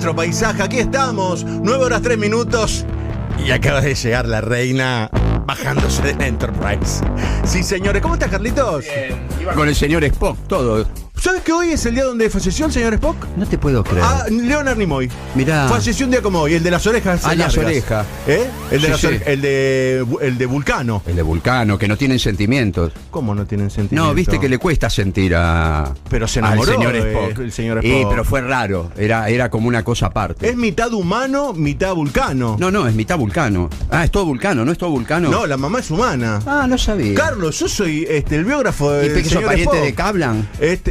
nuestro paisaje. Aquí estamos, 9 horas 3 minutos. Y acaba de llegar la reina bajándose de la Enterprise. Sí, señores. ¿Cómo estás, Carlitos? Iba con el señor Spock, todo. ¿Sabes que hoy es el día donde falleció el señor Spock? No te puedo creer. Leonard Nimoy. Mirá. Falleció un día como hoy, el de las orejas largas. Las orejas. ¿Eh? El de, Sí, sí. El de Vulcano. El de Vulcano, que no tienen sentimientos. ¿Cómo no tienen sentimiento? No, viste que le cuesta sentir a... Pero se enamoró al señor Spock. el señor Spock. Pero fue raro, era como una cosa aparte. Es mitad humano, mitad vulcano. No, es mitad Vulcano. Ah, es todo Vulcano, ¿no es todo Vulcano? No, la mamá es humana. Ah, no sabía. Carlos, yo soy el biógrafo ¿Y del que sos señor pariente Spock. de Kaplan?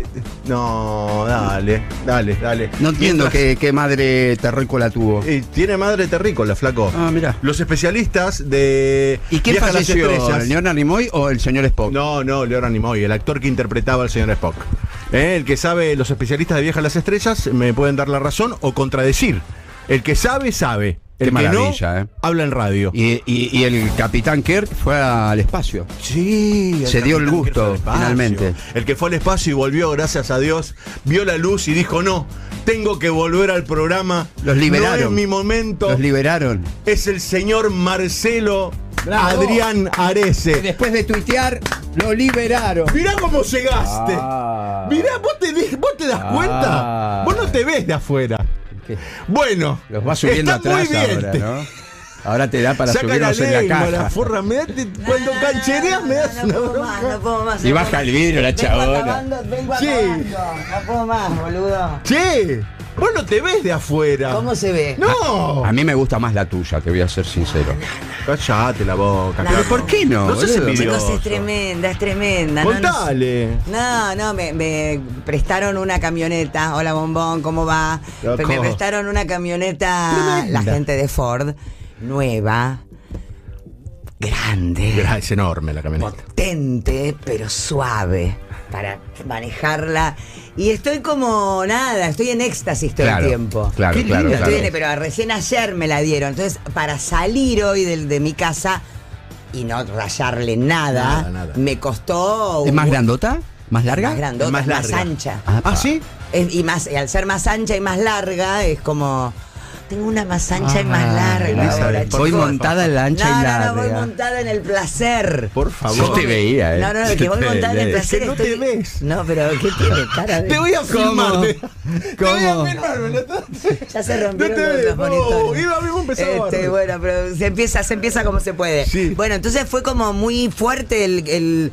No, dale. No entiendo Mientras- qué madre terrícola tuvo. Tiene madre terrícola, flaco. Ah, mirá. Los especialistas de ¿Y quién Viaje a las falleció? Estrellas. ¿El Leonard Nimoy o el señor Spock? No, Leonard Nimoy, el actor que interpretaba al señor Spock. El que sabe, los especialistas de Viaje a las Estrellas me pueden dar la razón o contradecir. El que sabe, sabe. El Qué que maravilla, no, habla en radio. Y el capitán Kirk fue al espacio. Sí, Se dio el capitán gusto, Kirk fue al espacio. finalmente. El que fue al espacio y volvió, gracias a Dios, vio la luz y dijo, no, tengo que volver al programa. Los liberaron. No es mi momento. Los liberaron. Es el señor Marcelo Bravo. Adrián Arese. Después de tuitear, lo liberaron. Mirá cómo llegaste. Ah. Mirá, vos te das cuenta. Vos no te ves de afuera. ¿Qué? Bueno, Los va subiendo está atrás muy bien. ahora, ¿no? Ahora te da para Saca subirlos la en la lengua, caja. la forra, cuando canchereas me das una bronca. No puedo más. Y baja el vidrio la chabona. Vengo Sí. acabando. No puedo más, boludo. Che, vos no te ves de afuera. ¿Cómo se ve? No. A mí me gusta más la tuya, te voy a ser sincero. Callate la boca. No. ¿Pero por qué no? No seas boludo? envidioso. Chicos, es tremenda. Contale. No, me prestaron una camioneta. Hola, Bombón, ¿cómo va? Loco. Me prestaron una camioneta, Tremenda. la gente de Ford, nueva, grande, Es enorme la camioneta. potente, pero suave, para manejarla. Y estoy como nada, estoy en éxtasis todo el tiempo. Claro, Qué claro, linda. claro. Pero recién ayer me la dieron. Entonces, para salir hoy de mi casa y no rayarle nada, Nada. me costó. ¿Es más grandota? ¿Más larga? Más grandota, Es más más larga. ancha. ¿Ah, sí? Y al ser más ancha y más larga, es como. Tengo una más ancha y más larga. Elizabeth, ahora, por Voy chicos. montada en la ancha y larga. No, voy montada en el placer. Por favor. Yo te veía, No, que voy montada en el Es placer. que no te ves. No, pero ¿qué tiene? Cara de... Te voy a filmar. ¿Cómo? Te voy a ¿Cómo? filmar, me lo Ya se No rompieron te ves. los monitores. Iba a empezar. Bueno, pero se empieza como se puede. Sí. Bueno, entonces fue como muy fuerte el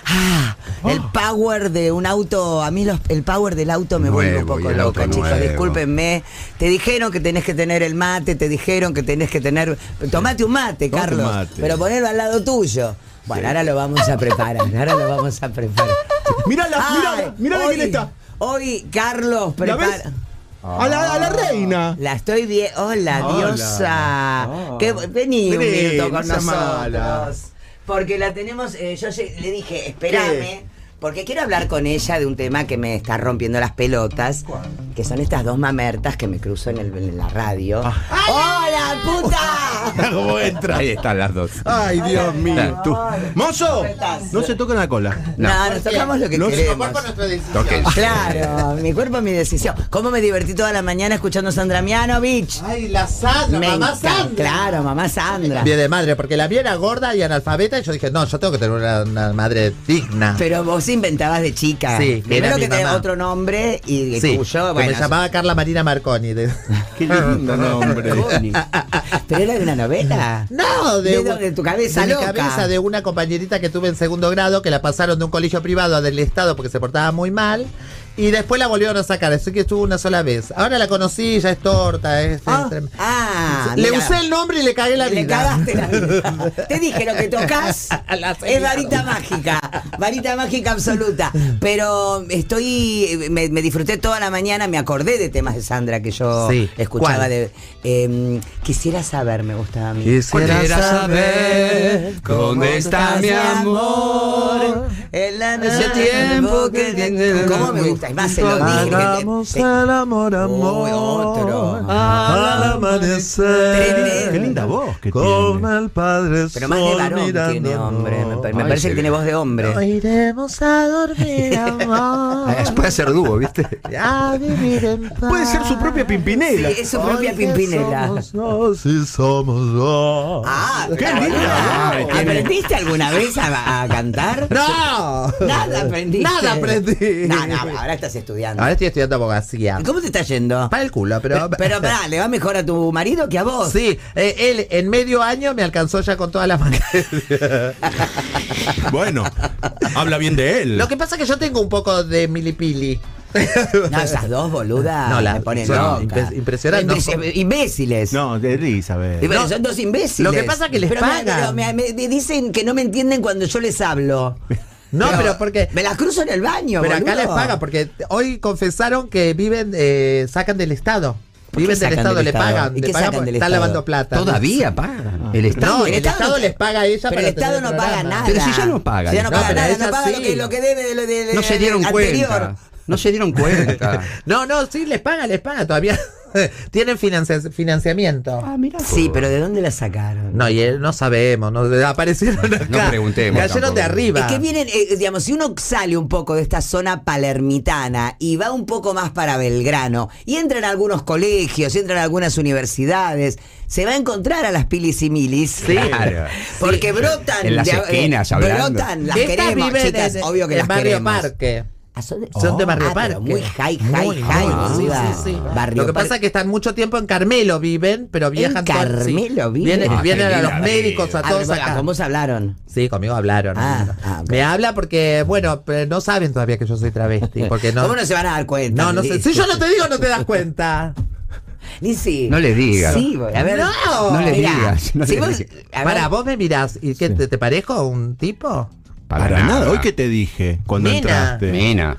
power de un auto. A mí el power del auto me vuelve un Nuevo, poco y el auto loca, chicos. nuevo. Discúlpenme. Te dijeron que tenés que tener el mate, te dijeron que tenés que tener. Tomate un mate, Tomate un Carlos. mate. Pero ponelo al lado tuyo. Bueno, ahora lo vamos a preparar. Mírala, Ay, mírala hoy- quién está. Hoy, Carlos, ¿La ves? prepara. A la reina. La estoy viendo. Hola, Hola. diosa. Vení un Vení, minuto con no seas nosotros. mala. Porque la tenemos. Le dije, espérame. Porque quiero hablar con ella de un tema que me está rompiendo las pelotas. Que son estas dos mamertas que me cruzo en la radio. ¡Hola, puta! ¿Cómo entra? Ahí están las dos. Ay, Dios mío. Tú. ¡Mozo! ¿Cómo estás? No se toquen la cola. No, nos tocamos lo que No, queremos. Toquen. Claro, mi cuerpo, mi decisión. ¿Cómo me divertí toda la mañana escuchando a Sandra Mianovich? Ay, la Sandra, Me mamá encanta. Sandra. Claro, mamá Sandra. Bien de madre, porque la mía era gorda y analfabeta y yo dije, no, yo tengo que tener una madre digna. Pero vos inventabas de chica. Sí, Primero era que mi tenía mamá. otro nombre y Sí, tuyo, que bueno. me llamaba Carla Marina Marconi. Qué lindo nombre. Pero era de una novela. No, De tu cabeza de mi loca. cabeza, de una compañerita que tuve en segundo grado, que la pasaron de un colegio privado a del Estado porque se portaba muy mal. Y después la volvieron a sacar, así que estuvo una sola vez. Ahora la conocí, ya es torta. Le mira. usé el nombre y le cagué la Le vida. cagaste la vida. Te dije, lo que tocas es varita mágica absoluta. Pero me disfruté toda la mañana, me acordé de temas de Sandra que yo Sí. escuchaba. ¿Cuál? Quisiera saber, me gustaba a mí. Quisiera saber dónde está mi amor. En la Ese tiempo que ¿Cómo me gusta? Es más, se lo dije. Hagamos el amor, amor. Uy, otro. A la amanecer. Qué linda voz que Con tiene. el Padre Pero más de Sol varón tiene mirándonos. hombre. Me Ay, parece se que tiene ve. voz de hombre. No iremos a dormir, amor. Puede ser dúo, ¿viste? A vivir en paz. Puede ser su propia Pimpinela. Sí, es su propia Pimpinela. Somos dos y somos dos. Ah, Qué pero linda. boluda, ¿aprendiste alguna vez a cantar? ¡No! Nada aprendiste. Nada aprendí. No, ahora estás estudiando. Ahora estoy estudiando abogacía. ¿Y cómo te está yendo? Para el culo, pero. Pero pará, ¿le va mejor a tu marido que a vos? Sí, él en medio año me alcanzó ya con todas las materias. Bueno, habla bien de él. Lo que pasa es que yo tengo un poco de milipili. No, esas dos boludas No, me ponen son loca. impresionantes. Imbéciles. No, de Elizabeth. Y bueno, No. son dos imbéciles. Lo que pasa es que les Pero pagan. me dicen que no me entienden cuando yo les hablo. No, pero porque. Me las cruzo en el baño, Pero acá boludo. les pagan, porque hoy confesaron que viven, sacan del Estado. ¿Por qué Viven del sacan Estado, del le Estado? pagan. ¿Y Le qué pagan sacan porque del están Estado? lavando plata. Todavía pagan. El Estado. No, el Estado les paga a ella pero para el Estado tener no paga programa. nada. Pero si ya no paga. Si ya no No, paga pero nada, ella no paga sí. lo que debe de No se dieron anterior. cuenta. No se dieron cuenta. No, sí, les paga todavía. Tienen financiamiento. Mira. Sí, pero ¿de dónde la sacaron? No, y no sabemos, no aparecieron acá. No preguntemos Cayeron tampoco. de arriba. Es que vienen, digamos, si uno sale un poco de esta zona palermitana y va un poco más para Belgrano y entra en algunos colegios, entra en algunas universidades, se va a encontrar a las pilis y milis. Sí. Claro. Porque brotan. En las esquinas hablando. Brotan, las Estas queremos, viven chicas, obvio que en las Barrio queremos. Parque. Ah, son Son de Barrio pero Parque. muy high, Muy boluda. sí. Barrio Lo que pasa Parque. es que están mucho tiempo en Carmelo, viven, pero viajan todos- Carmelo viven? Vienen, Ah, vienen qué a los linda médicos, a vida. todos acá. ¿Cómo se hablaron? Sí, conmigo hablaron. Ok. Me habla porque, bueno, pero no saben todavía que yo soy travesti. Porque no, ¿Cómo no se van a dar cuenta? no sé. Lizzy? Si yo no te digo, no te das cuenta. Lizzy. No le digas. Sí, a ver. No. No le Mirá, digas. No si le vos- digas. a ver, Para, vos me mirás. ¿Y qué te parezco a un tipo? Para nada. ¿Hoy qué te dije cuando Nena. entraste? Nena.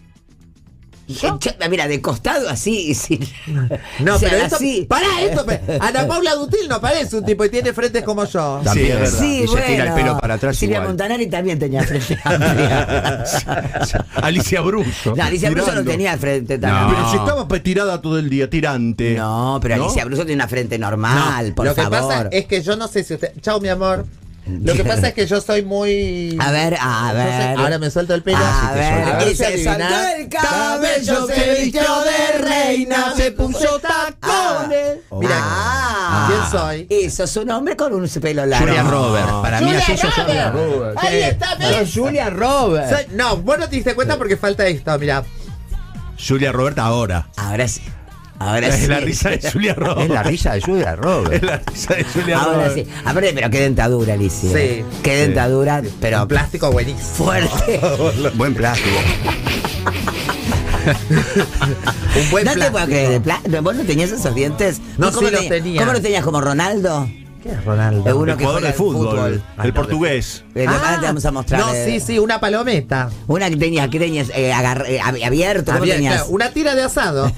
mira, de costado así, sí. No, O sea, pero esto. así. Pará, Ana Paula Dutil no parece un tipo y tiene frentes como yo. Sí, es verdad. Sí, Y se tira el bueno. pelo para atrás Silvia igual. Montanari también tenía frente amplia. Alicia Bruso. No, Alicia Bruso no tirando. tenía frente tan No. amplia. Pero si estaba tirada todo el día, tirante. No, pero ¿No? Alicia Bruso tiene una frente normal, por Lo que favor. pasa es que yo no sé si usted. Chao, mi amor. Lo que pasa es que yo soy muy. A ver. Ahora me suelto el pelo. A Si te ver, suelto. y si se adivinás. soltó el cabello, se vistió de reina, se puso tacones. Mira, Ah. ¿quién soy? Y sos un hombre con un pelo largo. Julia Roberts. Para mí Julia así sos Julia Roberts. Roberts. Ahí está, ¿ves? Sos Julia Roberts. No, vos no te diste cuenta porque falta esto, mira. Julia Roberta ahora. Ahora sí. Ahora Es sí. la risa de Julia Es Roberta. la risa de Julia Es Roberts. la risa de Julia Ahora Roberta. sí. Aparte, pero qué dentadura, Alicia. Sí. Qué dentadura, pero Un plástico buenísimo. fuerte. Buen plástico. Un buen No te plástico. puedo creer. ¿Vos no tenías esos dientes? No, ¿Cómo sí los tenía. ¿Cómo los tenías como Ronaldo? ¿Qué es Ronaldo? Uno El que jugador juega de fútbol. Ay, El no, portugués. Ahora te vamos a mostrar. No, sí, una palometa. Una que tenías abierto. ¿Cómo Había- tenías? claro, una tira de asado.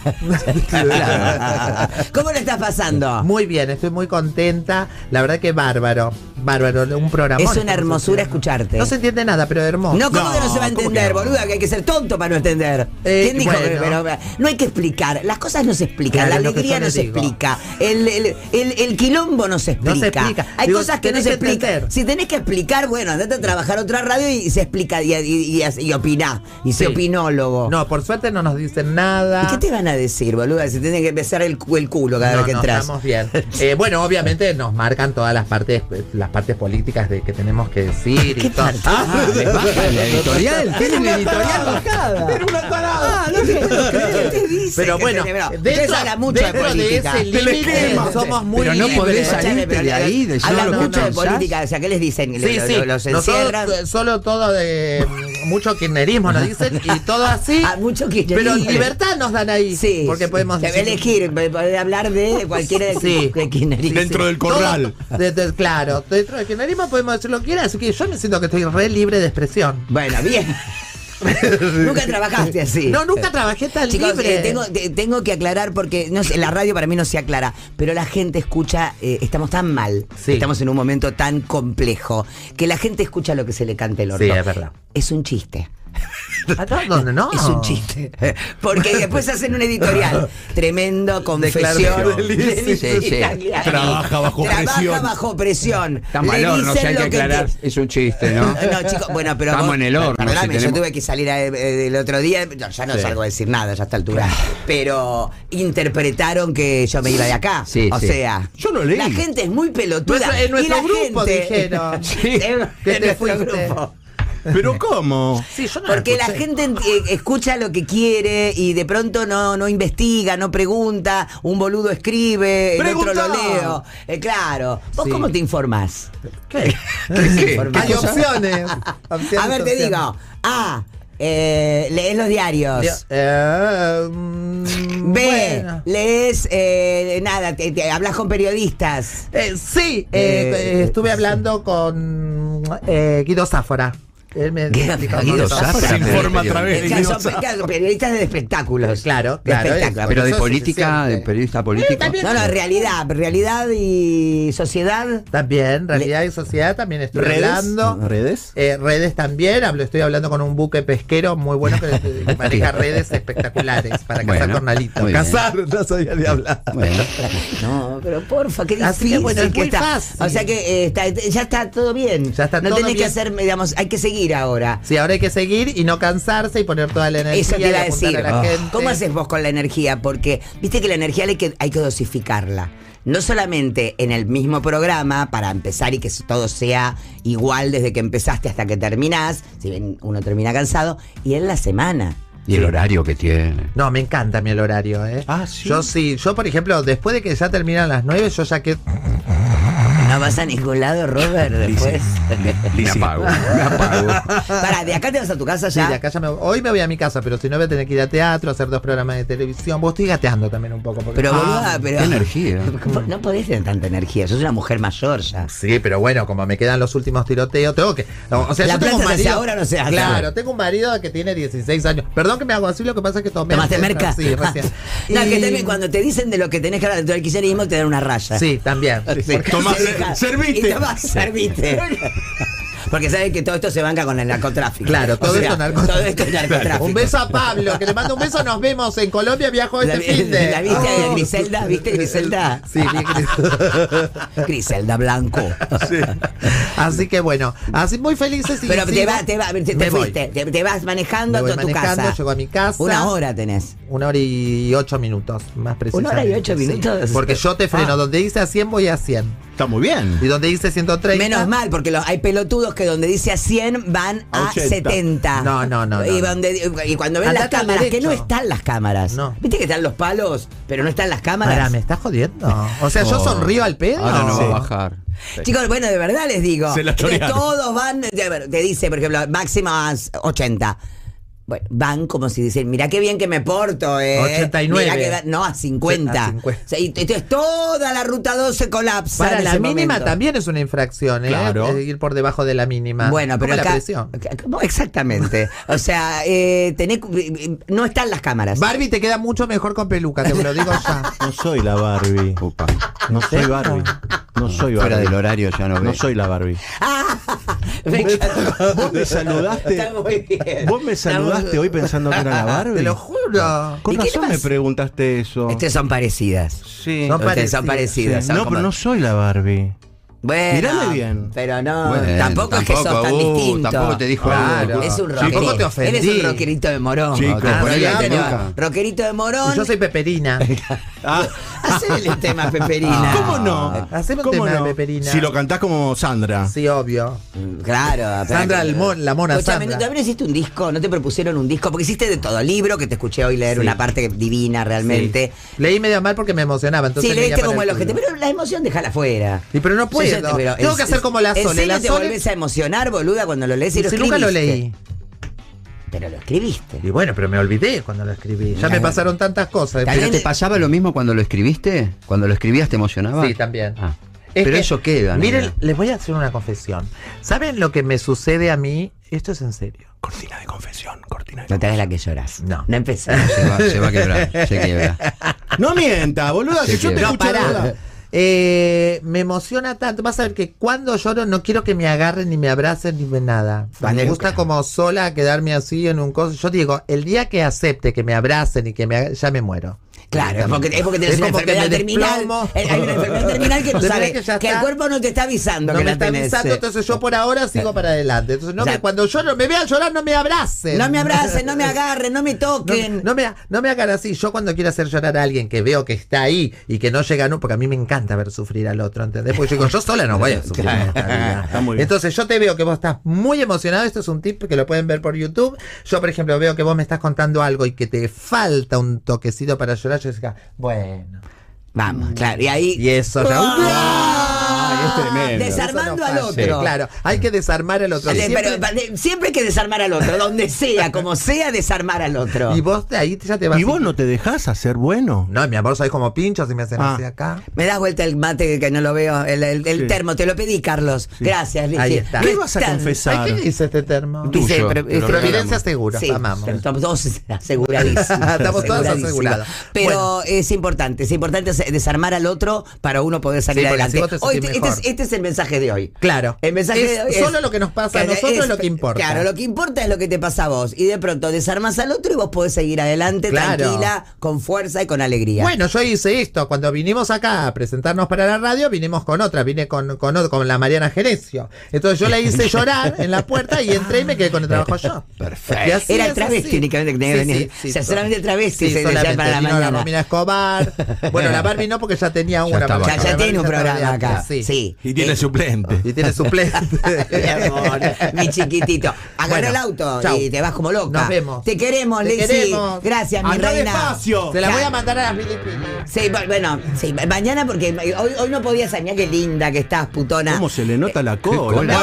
¿Cómo le estás pasando? Muy bien, estoy muy contenta. La verdad que bárbaro. Bárbaro, un programa. Es una hermosura escucharte. No se entiende nada, pero hermoso. No, ¿cómo que no se va a ¿cómo que entender, no? boluda? Que hay que ser tonto para no entender. ¿Quién dijo que bueno. no hay que explicar? Las cosas no se explican, Claro, la lo que alegría yo no les se digo. explica, el quilombo no se explica. No se explica. Hay Digo, cosas que no tenés se que explican. entender. Si tenés que explicar, bueno, andate a trabajar a otra radio y se explica y opiná. Y sé Sí. opinólogo. No, por suerte no nos dicen nada. ¿Y qué te van a decir, boluda? Si tenés que besar el culo cada vez No, que no, entras. estamos bien. Bueno, obviamente nos marcan todas las partes políticas de que tenemos que decir ¿Qué y todo. parte? Les bajan la editorial. Tienen la editorial bajada. ¿Qué te dice? Pero que bueno, tenés? Ustedes hablan mucho de dentro política. ese límite somos muy Pero no libres. podés Escúchame, salirte pero de ahí, decir hablan lo que mucho de pensás. política, o sea, ¿qué les dicen? Sí, sí. Los encierran. Nosotros solo todo de mucho kirchnerismo nos dicen y todo así. Ah, mucho kirchnerismo. Pero libertad nos dan ahí. Sí. Porque podemos Te voy a elegir, poder hablar de cualquiera de Sí. kirchnerismo. Dentro del corral. Claro, dentro del kirchnerismo podemos decir lo que quieras, así que yo me siento que estoy re libre de expresión. Bueno, bien. Nunca trabajaste así. No, nunca trabajé tan Chicos, libre. tengo que aclarar porque no sé, la radio para mí no se aclara, pero la gente escucha, estamos tan mal, Sí. estamos en un momento tan complejo, que la gente escucha lo que se le cante el orto. Sí, es verdad. Es un chiste. No. Es un chiste. Porque después hacen un editorial. Tremendo, confesión. Trabaja bajo presión. Trabaja bajo presión. Estamos al horno, si hay que aclarar, es un chiste, ¿no? No, chicos, bueno, pero estamos en el horno. Perdóname, si tenemos... yo tuve que salir el otro día, ya no salgo a decir nada ya a esta altura, pero interpretaron que yo me iba de acá. Sí, o sea, yo no leí. La gente es muy pelotuda. En nuestro y la grupo gente, dijeron Sí, que en te nuestro fuiste. grupo. ¿Pero cómo? Sí, yo no Porque la escuché. gente escucha lo que quiere y de pronto no investiga, no pregunta, un boludo escribe, el otro lo leo. Claro. ¿Vos Sí. cómo te informás? ¿Qué? ¿Qué? Hay opciones. A ver, te digo. A. Lees los diarios. B. Bueno. Lees. Nada, hablas con periodistas. Sí, estuve hablando con Guido Sáfora. Él me Guido Guido Sáfora. Se informa a través de Claro, son Guido claro, periodistas de espectáculos. Claro, De claro, espectáculos. Pero de Eso es política, de suficiente. periodista político. también. No, realidad y sociedad. También, realidad y sociedad también estoy hablando. ¿Redes? Redes también, estoy hablando con un buque pesquero muy bueno que maneja redes espectaculares para cazar Bueno, cornalitos. muy bien. Cazar, no sabía ni hablar. Bueno, No, pero porfa, qué Así difícil que bueno, es que muy está. fácil. O sea que ya está todo bien. Ya está no todo tenés que bien. hacer, digamos, hay que seguir ahora. Sí, ahora hay que seguir y no cansarse y poner toda la energía Eso te iba y a apuntar decir. a la gente. ¿Cómo haces vos con la energía? Porque viste que la energía hay que dosificarla. No solamente en el mismo programa para empezar y que todo sea igual desde que empezaste hasta que terminás, si bien uno termina cansado, y en la semana. y el horario que tiene. No, me encanta a mí el horario, ¿eh? Ah, ¿sí? Yo por ejemplo, después de que ya terminan las 9, yo ya que... No vas a ningún lado, Robert, después. Me apago. Pará, ¿de acá te vas a tu casa Sí, ya? de acá ya hoy me voy a mi casa, pero si no voy a tener que ir a teatro, hacer 2 programas de televisión. Vos estoy gateando también un poco. Porque... Pero boluda, pero... qué energía. No podés tener tanta energía, sos una mujer mayor ya. Sí, pero bueno, como me quedan los últimos tiroteos, tengo que... O sea, La yo tengo un plata se hace marido... ahora o no se hace. Claro, tengo un marido que tiene 16 años. Perdón que me hago así, lo que pasa es que tomé... ¿Tomaste merca? Sí, recién. No, Y- que también cuando te dicen de lo que tenés que hablar de tu kirchnerismo te dan una raya. Sí, también. Sí. Tomás, Se deja- serviste. Y tomás, serviste. Porque saben que todo esto se banca con el narcotráfico. Claro, todo esto narcotráfico. Todo esto es narcotráfico. Un beso a Pablo, que le mando un beso. Nos vemos en Colombia. Viajo ¿La, este fin de... ¿La viste de Griselda? ¿Viste Griselda? Sí, vi que- Griselda Blanco. Así que bueno, así muy felices. Y Pero sigo. te Me voy. fuiste, te vas manejando Me voy a tu manejando, casa. llego a mi casa. 1 hora tenés. 1 hora y 8 minutos, más 1 hora y 8 sí. minutos. Porque yo te freno. Ah. Donde dice a 100 voy a 100. Está muy bien. Y donde dice 130. Menos mal, porque hay pelotudos que donde dice a 100 van a 80. 70. No. Y cuando ven las Andate al cámaras, que derecho. no están las cámaras. No. ¿Viste que están los palos, pero no están las cámaras? Pará, ¿me estás jodiendo? O sea, yo Oh. sonrío al pedo. Ahora no Sí. va a bajar. Chicos, bueno, de verdad les digo. Se la que chorearon. todos van, te dice, por ejemplo, máximo a 80. Bueno, van como si dicen, mirá qué bien que me porto, 89. Mirá no, a 50. A 50. O sea, y entonces toda la ruta 2 se colapsa. Para en la ese mínima momento. también es una infracción, ¿eh? Claro. Ir por debajo de la mínima. Bueno, pero Como acá, la presión. ¿cómo? Exactamente. O sea, no están las cámaras. Barbie te queda mucho mejor con peluca, te lo digo ya. No soy la Barbie. Upa. No soy Barbie. No soy Fuera del Barbie. horario ya no No ve. soy la Barbie. Me encanta. Vos me saludaste. Está muy bien. Vos me saludaste hoy pensando que era la Barbie. Te lo juro. Con ¿Y qué razón le me pasa? preguntaste eso. Son parecidas. Sí. Son Ustedes son parecidas, parecidas. Sí. son No, como- pero no soy la Barbie. Bueno, Mirame bien. Pero no, Bueno, tampoco es que sos tan distinto. Tampoco te dijo Claro. algo. Es un Tampoco rockerito. te ofendí. Él es un rockerito de morón. Chico, por ahí Fíjate, anda. ¿no? Rockerito de morón. Y yo soy peperina. Ah, Hacele el tema Peperina. ¿cómo no? Hacemos ¿Cómo tema de no? Peperina. Si lo cantás como Sandra. Sí, obvio. Claro. Sandra, la mona Escúchame, Sandra. ¿también hiciste un disco? ¿No te propusieron un disco? Porque hiciste de todo. Libro, que te escuché hoy leer Sí. una parte divina realmente. Sí. Leí medio mal porque me emocionaba. Entonces Sí, leía leíste para como el culo. ojete, pero la emoción déjala afuera. Y pero no puedo. Sí, yo pero Tengo que hacer como la ¿En Sole. serio La te Sole. volvés a emocionar, boluda, cuando lo lees y Y lo si nunca lo escribiste? leí. Pero lo escribiste. Y bueno, pero me olvidé cuando lo escribí. Ya me pasaron tantas cosas. También- ¿Pero te pasaba lo mismo cuando lo escribiste? ¿Cuando lo escribías te emocionaba? Sí, también. Ah. Es Pero que, eso queda, ¿no? Miren, les voy a hacer una confesión. ¿Saben lo que me sucede a mí? Esto es en serio. Cortina de confesión, cortina de No te hagas la que lloras. No. No empezás. Se va a quebrar, se quiebra. No mienta, boluda, que Se yo te quiebra. escucho de pará. verdad. Me emociona tanto. Vas a ver que cuando lloro no quiero que me agarren ni me abracen ni me nada. Me gusta como sola quedarme así en un coso. Yo digo, el día que acepte que me abracen y que ya me muero. Claro, es porque tenés una enfermedad terminal. Hay una enfermedad terminal que no sabe, que el cuerpo no te está avisando. No que me la está tenés. avisando, entonces yo por ahora sigo para adelante. Entonces cuando lloro, me vean llorar, no me abracen. No me abracen, no me agarren, no me toquen. No me hagan así. Yo cuando quiero hacer llorar a alguien que veo que está ahí y que no llega nunca, porque a mí me encanta ver sufrir al otro, ¿entendés? Porque yo digo, yo sola no voy a sufrir en esta vida. Está muy bien. Entonces yo te veo que vos estás muy emocionado. Esto es un tip que lo pueden ver por YouTube. Yo, por ejemplo, veo que vos me estás contando algo y que te falta un toquecito para llorar. Yo digo, bueno. Vamos, claro. Y ahí. Y eso ya. Es tremendo. Desarmando al otro. Sí, claro, hay que desarmar al otro. Siempre hay que desarmar al otro, donde sea, como sea, desarmar al otro. Y vos de ahí ya te vas. ¿Y vos no te dejás hacer bueno? No, mi amor, sois como pinchos y me hacen así acá. Me das vuelta el mate que no lo veo, el termo, te lo pedí, Carlos. Sí. Gracias, Lizy. Ahí está. ¿Qué vas a confesar? Ay, ¿qué dice este termo? Dice, Tuyo, pero- te lo Providencia regalamos. seguro, Sí, amamos. estamos todos aseguradísimos. Estamos todos asegurados. Pero es importante desarmar al otro para uno poder salir Sí, porque adelante. así vos te Hoy, sentís mejor. este es el mensaje de hoy. Claro. El mensaje de hoy es solo lo que nos pasa a nosotros es lo que importa. Claro, lo que importa es lo que te pasa a vos. Y de pronto desarmas al otro y vos podés seguir adelante Claro. tranquila, con fuerza y con alegría. Bueno, yo hice esto. Cuando vinimos acá a presentarnos para la radio, vinimos con otra. Vine con la Mariana Genesio. Entonces yo la hice llorar en la puerta y entré y me quedé con el trabajo yo. Perfecto. Y así Era es el travesti así. únicamente que tenía que venir. O sea, solamente el travesti se decía solamente. para la Vino mañana. Romina Escobar. Bueno, la Barbie no porque ya tenía una. estaba porque acá. Ya la tiene un Barbie ya programa estaba acá. de Sí. Y tiene suplente. Y tiene suplente. Mi amor, mi chiquitito. Agarra Bueno, el auto chau. y te vas como loca. Nos vemos. Te queremos, Te Lizzy. queremos. Gracias, mi Andá reina. despacio. Se la voy a Claro. mandar a las Filipinas. Sí, bueno, sí, mañana porque hoy no podías. Mira qué linda que estás, putona. ¿Cómo se le nota la cola? cola.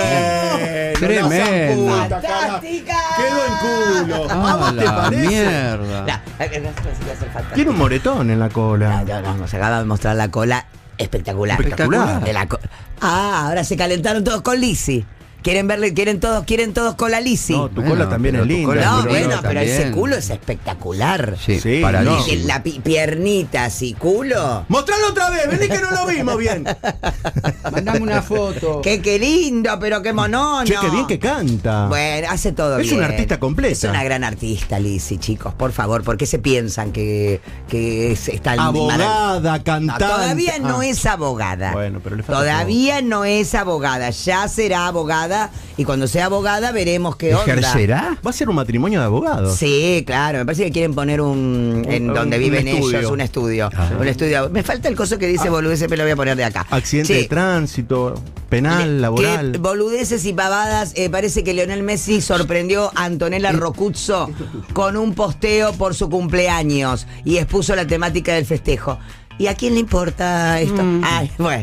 Tremendo. No seas puta, carajo. ¡Fantástica! Quedó en culo. Ah, ¿A vos te la parece? mierda. Tiene un moretón en la cola. Nos acaba de mostrar la cola espectacular. Espectacular. De la ahora se calentaron todos con Lizzy. Quieren verle, quieren todos con la Lizzy. No, tu Bueno, cola también pero es tu linda. cola No, es bueno, linda pero ese también. culo es espectacular. Sí, Sí, paradísimo. Y la piernitas y culo. Mostralo otra vez, vení que no lo vimos bien. Mandame una foto. Qué lindo, pero qué monono. Che, qué bien que canta. Bueno, hace todo Es bien. una artista completa. Es una gran artista, Lizzy, chicos, por favor. ¿Por qué se piensan que está Abogada, cantante. todavía no Ah. es abogada. Bueno, pero le falta Todavía no es abogada. Ya será abogada. Y cuando sea abogada veremos qué onda. ¿Ejercerá? Va a ser un matrimonio de abogados. Sí, claro, me parece que quieren poner en donde viven estudio. ellos, un estudio. Un estudio. Me falta el coso que dice boludeces, pero lo voy a poner de acá. Accidente Sí. de tránsito, penal, laboral. Que boludeces y pavadas. Parece que Lionel Messi sorprendió a Antonella Rocuzzo con un posteo por su cumpleaños y expuso la temática del festejo. ¿Y a quién le importa esto? Ay, bueno,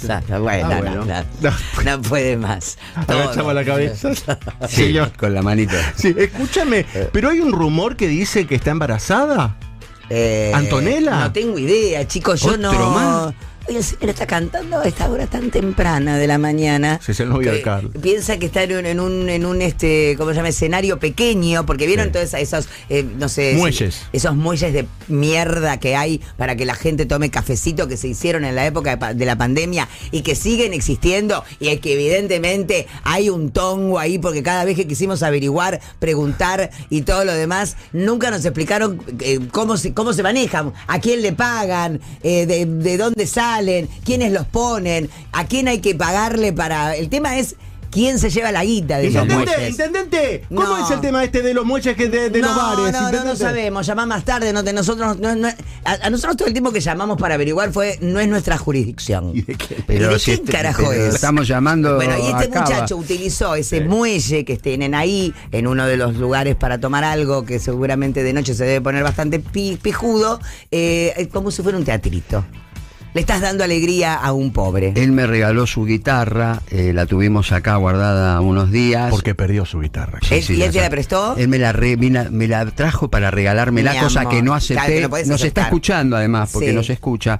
bueno. no puede más. Agachamos Todo. la cabeza. Sí, Señor. con la manito. Sí, escúchame, pero hay un rumor que dice que está embarazada. ¿Antonella? No tengo idea, chicos. Yo ¿Otro no. más? Oye, el señor está cantando a esta hora tan temprana de la mañana. Sí, es el novio de Que Carlos. Piensa que está en un ¿cómo se llama? Escenario pequeño, porque vieron Sí. todos esos, no sé. Muelles. Esos muelles de mierda que hay para que la gente tome cafecito que se hicieron en la época de la pandemia y que siguen existiendo y es que evidentemente hay un tongo ahí porque cada vez que quisimos averiguar, preguntar y todo lo demás, nunca nos explicaron cómo se manejan, a quién le pagan, de dónde salen, quiénes los ponen, a quién hay que pagarle para... El tema es quién se lleva la guita de esos muelles. Intendente, ¿cómo No. es el tema este de los muelles que de los bares? No Intendente? sabemos, llamá más tarde, nosotros a nosotros todo el tiempo que llamamos para averiguar no es nuestra jurisdicción. ¿Y de qué? ¿Y de quién carajo pero es? estamos llamando. Bueno, y este a Cava. muchacho utilizó ese muelle que tienen ahí, en uno de los lugares para tomar algo, que seguramente de noche se debe poner bastante pijudo, como si fuera un teatrito. Le estás dando alegría a un pobre. Él me regaló su guitarra, la tuvimos acá guardada unos días. Porque perdió su guitarra. ¿Y él te la sabe. prestó? Él me la trajo para regalarme la Mi cosa amor, que no claro, acepté. que no podés nos está aceptar. escuchando además, porque Sí. nos escucha.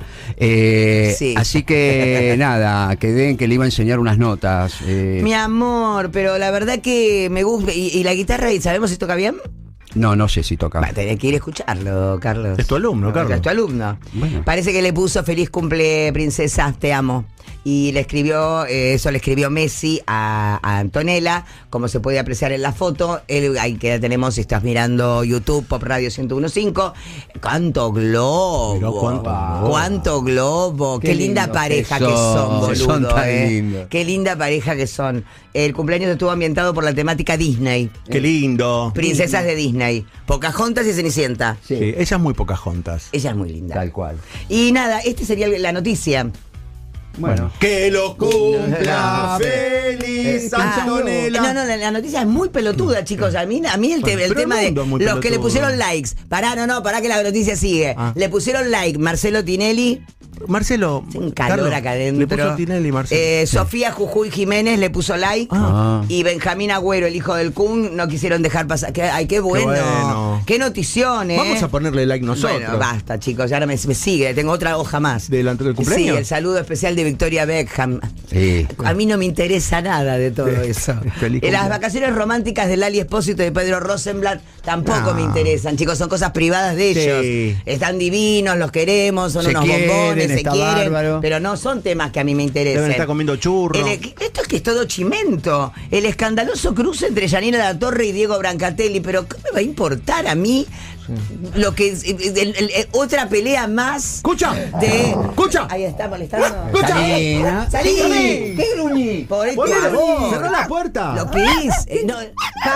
Sí. Así que nada, quedé en que le iba a enseñar unas notas. Mi amor, pero la verdad que me gusta. ¿Y la guitarra, y sabemos si toca bien? No sé si toca. Va a tener que ir a escucharlo, Carlos. Es tu alumno, Carlos. Es tu alumno. Bueno. Parece que le puso feliz cumple, princesa, te amo. Y le escribió, eso le escribió Messi a Antonella, como se puede apreciar en la foto. Ahí que la tenemos, si estás mirando YouTube, Pop Radio 101.5. ¡Cuánto globo! Mirá ¡Cuánto globo! ¡Qué linda lindos pareja que que son, son, boludo! son tan lindos. ¡Qué linda pareja que son! El cumpleaños estuvo ambientado por la temática Disney. Qué lindo. Princesas de Disney. Pocahontas y Cenicienta. Sí, ella es muy Pocahontas. Ella es muy linda. Tal cual. Y nada, este sería la noticia. Bueno. Que lo cumpla feliz Antonella. No, la noticia es muy pelotuda, chicos. A mí el Pero tema de el mundo es muy los que le pelotudo. pusieron likes. Pará que la noticia sigue. Le pusieron like Marcelo Tinelli. Marcelo. Un calor Carlos, acá Le adentro. puso Tinelli, Marcelo. Sofía Jujuy Jiménez le puso like. Ah. Y Benjamín Agüero, el hijo del Kun, no quisieron dejar pasar. Ay, qué bueno. bueno. Qué notición, ¿eh? Vamos a ponerle like nosotros. Bueno, basta, chicos. Ya ahora me sigue. Tengo otra hoja más. ¿Del cumpleaños? Sí, el saludo especial de Victoria Beckham. Sí. A mí no me interesa nada de todo eso. Feliz Las cumpleaños. vacaciones románticas de Lali Espósito y de Pedro Rosenblatt tampoco No. me interesan, chicos. Son cosas privadas de ellos. Sí. Están divinos, los queremos, son Se unos quieren, bombones, se está quieren. bárbaro. Pero no son temas que a mí me interesen. Deben estar comiendo churros. Esto es que es todo chimento. El escandaloso cruce entre Yanina La Torre y Diego Brancatelli. Pero ¿qué me va a importar a mí lo que otra pelea más? ¡Escucha! De. ¡Escucha! Ahí está molestando. ¡Escucha! ¡Salí! ¡Salí! ¿Qué gruñí? Por Volvé, cerrá la puerta. Lo que es. No,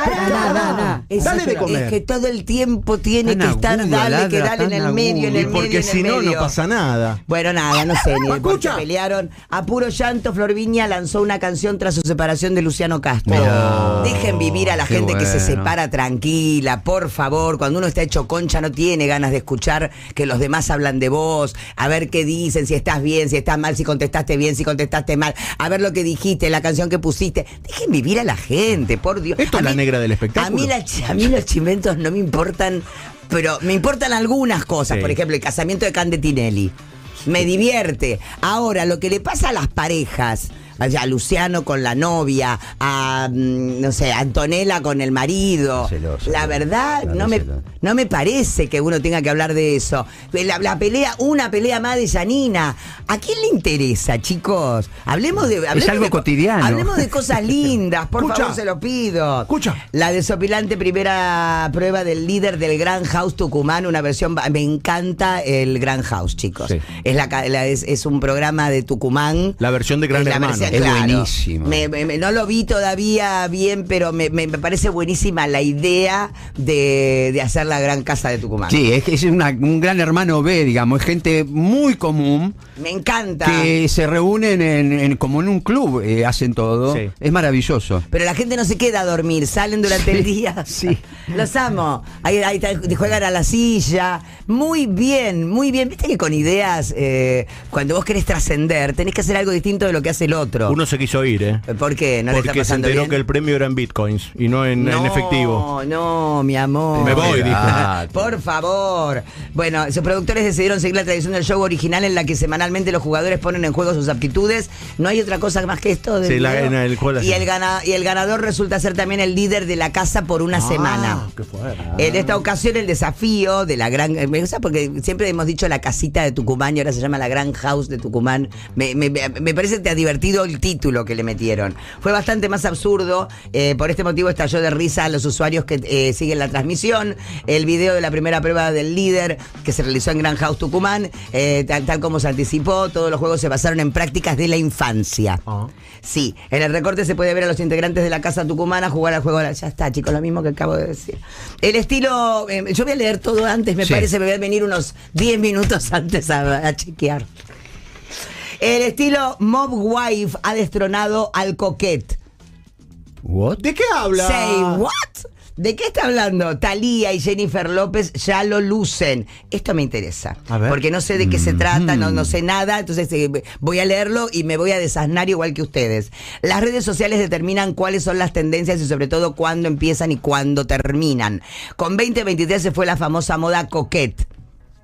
para. Dale de comer. Es que todo el tiempo tiene Tan que estar, agudo, dale, que ladra, dale en tan el medio, en agudo. el Y porque medio, en el si no, no medio. pasa nada. Bueno, nada, no sé ni por qué Escucha. pelearon. A puro llanto, Flor Viña lanzó una canción tras su separación de Luciano Castro. Mirá. Dejen vivir a la Qué gente que se bueno. separa tranquila, por favor. Cuando uno está hecho concha, no tiene ganas de escuchar que los demás hablan de vos, a ver qué dicen, si estás bien, si estás mal, si contestaste bien, si contestaste mal, a ver lo que dijiste, la canción que pusiste. Dejen vivir a la gente, por Dios. Esto A es la mí- negra del espectáculo. A mí los chimentos no me importan, pero me importan algunas cosas. Sí. Por ejemplo, el casamiento de Cande Tinelli. Me divierte. Ahora, lo que le pasa a las parejas, a Luciano con la novia, a, no sé, a Antonella con el marido. Celoso, La verdad, claro, celoso. no me parece que uno tenga que hablar de eso. La pelea, una pelea más de Yanina. ¿A quién le interesa, chicos? Hablemos de algo cotidiano. Hablemos de cosas lindas, por Escucha. favor, se lo pido. Escucha. La desopilante primera prueba del líder del Gran House Tucumán, una versión. Me encanta el Gran House, chicos. Sí. Es un programa de Tucumán. La versión de Gran La Hermano. versión, Es buenísimo. No lo vi todavía bien, pero me parece buenísima la idea de hacer la gran casa de Tucumán. Sí, es un gran hermano B, digamos. Es gente muy común Me encanta. que se reúnen como en un club, hacen todo. Sí. Es maravilloso. Pero la gente no se queda a dormir, salen durante el día. Sí. Los amo. Ahí juegan a la silla. Muy bien, muy bien. Viste que con ideas, cuando vos querés trascender, tenés que hacer algo distinto de lo que hace el otro. Uno se quiso ir, ¿eh? ¿Por qué? ¿No le está Porque se pasando enteró bien? que el premio era en bitcoins y no en efectivo. No, mi amor. Me voy, dijo. Por favor. Bueno, sus productores decidieron seguir la tradición del show original en la que semanalmente los jugadores ponen en juego sus aptitudes. No hay otra cosa más que esto. Sí, en el juego y el ganador resulta ser también el líder de la casa por una semana. Qué fuerte. En esta ocasión el desafío de la gran... Me gusta porque siempre hemos dicho la casita de Tucumán y ahora se llama la Gran House de Tucumán. Me parece que te ha divertido el título que le metieron. Fue bastante más absurdo. Por este motivo estalló de risa a los usuarios que siguen la transmisión. El video de la primera prueba del líder que se realizó en Gran House Tucumán, tal como se anticipó, todos los juegos se basaron en prácticas de la infancia. Sí, en el recorte se puede ver a los integrantes de la casa tucumana jugar al juego. Ya está, chicos, lo mismo que acabo de decir. El estilo, yo voy a leer todo antes, me Sí. parece, me voy a venir unos 10 minutos antes a chequear. El estilo Mob Wife ha destronado al Coquette. ¿What? ¿De qué habla? Say what? ¿De qué está hablando? Thalía y Jennifer López ya lo lucen. Esto me interesa. A ver. Porque no sé de qué se trata, no sé nada. Entonces voy a leerlo y me voy a desasnar igual que ustedes. Las redes sociales determinan cuáles son las tendencias y sobre todo cuándo empiezan y cuándo terminan. Con 2023 se fue la famosa moda coquette.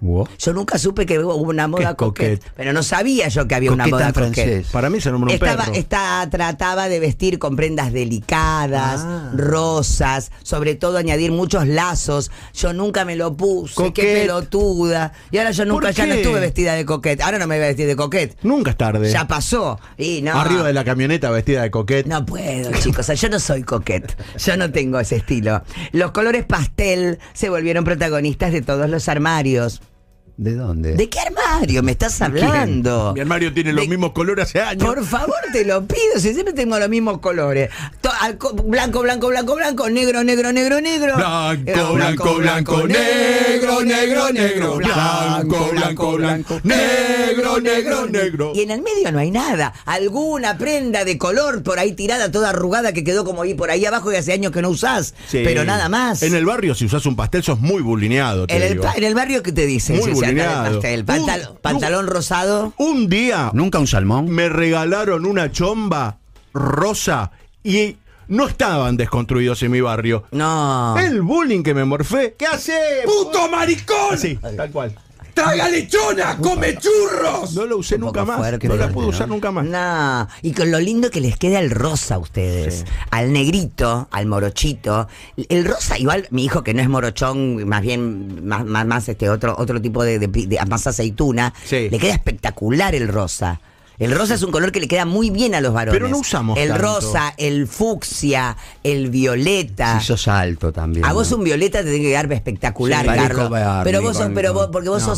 Wow. Yo nunca supe que hubo una moda ¿Qué coquette, pero no sabía yo que había una Coquette moda en coquette. francés. Para mí se nombra un perro. Trataba de vestir con prendas delicadas, rosas, sobre todo añadir muchos lazos. Yo nunca me lo puse, qué Coquette. pelotuda. Y ahora yo nunca, ¿Por ya no qué? estuve vestida de coquette. Ahora no me voy a vestir de coquette. Nunca es tarde. Ya pasó. Y no. Arriba de la camioneta vestida de coquette. No puedo, chicos. O sea, yo no soy coquette. Yo no tengo ese estilo. Los colores pastel se volvieron protagonistas de todos los armarios. ¿De dónde? ¿De qué armario me estás hablando? Mi armario tiene los mismos colores hace años. Por favor, te lo pido, si siempre tengo los mismos colores. Blanco, blanco, blanco, blanco, negro, negro, negro, negro. Blanco, blanco, blanco, negro, negro, negro. Blanco, blanco, blanco, negro, negro, negro. Y en el medio no hay nada. Alguna prenda de color por ahí tirada, toda arrugada, que quedó como ahí por ahí abajo y hace años que no usás. Sí. Pero nada más. En el barrio, si usás un pastel, sos muy bulineado. En el barrio, ¿qué te dicen? Muy Si se anda de bulineado. pastel. Pantalón rosado. Un día ¿Nunca un salmón? me regalaron una chomba rosa y no estaban desconstruidos en mi barrio. No. El bullying que me morfé. ¿Qué hace? ¡Puto maricón! Sí, tal cual. ¡Traga lechona! ¡Come churros! No lo usé Un nunca poco más. fuerte, No la fuerte, pude ¿no? usar nunca más. No, y con lo lindo que les queda el rosa a ustedes. Sí. Al negrito, al morochito. El rosa, igual, mi hijo que no es morochón, más bien, más otro tipo de más aceituna, Sí. le queda espectacular el rosa. El rosa es un color que le queda muy bien a los varones. Pero no usamos el tanto. rosa, el fucsia, el violeta. Si sos alto también. A vos ¿no? un violeta te tiene que quedar espectacular, Sí, parezco Carlos. Barney, Pero vos sos, Barney, pero vos, Barney. porque vos No. sos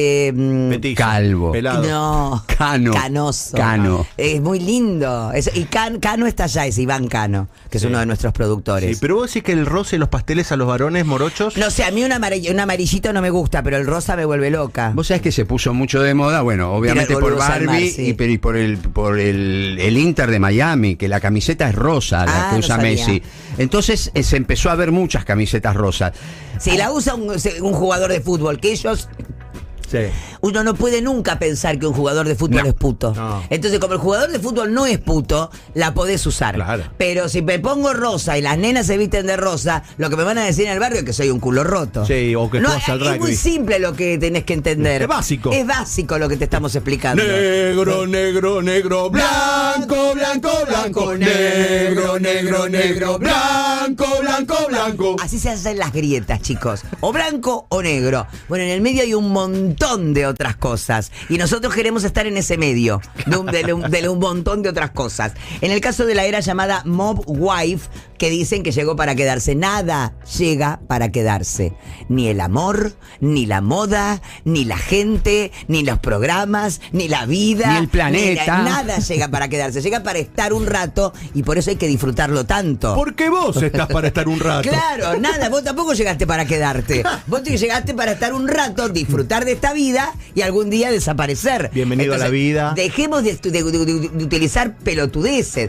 Petizo, Calvo. pelado. no. Cano. Canoso. Cano. Es muy lindo. Y Cano está allá, es Iván Cano, que es uno de nuestros productores. Sí, pero vos decís que el rosa y los pasteles a los varones morochos. No sé, a mí un amarillito no me gusta, pero el rosa me vuelve loca. Vos sabés que se puso mucho de moda, bueno, obviamente Tirar por boludos al Barbie mar, sí. y por el Inter de Miami, que la camiseta es rosa, la Ah, que no usa sabía. Messi. Entonces se empezó a ver muchas camisetas rosas. Si la usa un jugador de fútbol, que ellos... Sí. Uno no puede nunca pensar que un jugador de fútbol No. es puto. No. Entonces, como el jugador de fútbol no es puto, la podés usar. Claro. Pero si me pongo rosa y las nenas se visten de rosa, lo que me van a decir en el barrio es que soy un culo roto. Sí, o que jugás al es muy rugby. simple lo que tenés que entender. Es básico. Es básico lo que te estamos explicando. Negro, negro, negro, blanco, blanco, blanco, negro, negro, negro, blanco, blanco, blanco. Así se hacen las grietas, chicos. O blanco o negro. Bueno, en el medio hay un montón de otras cosas. Y nosotros queremos estar en ese medio de un montón de otras cosas. En el caso de la era llamada Mob Wife, que dicen que llegó para quedarse. Nada llega para quedarse. Ni el amor, ni la moda, ni la gente, ni los programas, ni la vida. Ni el planeta. Nada llega para quedarse. Llega para estar un rato y por eso hay que disfrutarlo tanto. Porque vos estás para estar un rato. Claro, nada, vos tampoco llegaste para quedarte. Vos te llegaste para estar un rato, disfrutar de esta vida y algún día desaparecer. Bienvenido a la vida. Dejemos de utilizar pelotudeces.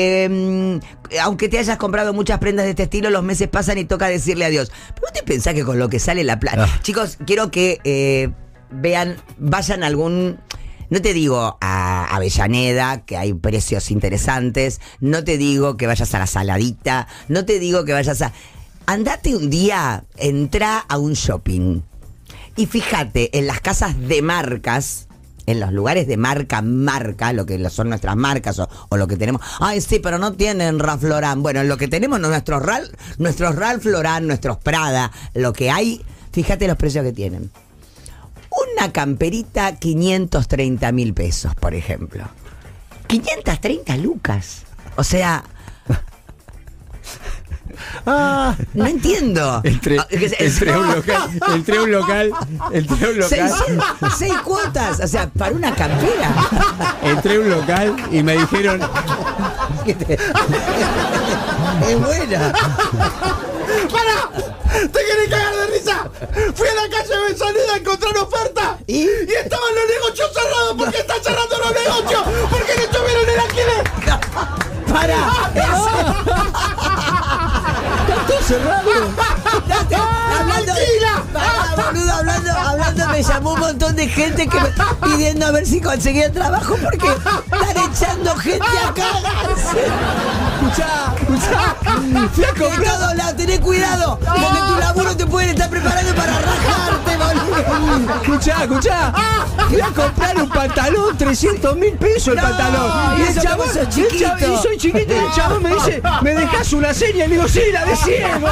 Aunque te hayas comprado muchas prendas de este estilo, los meses pasan y toca decirle adiós. ¿Pero vos te pensás que con lo que sale la plata? Chicos, quiero que vayan a algún... No te digo a Avellaneda, que hay precios interesantes. No te digo que vayas a la Saladita. No te digo que vayas a... Andate un día, entrá a un shopping. Y fíjate, en las casas de marcas, en los lugares de marca, lo que son nuestras marcas o lo que tenemos. Ay, sí, pero no tienen Ralph Lauren. Bueno, lo que tenemos, nuestros Ralph Lauren, nuestros Prada, lo que hay, fíjate los precios que tienen. Una camperita, 530.000 pesos, por ejemplo. 530 lucas. O sea... no entiendo. Entré a un local. 6 cuotas, o sea, para una campera. Entré a un local y me dijeron, Es buena. ¡Te querés cagar de risa! Fui a la calle Avellaneda a encontrar oferta ¿Y? estaban los negocios cerrados porque están cerrando los negocios porque no tuvieron el alquiler. ¡Para! Hablando, me llamó un montón de gente pidiendo a ver si conseguía trabajo porque están echando gente a cagarse. Fui a comprar. Tenés cuidado, porque tu laburo te pueden estar preparando para rajarte, boludo. Escuchá. Fui a comprar un pantalón, 300.000 pesos el pantalón. Y el chabón, y soy chiquito, y el chabón me dice, ¿me dejás una seña? Y le digo, sí, la de ciego.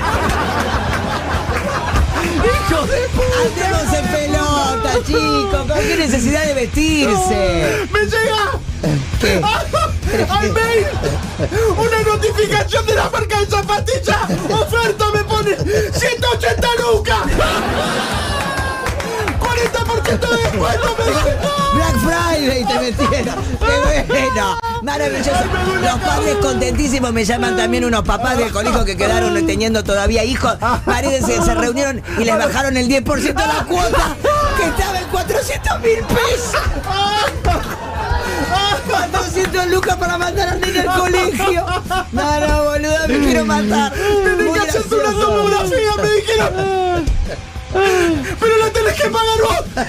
¡Hijo de puta! Andemos en pelota, chicos. ¿Con qué necesidad de vestirse? ¡Me llega! ¿Qué? ¡Al mail! ¡Una notificación de la marca de zapatillas! ¡Oferta me pone 180 lucas! ¡40% de descuento! Black Friday te metieron. ¡Qué bueno! Maravilloso. Los padres contentísimos me llaman también unos papás del colegio que quedaron teniendo todavía hijos. Paredes se reunieron y les bajaron el 10% de la cuota que estaba en 400.000 pesos. 400 lucas para mandar al nene al colegio. No, boluda, me quiero matar. Tenés que hacerte una tomografía, me dijeron. Pero la tenés que pagar vos.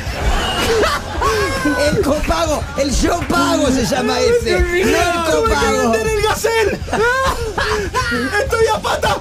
El copago, el yo pago se llama ese. No el Tuve que copago. vender el gasel. Estoy a pata.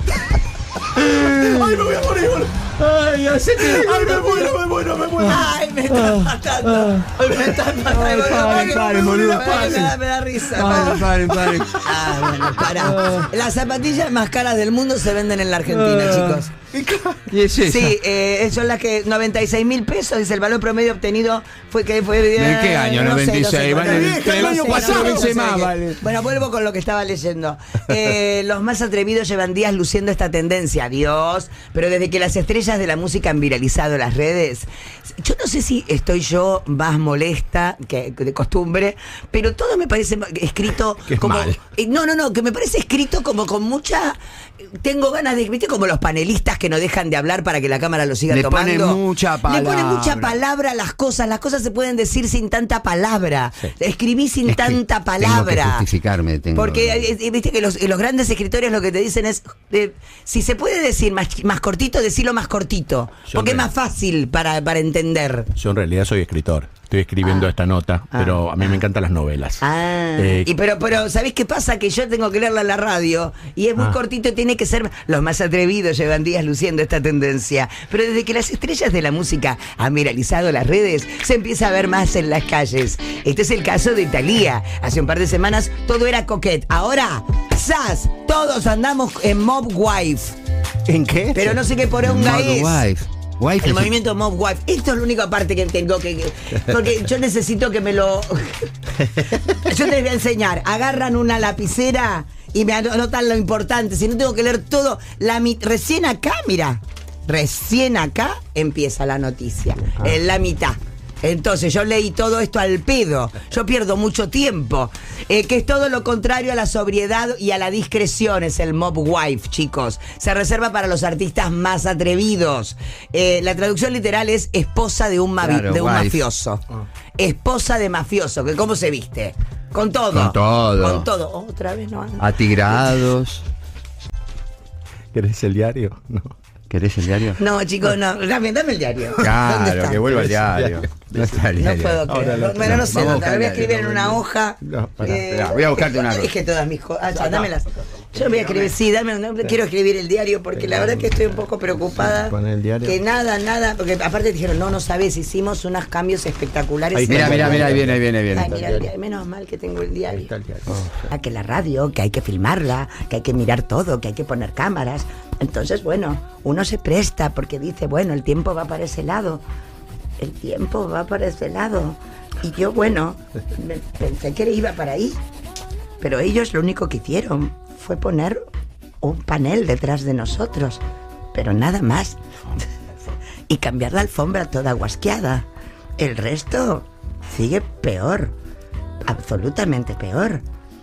Ay, me voy a morir, boludo. Ay, Ay, me muero. Ay, me están matando. Me están matando. Paren, boludo, Me da risa. Paren. Ah, bueno, pará. Las zapatillas más caras del mundo se venden en la Argentina, chicos. ¿Y es esa? Sí, son las que 96.000 pesos es el valor promedio obtenido. ¿De qué año? No sé, 96, vale, el año pasado veces más, vale. Bueno, vuelvo con lo que estaba leyendo. Los más atrevidos llevan días luciendo esta tendencia, Dios. Pero desde que las estrellas de la música han viralizado las redes, yo no sé si estoy yo más molesta que de costumbre, pero todo me parece escrito Que es como... mal. No, que me parece escrito como con mucha... Tengo ganas de... ¿Viste? Como los panelistas que no dejan de hablar para que la cámara lo siga Le tomando. ponen mucha palabra. Le ponen mucha palabra a las cosas se pueden decir sin tanta palabra. Sí. Escribí sin Es que tanta tengo que palabra. justificarme, Porque viste que los grandes escritores lo que te dicen es, si se puede decir más cortito, decirlo más cortito. Porque es más fácil para entender. Yo en realidad soy escritor. Estoy escribiendo esta nota, pero a mí me encantan las novelas. Pero ¿sabés qué pasa? Que yo tengo que leerla en la radio y es muy cortito y tiene que ser... Los más atrevidos llevan días luciendo esta tendencia. Pero desde que las estrellas de la música han viralizado las redes, se empieza a ver más en las calles. Este es el caso de Thalía. Hace un par de semanas todo era coquette. Ahora, ¡zas! Todos andamos en Mob Wife. ¿En qué? Pero no sé qué poronga es. Wife El movimiento Mob Wife. Esto es la única parte que tengo que... Porque yo necesito que me lo... Yo les voy a enseñar. Agarran una lapicera y me anotan lo importante. Si no tengo que leer todo. Recién acá, mira. Recién acá empieza la noticia. En la mitad. Entonces yo leí todo esto al pedo. Yo pierdo mucho tiempo. Que es todo lo contrario a la sobriedad y a la discreción. Es el Mob Wife, chicos. Se reserva para los artistas más atrevidos. La traducción literal es esposa de un, Claro, wife. mafioso. Esposa de mafioso. Que ¿cómo se viste? Con todo. Con todo. Con todo. Otra vez no. Atigrados. ¿Querés el diario? No. ¿Querés el diario? No, chicos, no. Dame el diario. ¿Dónde Claro, está? que vuelva el diario. No está el No diario. puedo creerlo. Bueno, no sé, Vamos a lo voy a buscar escribir el en diario. una hoja. No, Esperá, voy a buscarte una cosa. Dije todas mis cosas. Dámelas. Yo voy a escribir, sí, quiero escribir el diario porque la verdad que estoy un poco preocupada. Pon el diario. Que nada, porque aparte dijeron, no sabes, hicimos unos cambios espectaculares. Ahí está. Mira, ahí viene. Ay, mira, el diario. Menos mal que tengo el diario. Que la radio, que hay que filmarla, que hay que mirar todo, que hay que poner cámaras. Entonces, bueno, uno se presta porque dice, bueno, el tiempo va para ese lado. El tiempo va para ese lado. Y yo, bueno, pensé que iba para ahí. Pero ellos lo único que hicieron fue poner un panel detrás de nosotros. Pero nada más. Y cambiar la alfombra toda guasqueada. El resto sigue peor. Absolutamente peor.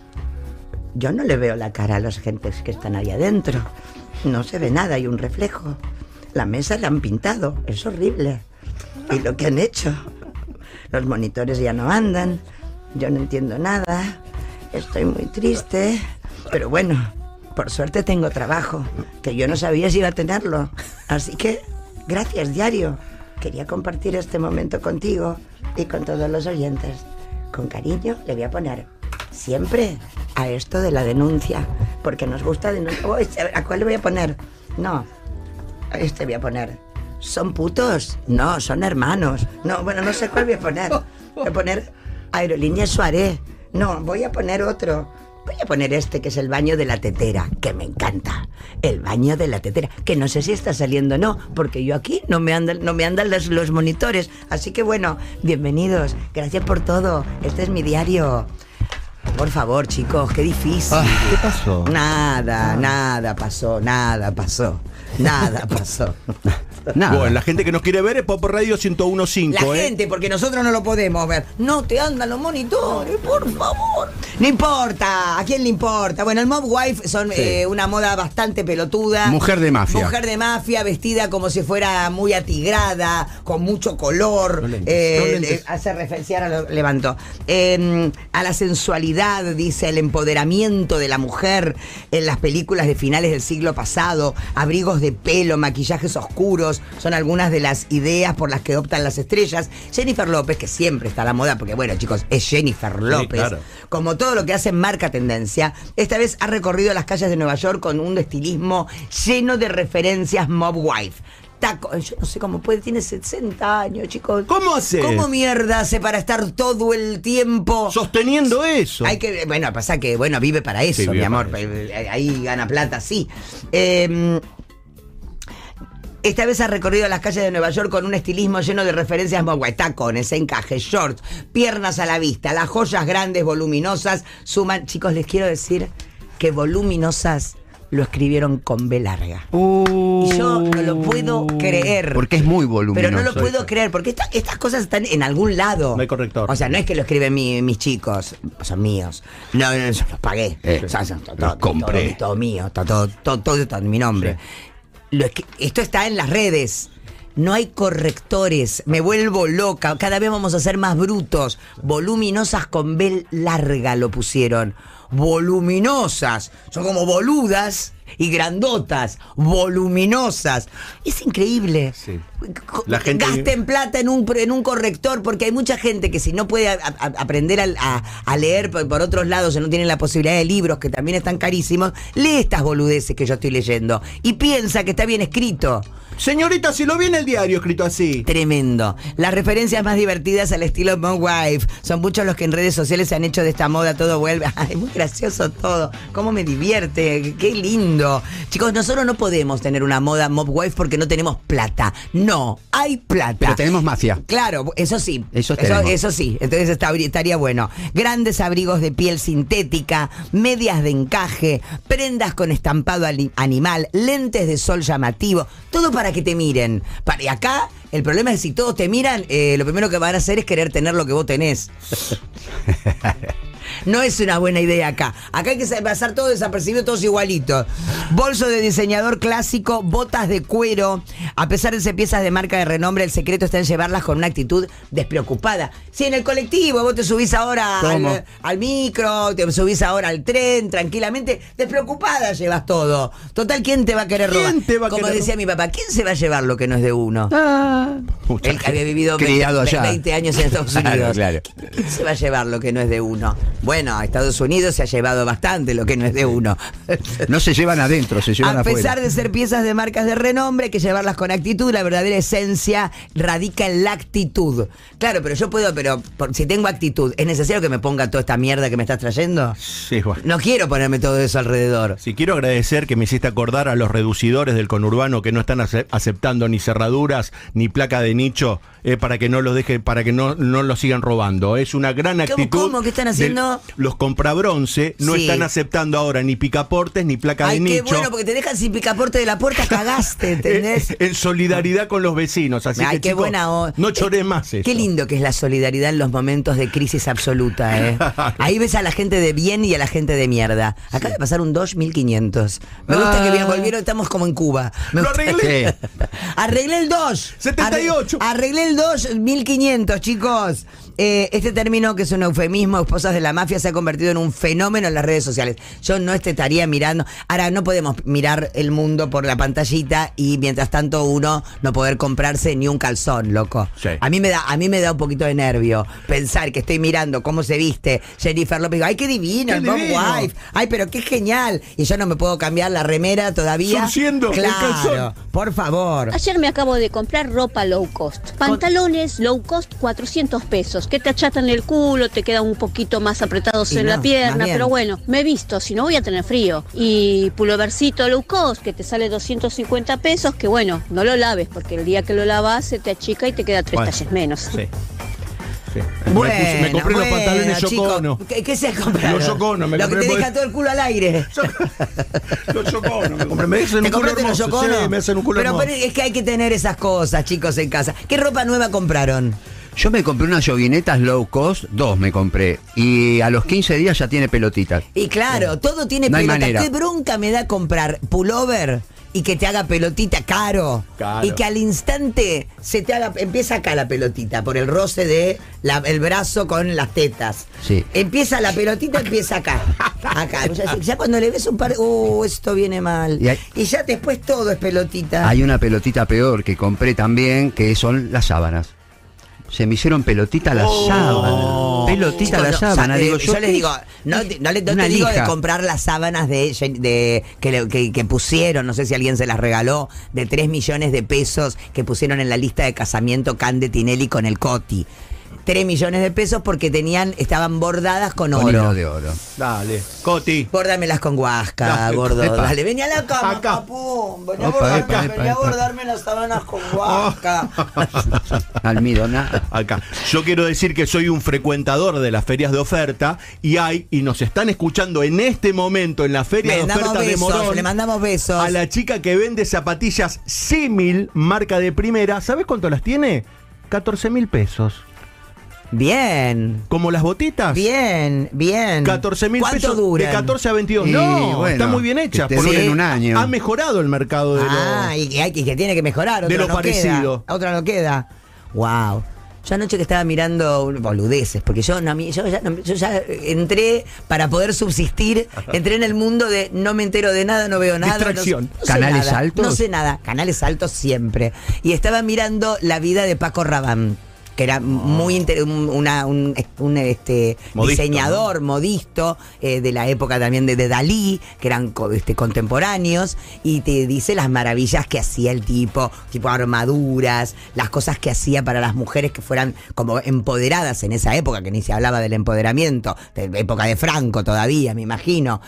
Yo no le veo la cara a los gentes que están ahí adentro. No se ve nada, hay un reflejo. La mesa la han pintado, es horrible. Y lo que han hecho. Los monitores ya no andan. Yo no entiendo nada. Estoy muy triste. Pero bueno, por suerte tengo trabajo, que yo no sabía si iba a tenerlo. Así que, gracias, diario. Quería compartir este momento contigo y con todos los oyentes. Con cariño le voy a poner siempre a esto de la denuncia, porque nos gusta denunciar. ¿A cuál le voy a poner? No, a este voy a poner. ¿Son putos? No, son hermanos. No, bueno, no sé cuál voy a poner. Voy a poner Aerolínea Suárez. No, voy a poner otro. Voy a poner este, que es el baño de la tetera, que me encanta. El baño de la tetera, que no sé si está saliendo o no, porque yo aquí no me andan los monitores. Así que bueno, bienvenidos. Gracias por todo. Este es mi diario. Por favor, chicos, qué difícil. ¿Qué pasó? Nada pasó. Nada. Bueno, la gente que nos quiere ver es Pop Radio 101.5. La gente, porque nosotros no lo podemos ver. No te andan los monitores, por favor. No importa, ¿a quién le importa? Bueno, el Mob Wife son una moda bastante pelotuda. Mujer de mafia. Mujer de mafia, vestida como si fuera muy atigrada, con mucho color. Hace referencia, ahora lo levanto. A la sensualidad, dice, el empoderamiento de la mujer en las películas de finales del siglo pasado. Abrigos de pelo, maquillajes oscuros, son algunas de las ideas por las que optan las estrellas. Jennifer López, que siempre está a la moda, porque bueno, chicos, es Jennifer López. Sí, claro. Como todo lo que hace marca tendencia, esta vez ha recorrido las calles de Nueva York con un estilismo lleno de referencias Mob Wife. Taco, yo no sé cómo puede, tiene 60 años, chicos. ¿Cómo hace? ¿Cómo mierda hace para estar todo el tiempo sosteniendo eso? Hay que, bueno, pasa que, bueno, vive para eso, sí, mi amor. Ahí gana plata, sí. Esta vez ha recorrido las calles de Nueva York con un estilismo lleno de referencias Mob Wife, tacones, encajes, shorts, piernas a la vista, las joyas grandes, voluminosas, suman. Chicos, les quiero decir que voluminosas lo escribieron con B larga. Y yo no lo puedo creer. Porque es muy voluminoso. Pero no lo puedo creer, porque estas cosas están en algún lado. No hay corrector. O sea, no es que lo escriben mis chicos, son míos. No, yo los pagué. O sea, los compré. Todo mío, todo está en mi nombre. Sí. Esto está en las redes. No hay correctores. Me vuelvo loca. Cada vez vamos a ser más brutos. Voluminosas con B larga lo pusieron. Voluminosas. Son como boludas y grandotas. Voluminosas. Es increíble. Sí. La gente... Gasten plata en un corrector, porque hay mucha gente que si no puede aprender a leer por otros lados, o no tienen la posibilidad de libros que también están carísimos, lee estas boludeces que yo estoy leyendo y piensa que está bien escrito. Señorita, si lo vi en el diario escrito así. Tremendo. Las referencias más divertidas al estilo Mob Wife son muchos los que en redes sociales se han hecho de esta moda. Todo vuelve. Ay, muy gracioso todo. Cómo me divierte. Qué lindo. Chicos, nosotros no podemos tener una moda Mob Wife porque no tenemos plata. No, hay plata. Pero tenemos mafia. Claro, eso sí. Eso sí. Entonces estaría bueno. Grandes abrigos de piel sintética, medias de encaje, prendas con estampado animal, lentes de sol llamativo. Todo para que te miren. Y acá el problema es que si todos te miran, lo primero que van a hacer es querer tener lo que vos tenés. No es una buena idea acá. Acá hay que pasar todo desapercibido, todos igualitos. Bolso de diseñador clásico, botas de cuero. A pesar de ser piezas de marca de renombre, el secreto está en llevarlas con una actitud despreocupada. Si en el colectivo vos te subís ahora al micro, te subís ahora al tren, tranquilamente, despreocupada llevas todo. Total, ¿quién te va a querer robar? Como decía mi papá, ¿quién se va a llevar lo que no es de uno? Él que había vivido 20 años en Estados Unidos. Claro. ¿Quién se va a llevar lo que no es de uno? Bueno, a Estados Unidos se ha llevado bastante lo que no es de uno. No se llevan adentro, se llevan afuera. A pesar de ser piezas de marcas de renombre, hay que llevarlas con actitud. La verdadera esencia radica en la actitud. Claro, pero yo puedo, si tengo actitud, ¿es necesario que me ponga toda esta mierda que me estás trayendo? Sí, bueno. No quiero ponerme todo eso alrededor. Sí, quiero agradecer que me hiciste acordar a los reducidores del conurbano que no están aceptando ni cerraduras ni placa de nicho para que no los dejen, para que no los sigan robando. Es una gran actitud. ¿Cómo? ¿Qué están haciendo? Los comprabronce no están aceptando ahora ni picaportes ni placa de nicho. Qué bueno, porque te dejan sin picaporte de la puerta, cagaste, ¿entendés? En solidaridad con los vecinos. Así que, qué chicos, buena no choré más eso. Qué lindo que es la solidaridad en los momentos de crisis absoluta, ¿eh? Ahí ves a la gente de bien y a la gente de mierda. Acaba de pasar un Dodge 1500. Me gusta que bien volvieron, estamos como en Cuba. Lo arreglé. Arreglé el Dodge. 78. Arreglé el Dodge 1500, chicos. Este término, que es un eufemismo, esposas de la mafia, se ha convertido en un fenómeno en las redes sociales. Yo no estaría mirando. Ahora, no podemos mirar el mundo por la pantallita y mientras tanto uno no poder comprarse ni un calzón, loco. Sí. A mí me da un poquito de nervio pensar que estoy mirando cómo se viste Jennifer López. Digo, ay, qué divino, el Bob Wife. Ay, pero qué genial. Y yo no me puedo cambiar la remera todavía. Surciendo el calzón. Claro, por favor. Ayer me acabo de comprar ropa low cost. Pantalones low cost, 400 pesos. Que te achatan el culo, te quedan un poquito más apretados Y en no, la más pierna. bien. Pero bueno, me he visto, si no voy a tener frío. Y pulovercito low cost, que te sale 250 pesos. Que bueno, no lo laves, porque el día que lo lavas se te achica y te queda 3 talles menos. Sí. Sí. Bueno, me compré los pantalones Yoko chicos, Ono. ¿Qué se compraron? Los Yoko Ono, me Lo que compré te por- deja todo el culo al aire. Los Yoko Ono, me compré. Me hacen ¿Te un culo compraste los hermoso. Yoko Ono? Sí, me hacen un culo pero hermoso. es que hay que tener esas cosas, chicos, en casa. ¿Qué ropa nueva compraron? Yo me compré unas joguinetas low cost, 2 me compré. Y a los 15 días ya tiene pelotitas. Y claro, todo tiene No hay pelota. manera. ¿Qué bronca me da comprar pullover y que te haga pelotita caro? Claro. Y que al instante se te haga, empieza acá la pelotita, por el roce de el brazo con las tetas. Sí. Empieza la pelotita, empieza acá. Acá. Ya cuando le ves un par, esto viene mal. Y Y ya después todo es pelotita. Hay una pelotita peor que compré también, que son las sábanas. Se me hicieron pelotita las sábanas. Pelotita las sábanas. Digo, yo les digo, no Una te digo de lija. comprar las sábanas que pusieron, no sé si alguien se las regaló, de 3 millones de pesos que pusieron en la lista de casamiento Cande Tinelli con el Coti. 3 millones de pesos porque estaban bordadas con Con hilo oro. de oro. Dale, Coti. Bórdamelas con guasca, Dale, gordo. epa. Dale, vení a la cama, Acá. papú. Vení a Opa, epa, vení a epa. bordarme las sábanas con guasca. Almidona. Acá. Yo quiero decir que soy un frecuentador de las ferias de oferta y nos están escuchando en este momento en la feria Le de mandamos oferta de besos, Morón. le mandamos besos. A la chica que vende zapatillas símil, marca de primera. ¿Sabes cuánto las tiene? 14.000 pesos. Bien. Como las botitas. Bien. 14.000 ¿Cuánto pesos duran? de 14 a 22. Y No, bueno, está muy bien hecha. que te porque duren un año. Ha mejorado el mercado de Y que tiene que mejorar. de Otra lo no parecido. Queda, otra no queda. Wow. Yo anoche que estaba mirando boludeces, porque yo ya entré para poder subsistir, entré en el mundo de no me entero de nada, no veo nada. Distracción. No sé ¿Canales nada, altos? No sé nada, canales altos siempre. Y estaba mirando la vida de Paco Rabanne, que era muy un Modisto, diseñador modisto de la época también de Dalí, que eran contemporáneos, y te dice las maravillas que hacía el tipo armaduras, las cosas que hacía para las mujeres que fueran como empoderadas en esa época, que ni se hablaba del empoderamiento, de época de Franco todavía, me imagino,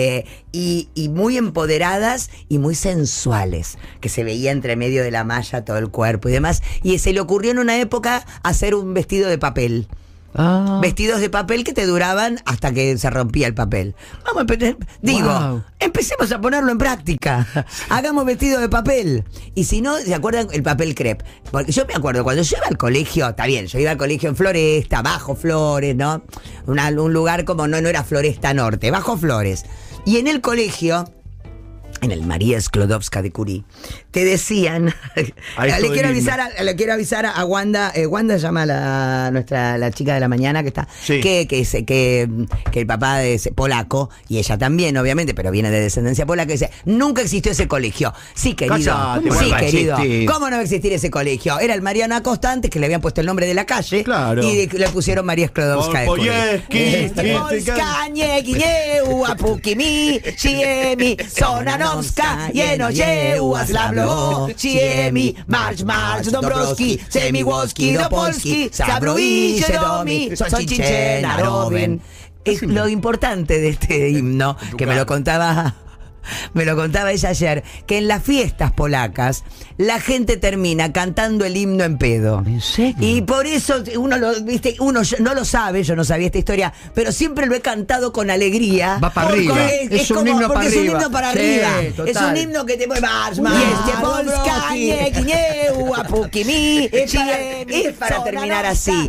y muy empoderadas y muy sensuales, que se veía entre medio de la malla todo el cuerpo y demás, y se le ocurrió en una época hacer un vestido de papel. Ah. Vestidos de papel que te duraban hasta que se rompía el papel. Vamos a Wow. empecemos a ponerlo en práctica. Hagamos vestido de papel. Y si no, ¿se acuerdan el papel crepe? Porque yo me acuerdo, cuando yo iba al colegio, está bien, yo iba al colegio en Floresta, Bajo Flores, ¿no? Un lugar como no era Floresta Norte, Bajo Flores. Y en el colegio, en el María Sklodowska de Curie, te decían, le quiero avisar a Wanda, Wanda se llama la chica de la mañana que está, Sí. que el papá es polaco, y ella también, obviamente, pero viene de descendencia polaca, y dice, nunca existió ese colegio. Sí, querido, Cállate, sí, ¿cómo va a querido. existir? ¿Cómo no va a existir ese colegio? Era el Mariano Acosta antes, que le habían puesto el nombre de la calle, Claro. y le pusieron María Sklodowska de Curie. Polska, nieki, nieu, apukimi, chiemi, sonanowska, jeno, jeł, Slawlo, chiemi, marsz, Dąbrowski, Semiłowski, do Polski, Zabruisze domi, Sącicze, Narowen. Es lo importante de este himno, que me lo contaba ella ayer, que en las fiestas polacas la gente termina cantando el himno en pedo. ¿En serio? Y por eso uno no lo sabe, yo no sabía esta historia, pero siempre lo he cantado con alegría. Va para Porque arriba. Es un himno para arriba. Es un himno para Sí, arriba. total. Es un himno que te mueve más. Es para terminar así.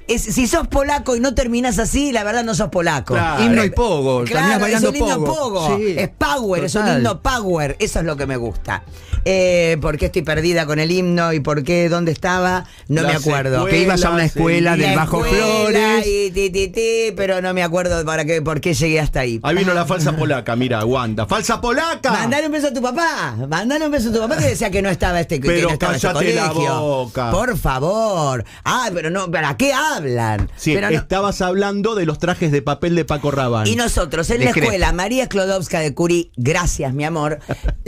si sos polaco y no terminás así, la verdad no sos polaco. Claro. Himno y pogo. Terminás Claro, es bailando un lindo pogo. Sí, Es power, es un total. lindo power. Eso es lo que me gusta. ¿Por qué estoy perdida con el himno y por qué, dónde estaba? No Las me acuerdo. Que ibas a una escuela del Bajo Flores. Y pero no me acuerdo por qué llegué hasta ahí. Ahí vino la falsa polaca, mira, Wanda. ¡Falsa polaca! Mandale un beso a tu papá. Mandale un beso a tu papá que decía que no estaba que Pero no estaba cállate la colegio. boca. Por favor. Pero no, ¿para qué hablan? Sí, Pero no- estabas hablando de los trajes de papel de Paco Rabanne. Y nosotros en la Discreto. escuela María Sklodowska de Curie, gracias mi amor,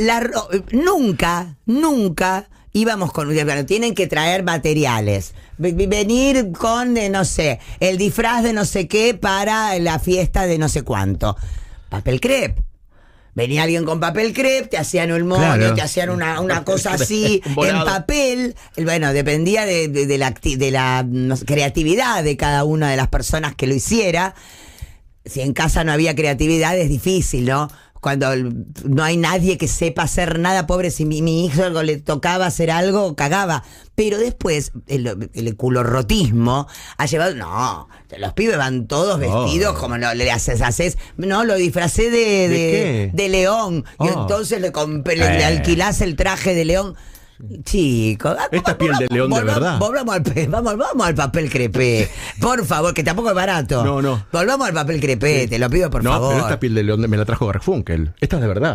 nunca íbamos con, bueno, tienen que traer materiales, venir con, no sé, el disfraz de no sé qué para la fiesta de no sé cuánto, papel crepe. Venía alguien con papel crepe, te hacían un moño, Claro. te hacían una cosa así, en Volado. papel. Bueno, dependía de la no sé, creatividad de cada una de las personas que lo hiciera. Si en casa no había creatividad es difícil, ¿no? Cuando no hay nadie que sepa hacer nada, pobre, si mi hijo le tocaba hacer algo, cagaba. Pero después, el culorrotismo ha llevado... No, los pibes van todos vestidos como le haces... No, lo disfracé qué? de león. Y Oh. entonces le alquilás el traje de león. Chicos, Esta es piel de león de verdad. Vamos al papel crepé. Por favor, que tampoco es barato. No. Volvamos al papel crepé, te lo pido por no, favor. pero esta piel de león me la trajo Garfunkel. Esta es de verdad.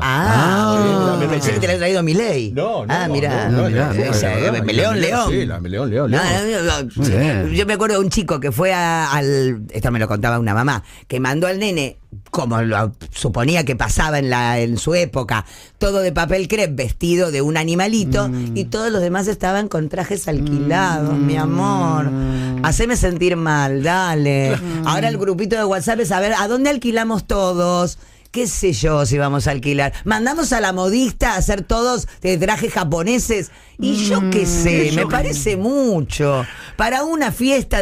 Pensé que te la había traído Milei. No, mirá. mirá. León. Sí, león. Muy bien. Yo me acuerdo de un chico que fue esto me lo contaba una mamá, que mandó al nene, como lo suponía que pasaba en su época, todo de papel crepe, vestido de un animalito, y todos los demás estaban con trajes alquilados, mi amor. Haceme sentir mal, dale. Ahora el grupito de WhatsApp es a ver, ¿a dónde alquilamos todos? ¿Qué sé yo si vamos a alquilar? Mandamos a la modista a hacer todos de trajes japoneses. Y yo qué sé, me parece mucho. Para una fiesta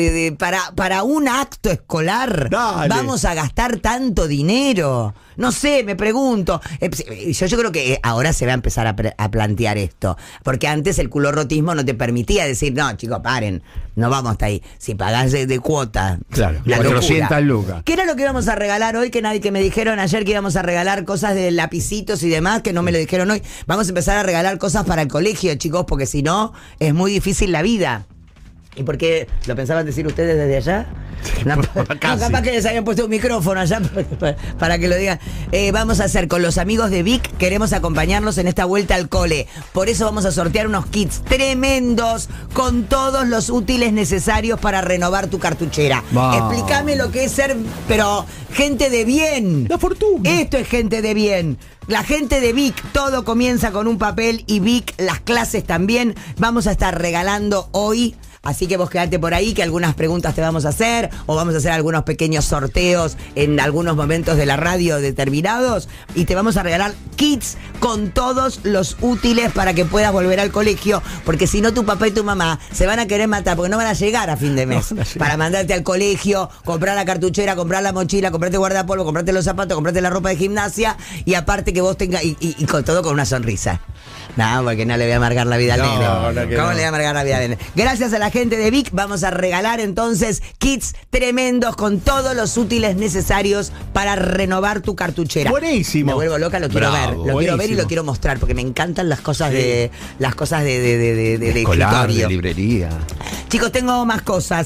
para un acto escolar, Dale. vamos a gastar tanto dinero. No sé, me pregunto. Yo creo que ahora se va a empezar a plantear esto. Porque antes el culorrotismo no te permitía decir, no, chicos, paren, no vamos hasta ahí. Si pagás de cuota. Claro, la 400 locura. lucas. ¿Qué era lo que íbamos a regalar hoy? Que me dijeron ayer que íbamos a regalar cosas de lapicitos y demás, que no me lo dijeron hoy. Vamos a empezar a regalar cosas para el colegio, chicos, porque si no, es muy difícil la vida. ¿Y por qué lo pensaban decir ustedes desde allá? No, capaz que les habían puesto un micrófono allá para que lo digan. Vamos a hacer con los amigos de Vic, queremos acompañarlos en esta vuelta al cole. Por eso vamos a sortear unos kits tremendos con todos los útiles necesarios para renovar tu cartuchera. Wow. Explícame lo que es ser, pero gente de bien. La fortuna. Esto es gente de bien. La gente de Vic, todo comienza con un papel y Vic, las clases también. Vamos a estar regalando hoy. Así que vos quedate por ahí, que algunas preguntas te vamos a hacer, o vamos a hacer algunos pequeños sorteos en algunos momentos de la radio determinados, y te vamos a regalar kits con todos los útiles para que puedas volver al colegio, porque si no tu papá y tu mamá se van a querer matar, porque no van a llegar a fin de mes, para mandarte al colegio, comprar la cartuchera, comprar la mochila, comprarte guardapolvo, comprarte los zapatos, comprarte la ropa de gimnasia, y aparte que vos tengas, y con todo con una sonrisa. No, porque no le voy a amargar la vida al nene. ¿Cómo le voy a amargar la vida al nene? Gracias a la gente de Vic vamos a regalar entonces kits tremendos con todos los útiles necesarios para renovar tu cartuchera. Buenísimo. Me vuelvo loca, lo quiero Bravo, ver. Lo quiero ver y buenísimo. lo quiero mostrar porque me encantan las cosas de Escolar, escritorio. de librería. Chicos, tengo más cosas.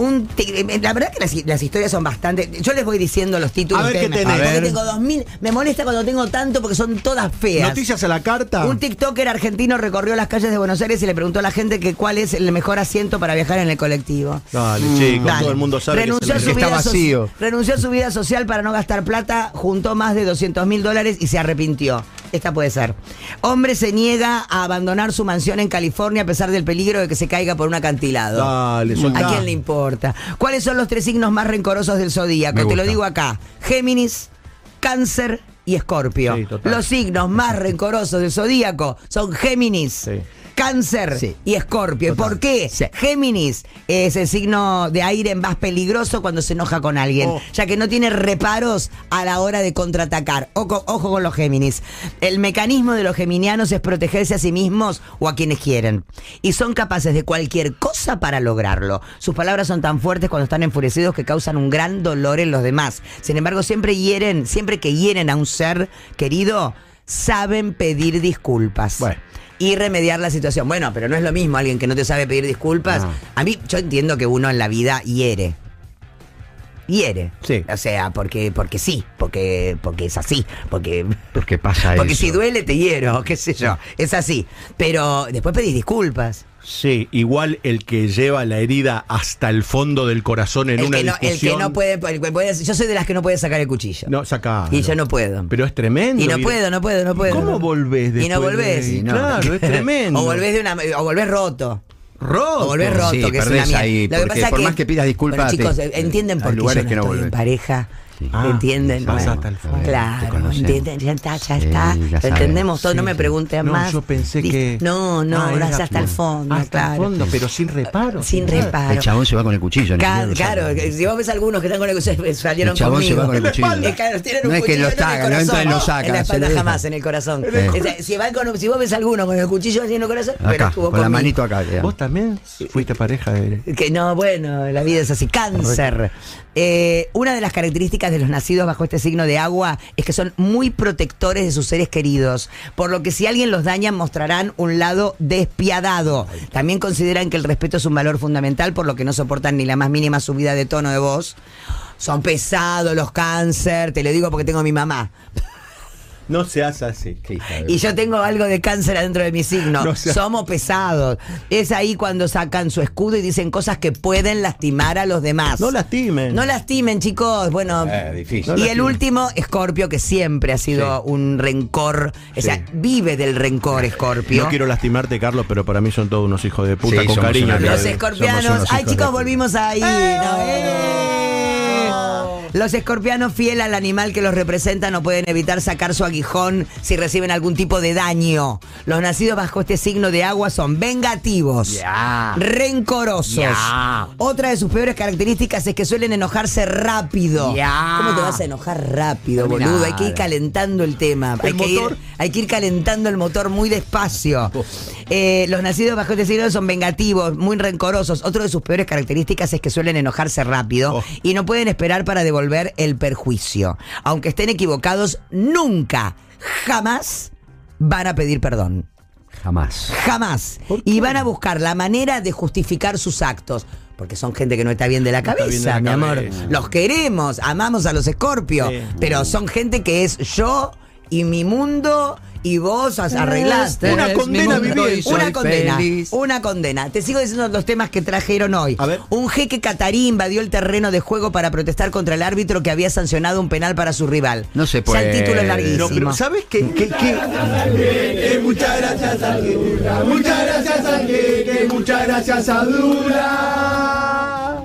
La verdad que las historias son bastante... Yo les voy diciendo los títulos. A ver, ustedes ¿qué me- tenés? porque A ver. tengo 2000. Me molesta cuando tengo tanto porque son todas feas. Noticias a la carta. Un TikToker argentino recorrió las calles de Buenos Aires y le preguntó a la gente que cuál es el mejor asiento para viajar en el colectivo. Dale, chicos, Dale. todo el mundo sabe renunció, que a se su la- vida Está vacío. renunció a su vida social para no gastar plata, juntó más de $200.000 y se arrepintió. Esta puede ser. Hombre se niega a abandonar su mansión en California a pesar del peligro de que se caiga por un acantilado. Dale, soltá. ¿A quién le importa? ¿Cuáles son los 3 signos más rencorosos del zodíaco? Me Te lo gusta. digo acá. Géminis, Cáncer y Escorpio. Sí, total. Los signos más rencorosos del zodíaco son Géminis, Sí. Cáncer Sí. y Escorpio. ¿Y por qué? Sí. Géminis es el signo de aire más peligroso cuando se enoja con alguien, ya que no tiene reparos a la hora de contraatacar. Ojo con los Géminis. El mecanismo de los geminianos es protegerse a sí mismos o a quienes quieren. Y son capaces de cualquier cosa para lograrlo. Sus palabras son tan fuertes cuando están enfurecidos que causan un gran dolor en los demás. Sin embargo, siempre que hieren a un ser querido, saben pedir disculpas. Bueno. Y remediar la situación. Bueno, pero no es lo mismo alguien que no te sabe pedir disculpas. No. A mí, yo entiendo que uno en la vida hiere. Sí. O sea, porque sí, porque es así, porque pasa porque eso. si duele te hiero, qué sé yo, es así. Pero después pedís disculpas. Sí, igual el que lleva la herida hasta el fondo del corazón en una discusión. El que no puede, yo soy de las que no puede sacar el cuchillo. No, saca. Y yo no puedo. Pero es tremendo. Y no puedo. ¿Cómo volvés después? Y no volvés. de- Claro, es tremendo. O volvés roto. Roto. O volvés roto, Sí, que es perdés una mierda. ahí, Lo que porque pasa por que- más que pidas disculpas, bueno, chicos, te- entienden por hay qué yo lugares no que no estoy en volvés. pareja. Ah, ¿Entienden? vas Bueno, hasta el fondo. Te claro, conocen. ¿entienden? Ya está. Sí, Lo ya sabes. entendemos todo, no me Sí. pregunten No, más. yo pensé que. No, Ah, era- vas hasta el fondo, hasta claro. el fondo, pero sin reparo. Sin Claro. reparo. El chabón se va con el cuchillo. ni siquiera lo Claro, sabe. si vos ves algunos que están con el cuchillo, salieron El chabón conmigo. se va con el cuchillo. Claro, tienen un No es que cuchillo lo en el saca, lo corazón, entra y lo saca, en la se espalda lo deja. jamás, en el corazón. Si ves alguno con el cuchillo así en el corazón, pero Acá, estuvo con la conmigo. manito acá. queda. ¿Vos también fuiste pareja de.? Que no, bueno, la vida es así. Cáncer. Una de las características de los nacidos bajo este signo de agua es que son muy protectores de sus seres queridos, por lo que si alguien los daña mostrarán un lado despiadado. También consideran que el respeto es un valor fundamental, por lo que no soportan ni la más mínima subida de tono de voz. Son pesados los cáncer, te lo digo porque tengo a mi mamá. No se hace así. Y yo tengo algo de cáncer adentro de mi signo. No sea- Somos pesados. Es ahí cuando sacan su escudo y dicen cosas que pueden lastimar a los demás. No lastimen. No lastimen, chicos. Bueno. Difícil. Y el último, Escorpio, que siempre ha sido un rencor. O sea, vive del rencor, Escorpio. No quiero lastimarte, Carlos, pero para mí son todos unos hijos de puta Sí, con somos cariño. una te lo Los digo. escorpianos. Somos unos Ay, hijos chicos, de- volvimos ahí. Los escorpianos, fiel al animal que los representa, no pueden evitar sacar su aguijón si reciben algún tipo de daño. Los nacidos bajo este signo de agua son vengativos, rencorosos. Otra de sus peores características es que suelen enojarse rápido. ¿Cómo te vas a enojar rápido, boludo? Hay que ir calentando el tema. Hay que ir calentando el motor muy despacio. Los nacidos bajo este signo son vengativos, muy rencorosos. Otra de sus peores características es que suelen enojarse rápido y no pueden esperar para devolver el perjuicio. Aunque estén equivocados, nunca, jamás van a pedir perdón. Jamás. Jamás. Y van a buscar la manera de justificar sus actos. Porque son gente que no está bien de la está bien de cabeza, la mi amor. cabeza. Los queremos, amamos a los Escorpios. Sí. Pero son gente que es yo y mi mundo y vos arreglaste. Una condena vivir. Una condena. feliz. Una condena. Te sigo diciendo los temas que trajeron hoy. A ver. Un jeque catarí invadió el terreno de juego para protestar contra el árbitro que había sancionado un penal para su rival. No se Ya puede. el título es larguísimo. No, pero ¿sabes qué? Muchas gracias a Dura, muchas gracias a Jeque, muchas gracias a Dura.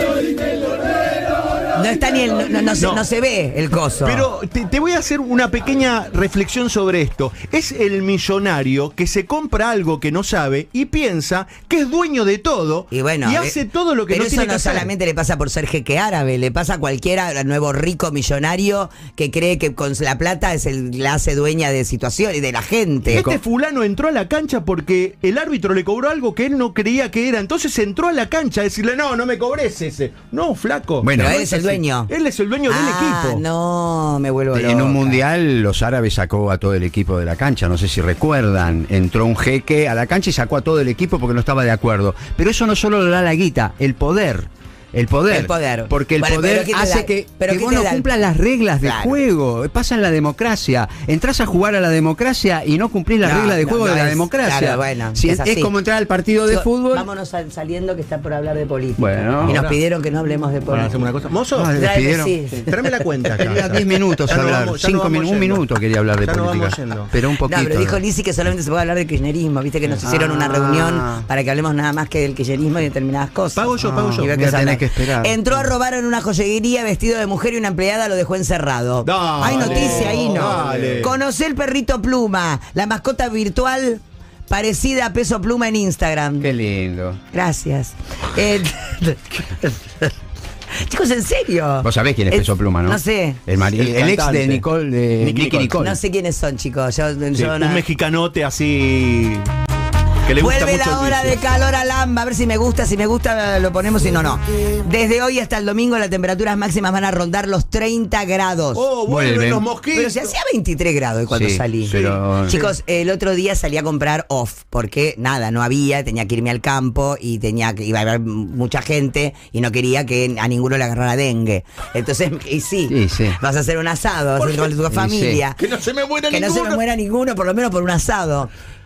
No está ni el, no se ve el coso. Pero te voy a hacer una pequeña reflexión sobre esto. Es el millonario que se compra algo que no sabe y piensa que es dueño de todo Y bueno, hace todo lo que pero no eso tiene que no hacer. solamente le pasa por ser jeque árabe, le pasa a cualquiera nuevo rico millonario que cree que con la plata la hace dueña de situación y de la gente. Este fulano entró a la cancha porque el árbitro le cobró algo que él no creía que era. Entonces entró a la cancha a decirle, no me cobres ese. No, flaco. Bueno, Pero no él es el así. dueño. Él es el dueño del equipo. No, me vuelvo loca. en un mundial los árabes sacó a todo el equipo de la cancha, no sé si recuerdan. Entró un jeque a la cancha y sacó a todo el equipo porque no estaba de acuerdo. Pero eso no solo le da la guita, el poder. El poder. El poder. Porque el Bueno, poder pero ¿qué te hace da? que Pero ¿qué vos te no da el- cumplas las reglas de Claro. juego. Pasa en la democracia. Entrás a jugar a la democracia y no cumplís las No, reglas de no, juego no de la es- democracia. claro, bueno, Si es es así. como entrar al partido de Chicos, fútbol. Vámonos saliendo que está por hablar de política. Bueno. Y nos Ahora- pidieron que no hablemos de Ahora política. hacemos una cosa. Mozo, Ah, Tráeme, pidieron. sí. tráeme la cuenta acá. Quería 10 minutos Ya nos hablar. vamos- ya nos 5 vamos minutos, un yendo. minuto quería hablar de Ya nos política. vamos yendo. Pero un poquito. No, pero dijo Lizzy que solamente se puede hablar de kirchnerismo. Viste que nos hicieron una reunión para que hablemos nada más que del kirchnerismo y determinadas cosas. Pago yo, pago yo. Y veo Voy a se tener habla. que esperar. Entró a robar en una joyería vestido de mujer y una empleada lo dejó encerrado. Dale, Hay noticia ahí, ¿no? dale. Conocé el perrito Pluma, la mascota virtual parecida a Peso Pluma en Instagram. Qué lindo. Gracias. Chicos, en serio. Vos sabés quién es Peso Pluma, ¿no? No sé. El ex de Nicole, de Nicky Nicole. No sé quiénes son, chicos. Yo Un mexicanote así. Que le gusta Vuelve mucho la el hora vicio. de calor al AMBA, a ver si me gusta lo ponemos, si no, no. Desde hoy hasta el domingo las temperaturas máximas van a rondar los 30 grados. Oh, vuelven Vuelven. los mosquitos. Pero se hacía 23 grados cuando Sí, salí. pero- Chicos, el otro día salí a comprar off, porque nada, no había, tenía que irme al campo y iba a haber mucha gente y no quería que a ninguno le agarrara dengue. Entonces, y sí, Sí. vas a hacer un asado, vas a hacer con tu familia. Que no se me muera Que no ninguno. se me muera ninguno, por lo menos por un asado.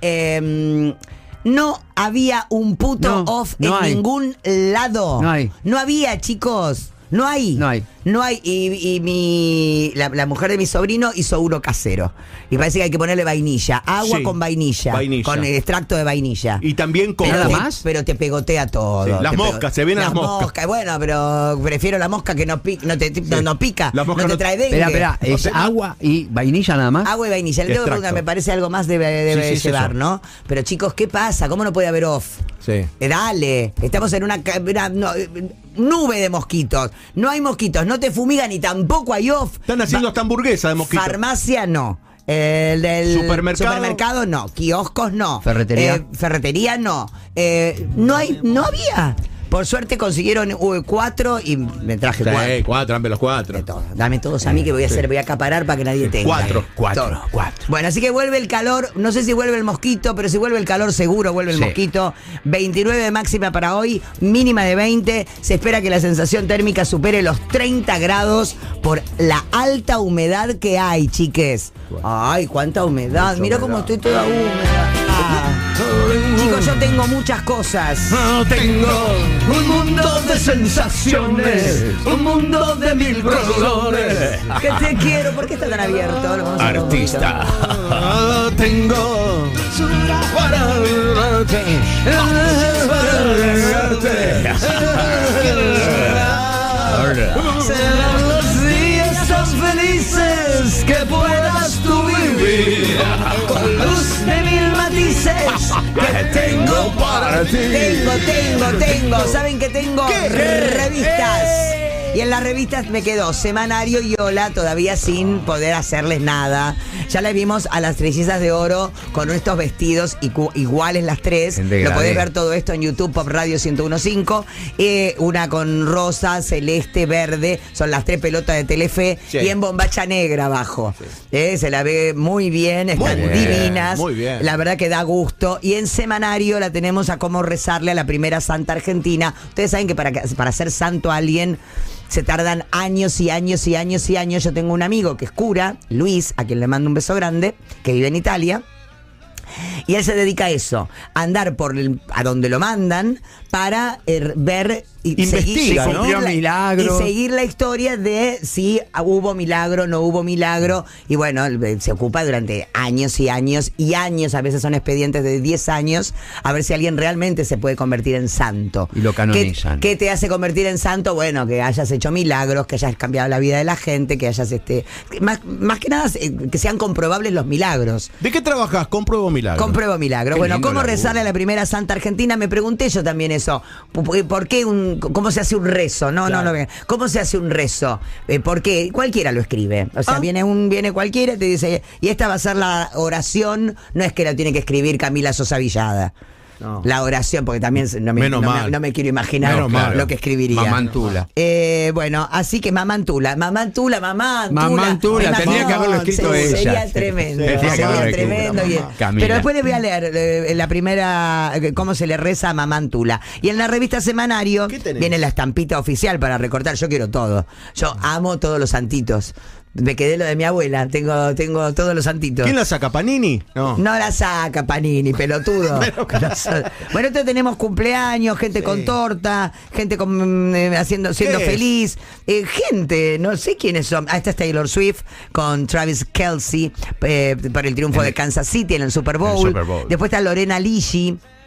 No había un puto No, off no en hay. ningún lado. No hay. No había, chicos. No hay. No hay. No hay. Y la mujer de mi sobrino hizo uno casero. Y parece que hay que ponerle vainilla. Agua Sí, con vainilla. vainilla. Con extracto de vainilla. Y también con ¿Nada te, más? pero te pegotea todo. Sí, las Te moscas, se vienen las moscas. Bueno, pero prefiero la mosca que no pica. No pica. Las moscas no te no- trae dengue. Espera, es agua y vainilla nada más. Agua y vainilla. Le tengo que Extracto. preguntar, me parece algo más debe Sí, sí, es llevar, eso. ¿no? Pero chicos, ¿qué pasa? ¿Cómo no puede haber off? Sí. Dale, estamos en una nube de mosquitos. No hay mosquitos, no te fumigan y tampoco hay off. Están haciendo hasta hamburguesa de mosquitos. Farmacia no. El del Supermercado. no. Kioscos no. Ferretería. Ferretería no. No había. Por suerte consiguieron 4 y me traje 4. Sí, 4, dame los 4. Dame todos a mí que voy a acaparar para que nadie tenga. 4. Todo. Bueno, así que vuelve el calor, no sé si vuelve el mosquito, pero si vuelve el calor seguro vuelve el Sí. mosquito. 29 de máxima para hoy, mínima de 20. Se espera que la sensación térmica supere los 30 grados por la alta humedad que hay, chiques. Ay, cuánta humedad. Mira cómo estoy toda húmeda. Chicos, yo tengo muchas cosas. Tengo un mundo de sensaciones, un mundo de mil colores. Que te quiero. ¿Por qué está tan abierto? Lo vamos a hacer un poquito. Tengo para verte, serán los días tan felices que puedas tú vivir con luz de mil matices que tengo para ti. Tengo. ¿Saben que tengo? Revistas. Y en las revistas me quedó Semanario y Hola, todavía sin poder hacerles nada. Ya la vimos a las Trellizas de Oro con estos vestidos iguales las tres. En degradé. Lo podés ver todo esto en YouTube, Pop Radio 101.5. Una con rosa, celeste, verde. Son las 3 pelotas de Telefe. Sí. Y en bombacha negra abajo. Se la ve muy bien, están bien, divinas. muy bien. La verdad que da gusto. Y en Semanario la tenemos a cómo rezarle a la primera santa argentina. Ustedes saben que para ser santo a alguien se tardan años y años y años y años. Yo tengo un amigo que es cura, Luis, a quien le mando un beso grande, que vive en Italia. Y él se dedica a eso, a andar a donde lo mandan para ver y Investiga, ¿no? Cumplió milagro. y seguir la historia de si hubo milagro, no hubo milagro. Y bueno, se ocupa durante años y años y años, a veces son expedientes de 10 años, a ver si alguien realmente se puede convertir en santo. Y lo canonizan. ¿Qué te hace convertir en santo? Bueno, que hayas hecho milagros, que hayas cambiado la vida de la gente, que hayas más que nada que sean comprobables los milagros. ¿De qué trabajas? Compruebo milagro. Compruebo milagro. Qué Bueno, lindo ¿cómo laburo. rezarle a la primera santa argentina? Me pregunté yo también eso. ¿Por qué ¿Cómo se hace un rezo? No. ¿Cómo se hace un rezo? ¿Por qué? Cualquiera lo escribe. O sea, viene cualquiera y te dice, y esta va a ser la oración, no es que la tiene que escribir Camila Sosa Villada. No. La oración, porque también Menos mal. no me quiero imaginar Menos mal. lo que escribiría. Mamantula. Bueno, así que Mamantula, Mamantula, Imagínate, tendría que haberlo escrito ella. Sería tremendo. Tendría que Sería haberlo tremendo. escrito. Y- Camila. Pero después les voy a leer la primera, cómo se le reza a Mamantula. Y en la revista Semanario ¿Qué tenés? viene la estampita oficial para recortar. Yo quiero todo. Yo amo todos los santitos. Me quedé lo de mi abuela. Tengo todos los santitos. ¿Quién la saca? ¿Panini? No. No la saca Panini, pelotudo. Bueno, entonces tenemos cumpleaños, gente con torta, gente siendo ¿Qué es? feliz, gente, no sé quiénes son. Esta es Taylor Swift con Travis Kelce por el triunfo de Kansas City en el Super Bowl. Super Bowl. Después está Lorena Ligi.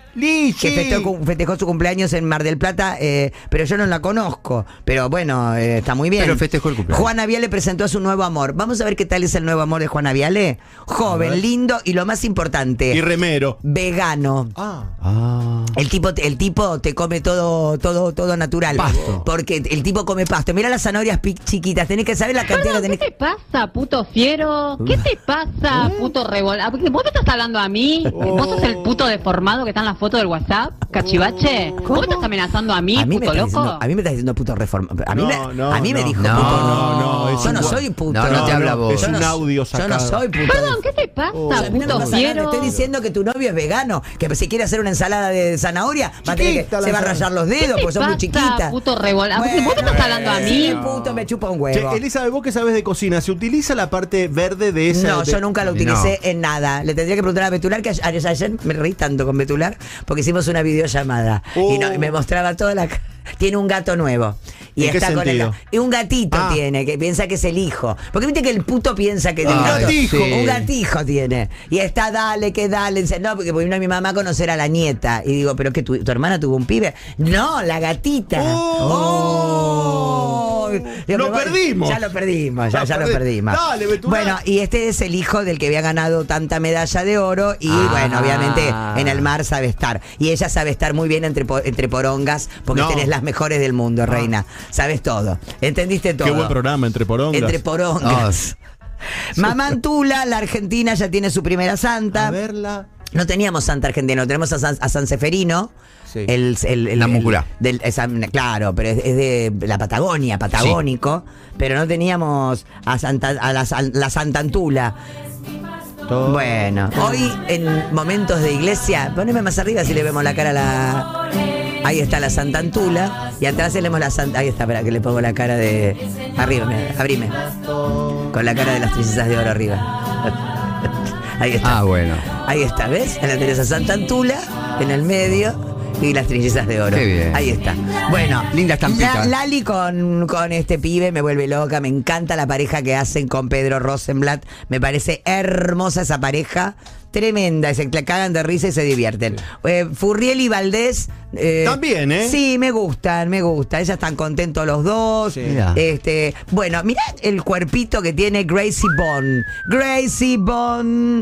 que festejó su cumpleaños en Mar del Plata, pero yo no la conozco. Pero bueno, está muy bien. Pero festejó el cumpleaños. Juana Viale presentó a su nuevo amor. Vamos a ver qué tal es el nuevo amor de Juana Viale. Joven, lindo y lo más importante, Y remero. vegano. El tipo te come todo natural. Pasto. Porque el tipo come pasto. Mira las zanahorias chiquitas. Tenés que saber la cantidad que tenés. ¿Qué te pasa, puto fiero? ¿Qué te pasa, puto revolado? ¿Vos me estás hablando a mí? ¿Vos sos el puto deformado que está en la foto del WhatsApp? ¿Cachivache? ¿Vos me estás amenazando a mí, puto loco? A mí me estás diciendo puto reformado. A mí me dijo no, puto. no, Yo no soy puto. No te habla vos. Es un audio Yo sacado. no soy puto. Perdón, ¿qué te pasa, A mí no me puto pasa nada. Te fiero? estoy diciendo que tu novio es vegano, que si quiere hacer una ensalada de zanahoria, va a tener que, se va a rayar los dedos porque son muy chiquitas. Puto revolado. ¿Vos me estás hablando a mí? Sí, puto, me chupa un huevo. Che, Elizabeth, vos que sabes de cocina, ¿se utiliza la parte verde de esa? No, yo nunca lo utilicé en nada. Le tendría que preguntar a Betular, que ayer me reí tanto con Betular, porque hicimos una videollamada. Y me mostraba toda la... Tiene un gato nuevo. Y ¿En qué está con sentido? y un gatito tiene, que piensa que es el hijo. Porque viste que el puto piensa que es el gato. gatijo. Sí. Un gatijo tiene. Y está, dale. Dice, no, porque vino a mi mamá a conocer a la nieta. Y digo, ¿pero que tu hermana tuvo un pibe? No, la gatita. Digo, Lo perdimos. Ya lo perdimos, ya lo perdimos. Dale, Betular. Bueno, y este es el hijo del que había ganado tanta medalla de oro. Y bueno, obviamente en el mar sabe estar. Y ella sabe estar muy bien entre porongas, porque No. tenés las mejores del mundo, reina. Sabes todo. ¿Entendiste todo? Qué buen programa, Entre Porongas. Entre porongas. Mamantula, la Argentina, ya tiene su primera santa. A verla. No teníamos santa argentina, tenemos a San Seferino. Sí. La múcula. Claro, pero es de la Patagonia, patagónico. Pero no teníamos a la Santantula. Bueno, hoy en momentos de iglesia, poneme más arriba si le vemos la cara a la... Ahí está la Santantula. Y atrás tenemos la Santa... Ahí está, para que le pongo la cara de... Arriba, mira, abrime. Con la cara de las princesas de oro arriba. Ahí está. Bueno. Ahí está, ¿ves? En la Teresa Santantula, en el medio, y las trillizas de oro. Qué bien. Ahí está. Bueno, Linda estampita. Lali con este pibe me vuelve loca. Me encanta la pareja que hacen con Pedro Rosenblatt. Me parece hermosa esa pareja. Tremenda, se cagan de risa y se divierten. Furriel y Valdés. También, ¿eh? Sí, me gustan. Ellas están contentos los dos. Sí. Mirá. Bueno, mirá el cuerpito que tiene Gracie Bond. Gracie Bond.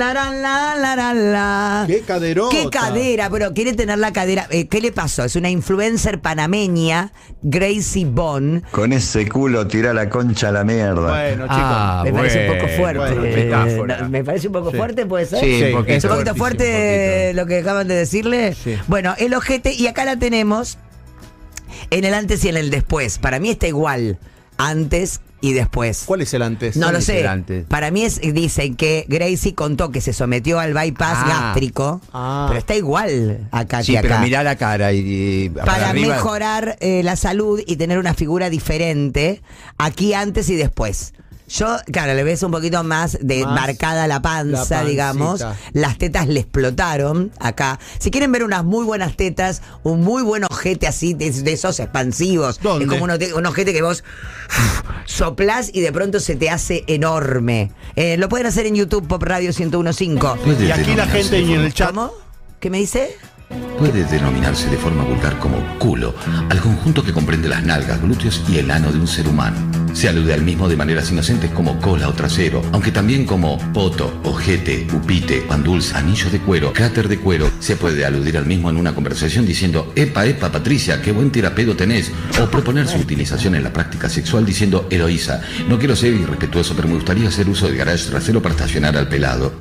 La. Qué caderota. Qué cadera, pero quiere tener la cadera. ¿Qué le pasó? Es una influencer panameña, Gracie Bond. Con ese culo tira la concha a la mierda. Bueno, chicos. Me parece un poco fuerte. bueno, metáfora. Me parece un poco fuerte, ¿puede ser? Sí, un poquito. ¿Es un poquito fuerte lo que acaban de decirle? Sí. Bueno, el ojete, y acá la tenemos en el antes y en el después. Para mí está igual, antes y después. ¿Cuál es el antes? No lo es sé. el antes? Para mí dicen que Gracie contó que se sometió al bypass gástrico, pero está igual acá Sí, que acá. pero mirá la cara y Para arriba. mejorar la salud y tener una figura diferente aquí antes y después. Yo, claro, le ves un poquito más marcada la panza, la digamos. pancita. Las tetas le explotaron acá. Si quieren ver unas muy buenas tetas, un muy buen ojete así, de esos expansivos. ¿Dónde? Es como un ojete que vos soplás y de pronto se te hace enorme. Lo pueden hacer en YouTube, Pop Radio 101.5. Y aquí la gente en el chat. ¿Cómo? ¿Qué me dice? Puede denominarse de forma vulgar como culo al conjunto que comprende las nalgas, glúteos y el ano de un ser humano. Se alude al mismo de maneras inocentes como cola o trasero, aunque también como poto, ojete, pupite, pan dulce, anillo de cuero, cráter de cuero. Se puede aludir al mismo en una conversación diciendo epa, Patricia, qué buen tirapedo tenés, o proponer su utilización en la práctica sexual diciendo Eloísa, no quiero ser irrespetuoso, pero me gustaría hacer uso del garage trasero para estacionar al pelado.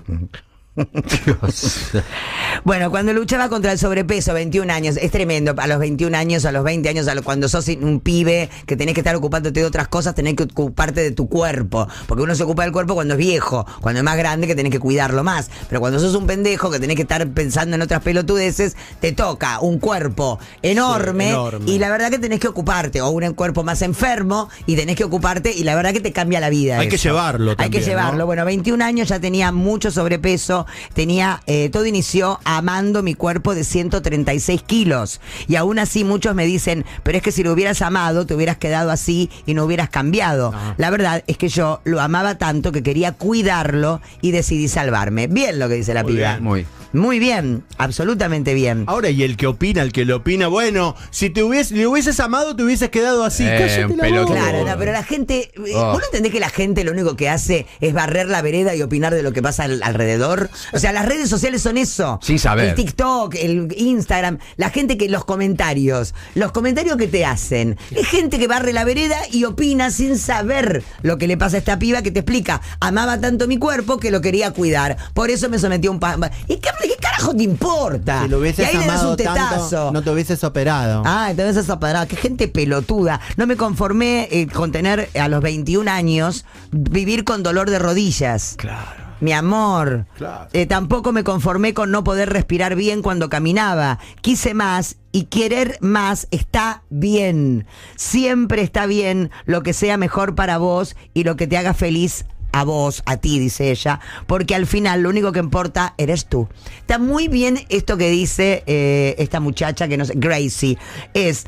Bueno, cuando luchaba contra el sobrepeso, 21 años, es tremendo. A los 21 años, a los 20 años, cuando sos un pibe que tenés que estar ocupándote de otras cosas, tenés que ocuparte de tu cuerpo. Porque uno se ocupa del cuerpo cuando es viejo, cuando es más grande, que tenés que cuidarlo más. Pero cuando sos un pendejo que tenés que estar pensando en otras pelotudeces, te toca un cuerpo enorme, Sí, enorme. y la verdad que tenés que ocuparte. O un cuerpo más enfermo y tenés que ocuparte, y la verdad que te cambia la vida. Hay que eso. llevarlo Hay también, que llevarlo. ¿no? Bueno, 21 años, ya tenía mucho sobrepeso. Todo inició amando mi cuerpo de 136 kilos. Y aún así muchos me dicen, pero es que si lo hubieras amado, te hubieras quedado así y no hubieras cambiado. La verdad es que yo lo amaba tanto que quería cuidarlo y decidí salvarme. Bien lo que dice la Muy piba. bien. Muy. Muy bien, absolutamente bien. Ahora, y el que opina, el que lo opina, bueno, si le hubieses amado, te hubieses quedado así. Cállate la boca. Claro, no, pero la gente, ¿vos no entendés que la gente lo único que hace es barrer la vereda y opinar de lo que pasa alrededor? O sea, las redes sociales son eso. Sin saber. El TikTok, el Instagram, la gente que los comentarios que te hacen, es gente que barre la vereda y opina sin saber lo que le pasa a esta piba que te explica, amaba tanto mi cuerpo que lo quería cuidar, por eso me sometió a un ¿Y qué carajo te importa? Si lo hubieses y ahí le das amado un tetazo. tanto, no te hubieses operado. Ah, te hubieses operado. Qué gente pelotuda. No me conformé con tener a los 21 años vivir con dolor de rodillas. Claro. Mi amor. Claro. Tampoco me conformé con no poder respirar bien cuando caminaba. Quise más y querer más está bien. Siempre está bien lo que sea mejor para vos y lo que te haga feliz a vos, a ti, dice ella, porque al final lo único que importa eres tú. Está muy bien esto que dice esta muchacha que no sé, Gracie, es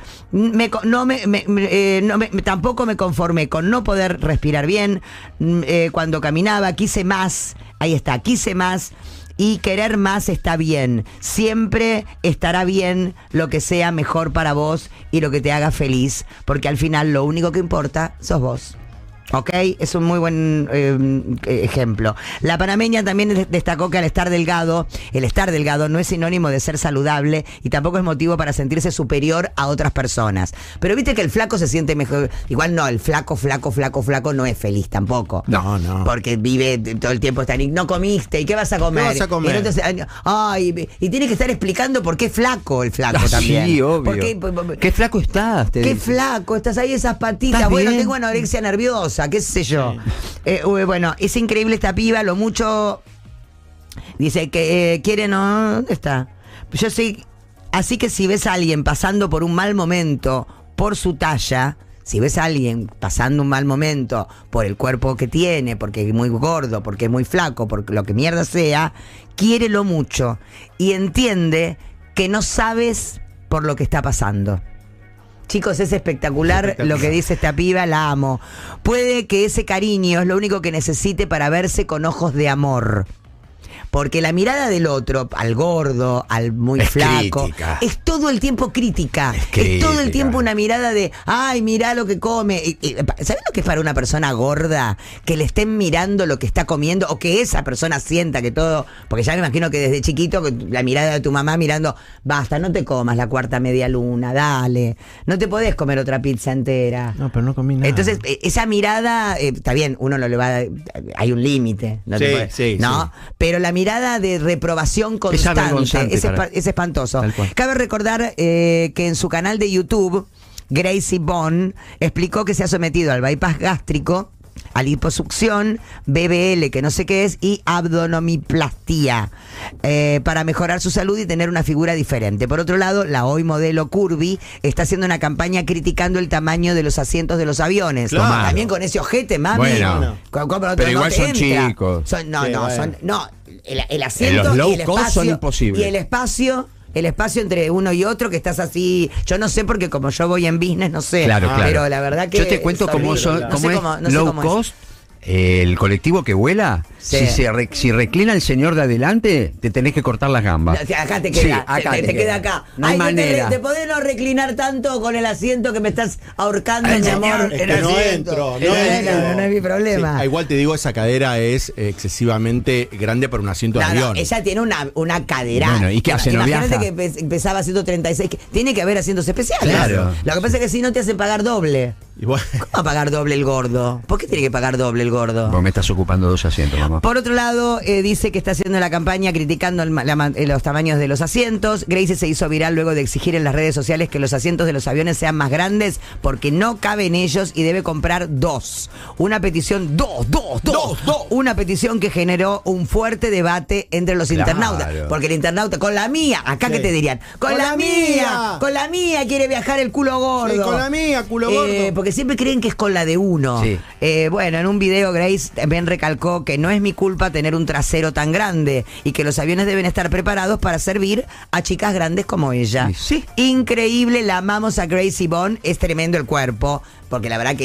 tampoco me conformé con no poder respirar bien cuando caminaba, quise más, ahí está, quise más. Y querer más está bien. Siempre estará bien lo que sea mejor para vos y lo que te haga feliz, porque al final lo único que importa sos vos. Ok, es un muy buen ejemplo. La panameña también destacó que el estar delgado no es sinónimo de ser saludable y tampoco es motivo para sentirse superior a otras personas. Pero viste que el flaco se siente mejor. Igual no, el flaco no es feliz tampoco. No. Porque vive todo el tiempo no comiste, ¿y qué vas a comer? ¿Qué vas a comer? Y tiene que estar explicando por qué flaco el flaco también. Sí, obvio. ¿Por qué flaco estás? Qué flaco, estás ahí esas patitas. ¿Estás Bueno, bien? tengo anorexia nerviosa, qué sé yo. Bueno, es increíble esta piba, lo mucho. Dice que quiere, no. ¿Dónde está? Yo sé. Así que si ves a alguien pasando por un mal momento por su talla, si ves a alguien pasando un mal momento por el cuerpo que tiene, porque es muy gordo, porque es muy flaco, por lo que mierda sea, quiérelo mucho y entiende que no sabes por lo que está pasando. Chicos, es espectacular lo que dice esta piba, la amo. Puede que ese cariño es lo único que necesite para verse con ojos de amor. Porque la mirada del otro, al gordo, al muy flaco, crítica. es todo el tiempo crítica. Es todo el tiempo una mirada de, ay, mirá lo que come. ¿Sabes lo que es para una persona gorda? Que le estén mirando lo que está comiendo o que esa persona sienta que todo... Porque ya me imagino que desde chiquito la mirada de tu mamá mirando, basta, no te comas la cuarta media luna, dale. No te podés comer otra pizza entera. No, pero no comí nada. Entonces, esa mirada, está bien, uno no le va... Hay un límite, ¿no? Sí, te puede- sí, ¿no? sí. Pero la mirada de reprobación constante avergonzante, es espantoso. Tal cual. Cabe recordar que en su canal de YouTube, Gracie Bond explicó que se ha sometido al bypass gástrico, a liposucción, BBL, que no sé qué es, y abdominoplastia, para mejorar su salud y tener una figura diferente. Por otro lado, la hoy modelo Curvy está haciendo una campaña criticando el tamaño de los asientos de los aviones. Claro. También con ese ojete, mami. Bueno. ¿Cómo Pero igual te son entra? chicos. El asiento Los low y el cost espacio, son imposibles. y el espacio entre uno y otro, que estás así, yo no sé porque como yo voy en business, no sé. Claro. Pero la verdad que Yo te cuento es cómo horrible. No sé es cómo- no sé low cómo es. cost. El colectivo que vuela, Sí. si reclina el señor de adelante, te tenés que cortar las gambas. Acá te Sí, queda, acá te te queda queda. acá. No hay Ay, manera. te podés no reclinar tanto con el asiento que me estás ahorcando, mi amor. Es el que no asiento. entro, No es mi problema. Sí, igual te digo, esa cadera es excesivamente grande para un asiento de No, avión. ella tiene una cadera. Bueno, ¿y qué hace? ¿No Imagínate viaja? que empezaba a 136. Tiene que haber asientos especiales. Claro. Lo que pasa es que si no te hacen pagar doble. Y bueno, ¿Cómo va a pagar doble el gordo? ¿Por qué tiene que pagar doble el gordo? Vos me estás ocupando 2 asientos, mamá. Por otro lado, dice que está haciendo la campaña criticando los tamaños de los asientos. Gracie se hizo viral luego de exigir en las redes sociales que los asientos de los aviones sean más grandes porque no caben ellos y debe comprar 2. Una petición, dos. Una petición que generó un fuerte debate entre los Claro. internautas. Porque el internauta, con la mía, acá que te dirían, con la mía quiere viajar el culo gordo. Sí, con la mía, culo gordo. Porque siempre creen que es con la de uno. Sí. Bueno, en un video Grace también recalcó que no es mi culpa tener un trasero tan grande y que los aviones deben estar preparados para servir a chicas grandes como ella. Sí. Increíble, la amamos a Gracie Bond, es tremendo el cuerpo, porque la verdad que es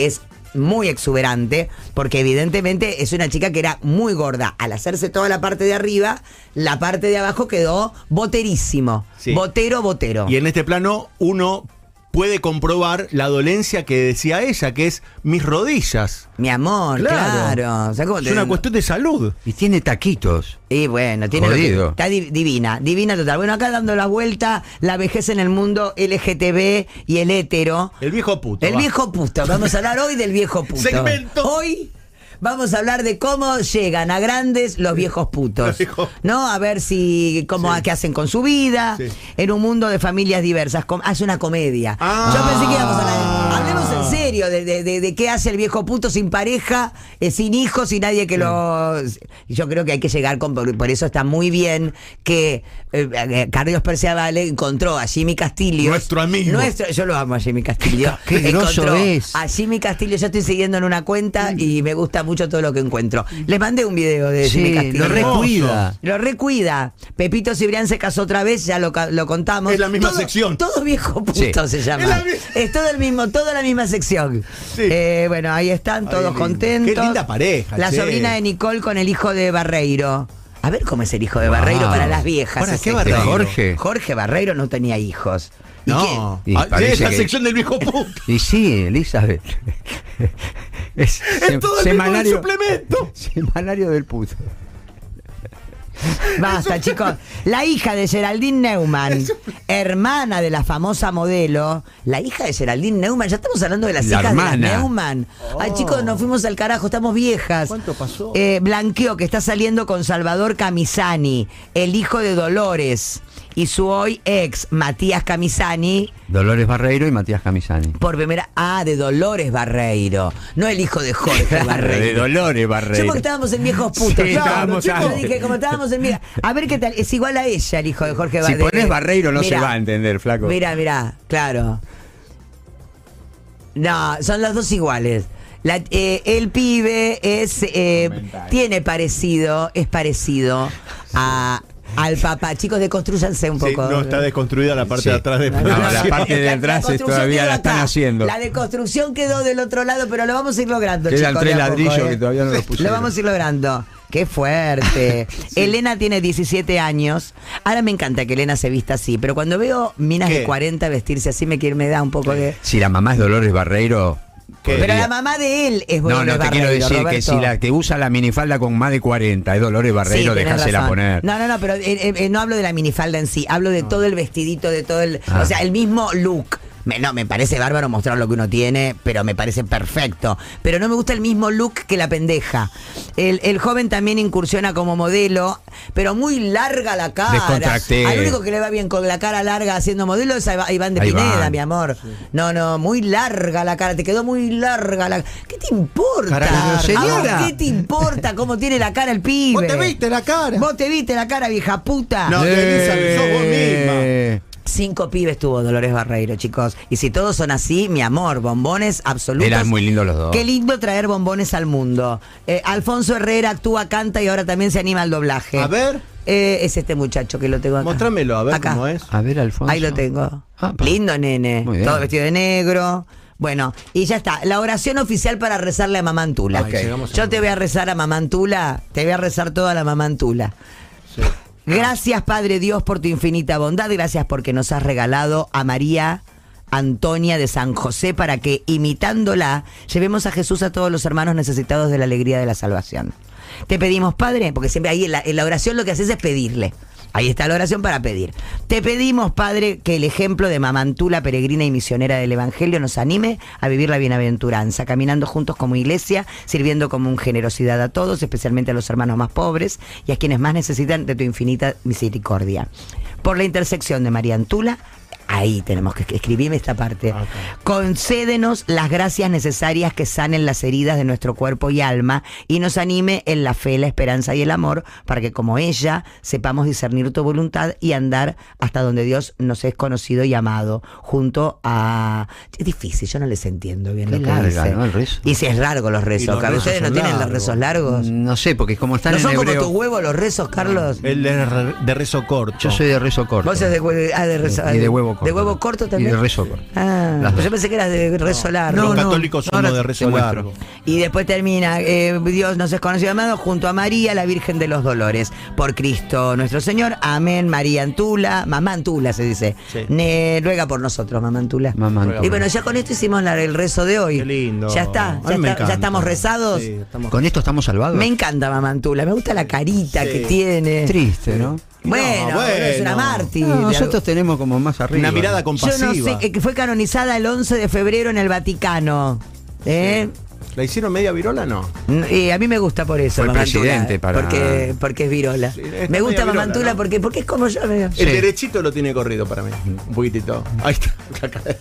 muy exuberante, porque evidentemente es una chica que era muy gorda. Al hacerse toda la parte de arriba, la parte de abajo quedó boterísimo. Sí. Botero. Y en este plano uno puede comprobar la dolencia que decía ella, que es mis rodillas. Mi amor, claro. O sea, ¿cómo Es una cuestión de salud. Y tiene taquitos. Y bueno, tiene Jodido. está divina total. Bueno, acá dando la vuelta, la vejez en el mundo LGTB y el hétero. El viejo puto. El viejo puto. Vamos a hablar hoy del viejo puto. Segmento. Hoy vamos a hablar de cómo llegan a grandes los viejos putos. Los viejos. ¿No? A ver si qué hacen con su vida. Sí. En un mundo de familias diversas. Hace una comedia. Yo pensé que íbamos a hablar. Hablemos en serio de qué hace el viejo puto sin pareja, sin hijos y nadie que lo. Yo creo que hay que llegar por eso está muy bien que Carlos Perciavale encontró a Jimmy Castillo. Nuestro amigo. Yo lo amo a Jimmy Castillo. Qué groso Encontró es. a Jimmy Castillo, yo estoy siguiendo en una cuenta y me gusta mucho todo lo que encuentro. Les mandé un video de Jimmy Castillo. Lo recuida. Lo recuida. Pepito Cibrián se casó otra vez, ya lo contamos. Es la misma sección. Todo viejo puto se llama. Es todo el mismo, toda la misma sección. Sí. Bueno, ahí están todos contentos. Qué linda pareja. La che. sobrina de Nicole con el hijo de Barreiro. A ver cómo es el hijo de Barreiro para las viejas. ¿Para ese. qué Barreiro? Jorge Barreiro no tenía hijos. ¿Y No, Y es parece la que- sección del viejo puto. Y sí, Elizabeth. Es todo el mismo del suplemento. Semanario del puto. Basta, chicos. La hija de Geraldine Neumann, hermana de la famosa modelo, la hija de Geraldine Neumann, ya estamos hablando de las La hijas hermana. de las Neumann. Ay, chicos, nos fuimos al carajo, estamos viejas. ¿Cuánto pasó? Blanqueó que está saliendo con Salvador Camisani, el hijo de Dolores, y su hoy ex, Matías Camisani, Dolores Barreiro y Matías Camisani. por primera. De Dolores Barreiro, no el hijo de Jorge Barreiro. De Dolores Yo Barreiro. porque estábamos en viejos putos. Sí, estábamos Yo ahí. dije, como estábamos en viejos. A ver qué tal. Es igual a ella, el hijo de Jorge Si Barreiro. pones Barreiro no Mirá, se va a entender, flaco. Mira, claro. No, son los dos iguales. El pibe es tiene parecido, es parecido al papá. Chicos, deconstrúyanse un Sí, poco. no, está desconstruida la parte Sí. de atrás de No, la parte de atrás todavía la están haciendo. La deconstrucción quedó del otro lado, pero lo vamos a ir logrando, Quedan chicos. 3 de a poco, ladrillos que todavía no los pusieron. Lo vamos a ir logrando. Qué fuerte. Elena tiene 17 años. Ahora me encanta que Elena se vista así, pero cuando veo minas ¿Qué? de 40 vestirse así me da un poco de. Si la mamá es Dolores Barreiro. Pero podría- la mamá de él es No, Dolores no, te quiero Barreiro, decir que Roberto. si la te usa la minifalda con más de 40, es Dolores Barreiro, Sí, tenés déjasela razón. poner. No, pero no hablo de la minifalda en sí, hablo de todo el vestidito, de todo el. Ah. O sea, el mismo look. Me parece bárbaro mostrar lo que uno tiene, pero me parece perfecto. Pero no me gusta el mismo look que la pendeja. El joven también incursiona como modelo, pero muy larga la cara. Descontracté. Al único que le va bien con la cara larga haciendo modelo es a Iván de A Pineda, Iván. mi amor. No, muy larga la cara, te quedó muy larga la. ¿Qué te importa? Carajo, ¿A señora. vos ¿Qué te importa cómo tiene la cara el pibe? ¿Vos te viste la cara? Vos te viste la cara, vieja puta. No, Elizabeth, sos vos misma. 5 pibes tuvo Dolores Barreiro, chicos. Y si todos son así, mi amor, bombones absolutos. Eran muy lindos los dos. Qué lindo traer bombones al mundo. Alfonso Herrera actúa, canta y ahora también se anima al doblaje. A ver. Es este muchacho que lo tengo acá. Mostrámelo, a ver Acá. cómo es. A ver, Alfonso. Ahí lo tengo. Ah, Lindo nene. Muy bien. Todo vestido de negro. Bueno, y ya está. La oración oficial para rezarle a Mamá Antula. Ok. Llegamos a Yo te voy a rezar a Mamá Antula. Te voy a rezar toda la Mamá Antula. Sí. Gracias, Padre Dios, por tu infinita bondad. Gracias porque nos has regalado a María Antonia de San José para que, imitándola, llevemos a Jesús a todos los hermanos necesitados de la alegría de la salvación. Te pedimos, Padre, porque siempre ahí en la oración lo que haces es pedirle. Ahí está la oración para pedir. Te pedimos, Padre, que el ejemplo de Mamantula, peregrina y misionera del Evangelio, nos anime a vivir la bienaventuranza, caminando juntos como iglesia, sirviendo como generosidad a todos, especialmente a los hermanos más pobres y a quienes más necesitan de tu infinita misericordia. Por la intersección de María Antula, ahí tenemos que escribirme esta parte. Okay. Concédenos las gracias necesarias que sanen las heridas de nuestro cuerpo y alma y nos anime en la fe, la esperanza y el amor para que como ella sepamos discernir tu voluntad y andar hasta donde Dios nos es conocido y amado junto a... Es difícil, yo no les entiendo bien Qué lo que larga, dice. ¿no? El rezo. Y si es largo los Y rezos, los Carlos, rezos ¿ustedes no son tienen los largos. rezos largos? No sé, porque como están ¿No en son como hebreo. tu huevo los rezos, Carlos? El de rezo corto. Yo soy de rezo corto. Vos sos de rezo. Y de huevo corto. ¿De huevo corto Y también? de rezo corto. Ah, Las dos. yo pensé que era de rezo largo. Los católicos somos de rezo largo. Y después termina, Dios nos es conocido amado junto a María, la Virgen de los Dolores. Por Cristo nuestro Señor, amén. María Antula, mamá Antula se dice. Sí. Ruega por nosotros, mamá Antula. Mamá Antula. Y bueno, ya con esto hicimos el rezo de hoy. Qué lindo. Ya está, A mí me encanta. ya estamos rezados. Sí, estamos- ¿Con esto estamos salvados? Me encanta mamá Antula, me gusta la carita Sí. que tiene. Triste, ¿no? Bueno, No, es una bueno. mártir. No, nosotros tenemos como más arriba. Una mirada Yo compasiva. no sé, que fue canonizada el 11 de febrero en el Vaticano. ¿La hicieron media virola? No. Y a mí me gusta por eso. Fue Mamá presidente Antula, para- porque es virola. Sí, está Me medio gusta Mamá virola, Antula ¿no? porque es como yo. medio. El derechito lo tiene corrido para mí. Un poquitito. Ahí está. La cara de-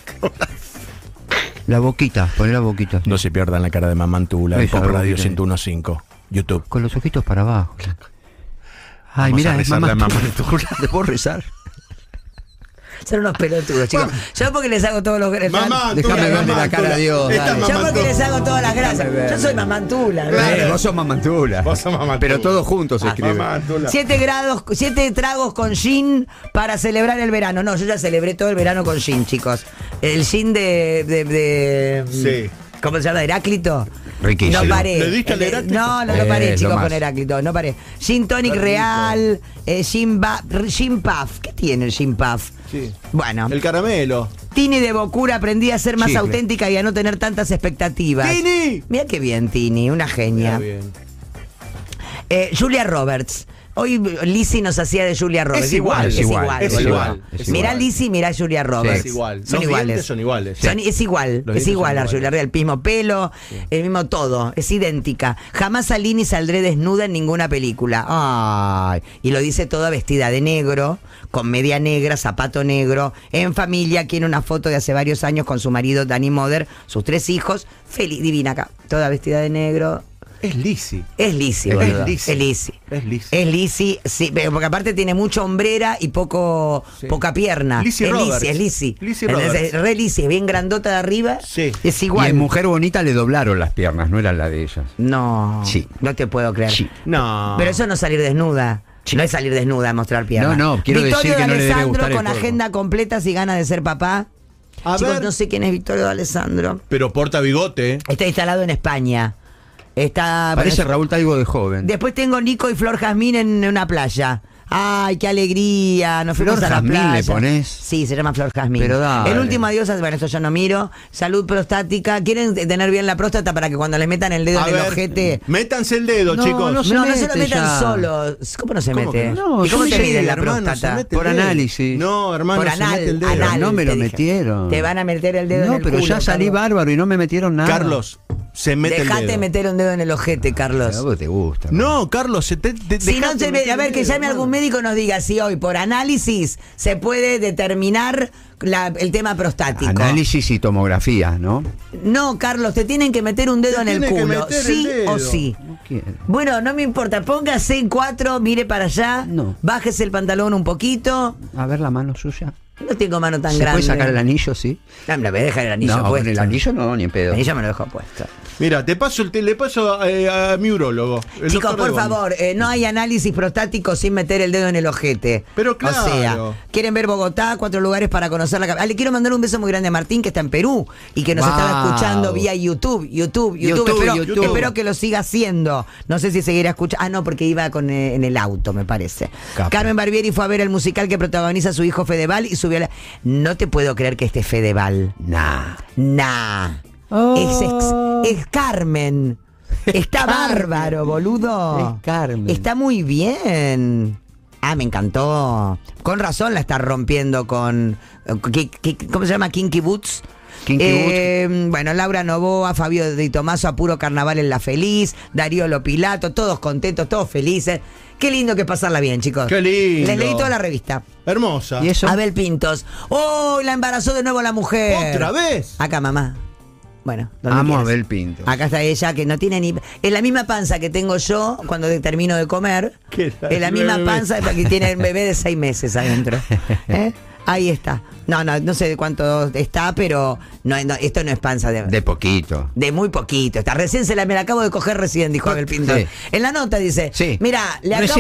La boquita, poné la boquita. No se pierdan la cara de Mamá Antula en Esa Pop Radio boquita. 101.5. YouTube. Con los ojitos para abajo. Ay, Vamos mira, a es rezarle mamá a Mamá Antula. ¿Le puedo rezar? Son unos pelotudos, chicos. Yo porque les hago todos los Mamá, Déjame verle la cara a Dios. Esta dale. Mamá Yo porque Antula. les hago todas las gracias. Déjame ver. Yo soy Mamá Antula. Vos sos mamá Antula. Vos sos Mamá Antula. Pero todos juntos se escribe. Mamá Antula. 7 tragos con gin para celebrar el verano. No, yo ya celebré todo el verano con gin, chicos. El gin de Sí. ¿cómo se llama? ¿Heráclito? Riquísimo. No paré. ¿Le diste al Heráclito? No paré, lo chicos, más. con Heráclito. No paré. Gin tonic real, gin puff. ¿Qué tiene el gin puff? Sí. Bueno. El caramelo. Tini de Bocura aprendí a ser más Chicle. auténtica y a no tener tantas expectativas. ¡Tini! Mira qué bien, Tini, una genia. Muy bien. Julia Roberts. Hoy Lizzie nos hacía de Julia Roberts. Es igual, es igual, igual. es boludo. igual, es Mirá igual. Lizzie, mirá Julia Roberts. Es igual. Son Los iguales. dientes son iguales. Es igual, Los es dientes igual son a iguales. Julia Roberts. El mismo pelo, el mismo todo. Es idéntica. Jamás salí ni saldré desnuda en ninguna película. Ay. Y lo dice toda vestida de negro, con media negra, zapato negro, en familia. Quiere una foto de hace varios años con su marido Danny Moder, sus 3 hijos. Feliz, divina acá. Toda vestida de negro. Es Lizzie. Es Lizzie, Es boludo. Lizzie. Es Lizzie. Es Lizzie. Es Lizzie, sí, pero porque aparte tiene mucha hombrera y poca pierna. Lizzie es Roberts. Lizzie, es Lizzie. Lizzie Roberts. Es re Lizzie, bien grandota de arriba. Sí. Es Y igual. en Mujer Bonita le doblaron las piernas, no eran la de ellas. No. Sí. No te puedo creer. Sí. No. Pero eso no es salir desnuda. No es salir desnuda, mostrar piernas. No, quiero Victorio decir que no le debe D'Alessandro gustar el con cuerpo. agenda completa si gana de ser papá. A Chicos, ver. no sé quién es Victorio D'Alessandro. Pero porta bigote. Está instalado en España. Está. Parece Raúl Taibo de joven. Después tengo Nico y Flor Jazmín en una playa. ¡Ay, qué alegría! Nos fuimos Flor a la Jazmín playa. le ponés. Sí, se llama Flor Jazmín. Pero dale. El último adiós, bueno, esto yo no miro. Salud prostática. ¿Quieren tener bien la próstata para que cuando les metan el dedo A en el ver, ojete? métanse el dedo, No, chicos. no se No se mete lo metan ya. solos. ¿Cómo no se ¿Cómo mete? que no? ¿Y cómo No, te sí, miden la hermano, se próstata? mete el Por dedo. análisis. No, hermano, Por se mete el dedo. anal, No me te lo dije. metieron. Te van a meter el dedo en No, el pero culo, ya salí Carlos. bárbaro y no me metieron nada. Carlos, se mete el Dejate dedo. meter un dedo en el ojete, Carlos. A vos te gusta. No, Carlos, Si no, a ver, que llame algún médico y nos diga si hoy por análisis se puede determinar el tema prostático. Análisis y tomografía, ¿no? No, Carlos, te tienen que meter un dedo Te en el tiene que culo. meter el Sí dedo. o sí. No quiero. Bueno, no me importa. Póngase en 4, mire para allá. No. Bájese el pantalón un poquito. A ver la mano suya. No tengo mano tan ¿Se grande. puede sacar el anillo, sí? No, me lo voy a dejar el anillo No, puesto. con el anillo no, ni en pedo. El anillo me lo dejo puesto. Mira, le paso a mi urólogo. el Chicos, doctor por Devon. favor, no hay análisis prostático sin meter el dedo en el ojete. Pero claro. O sea, quieren ver Bogotá, 4 lugares para conocer la capital. Le quiero mandar un beso muy grande a Martín, que está en Perú y que nos Wow. estaba escuchando vía YouTube. YouTube. Espero que lo siga haciendo. No sé si seguirá escuchando. Ah, no, porque iba en el auto, me parece. Capo. Carmen Barbieri fue a ver el musical que protagoniza su hijo Fedeval y subió a la... No te puedo creer que esté Fedeval. Nah. Es Carmen. Está bárbaro, boludo. Es Carmen. Está muy bien. Ah, me encantó. Con razón la está rompiendo con... ¿Cómo se llama? Kinky Boots. Bueno, Laura Novoa, Fabio Di Tomaso, a puro carnaval en La Feliz, Darío Lopilato, todos contentos, todos felices. Qué lindo que pasarla bien, chicos. Qué lindo. Les leí toda la revista. Hermosa. ¿Y eso? Abel Pintos. ¡Oh! La embarazó de nuevo la mujer. ¿Otra vez? Acá, mamá. Bueno, donde Amo a quieras. Abel Pinto. Acá está ella, que no tiene ni... Es la misma panza que tengo yo cuando termino de comer. ¿Qué tal? Es la misma Bebé. panza que tiene el bebé de 6 meses adentro. ¿Eh? Ahí está. No sé de cuánto está, pero esto no es panza De poquito. de muy poquito. Está recién me la acabo de coger recién, dijo Abel Pinto. Sí. En la nota dice, Sí. mira, le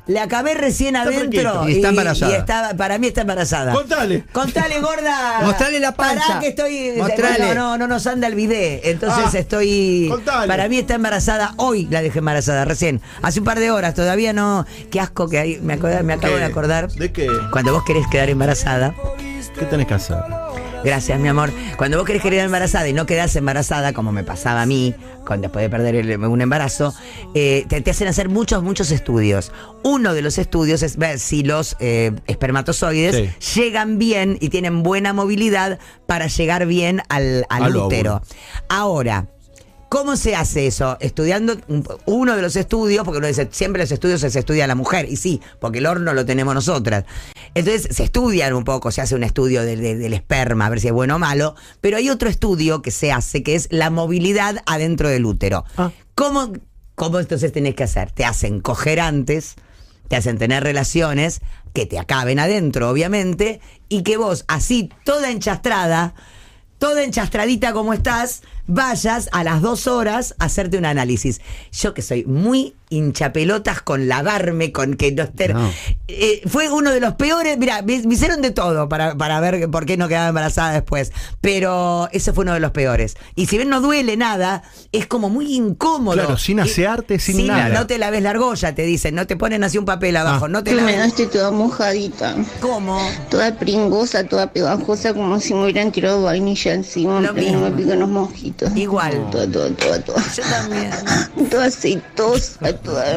Le acabé recién adentro Y está embarazada. y está, para mí está embarazada. Contale. Contale, gorda. Mostrale la panza. Pará que estoy. Mostrale. No nos anda el bidet. Entonces estoy. Contale. Para mí está embarazada. Hoy la dejé embarazada, recién. Hace un par de horas. Todavía no. Qué asco que hay. Me acabo de acordar. ¿De qué? Cuando vos querés quedar embarazada. ¿Qué tenés que hacer? Gracias, mi amor. Cuando vos querés quedar embarazada y no quedás embarazada, como me pasaba a mí, después de perder un embarazo, te hacen hacer muchos estudios. Uno de los estudios es ver si los espermatozoides llegan bien y tienen buena movilidad para llegar bien al útero. Ahora, ¿cómo se hace eso? Estudiando uno de los estudios, porque uno dice, siempre los estudios se estudia a la mujer, y sí, porque el horno lo tenemos nosotras. Entonces se estudian un poco, se hace un estudio del esperma, a ver si es bueno o malo, pero hay otro estudio que se hace, que es la movilidad adentro del útero. ¿Cómo entonces tenés que hacer? Te hacen coger antes, te hacen tener relaciones que te acaben adentro, obviamente, y que vos, así, toda enchastradita como estás, vayas a las 2 horas a hacerte un análisis. Yo que soy muy hinchapelotas con lavarme, con que no esté... fue uno de los peores, mira, me hicieron de todo para ver por qué no quedaba embarazada después, pero ese fue uno de los peores. Y si bien no duele nada, es como muy incómodo. Claro, sin asearte, sin nada. No te laves la argolla, te dicen, no te ponen así un papel abajo, no te laves. Me quedaste toda mojadita. ¿Cómo? Toda pringosa, toda pegajosa, como si me hubieran tirado vainilla encima, que no me pican los mosquitos. Igual. Toda. Yo también. Toda aceitosa,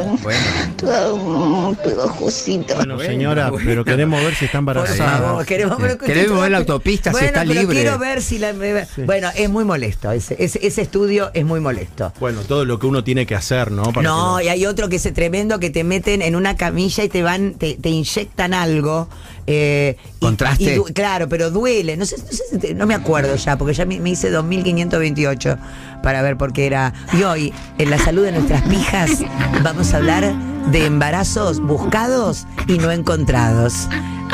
toda pegajosita. Bueno, señora, pero queremos ver si está embarazada. Por favor, queremos ver la autopista, si está libre. Quiero ver si la... Bueno, es muy molesto. Ese estudio es muy molesto. Bueno, todo lo que uno tiene que hacer, ¿no? Y hay otro que es tremendo, que te meten en una camilla y te inyectan algo. ¿Contraste? Claro, pero duele. No me acuerdo ya, porque ya me hice 2528 para ver por qué era. Y hoy, en la salud de nuestras pijas, vamos a hablar de embarazos buscados y no encontrados.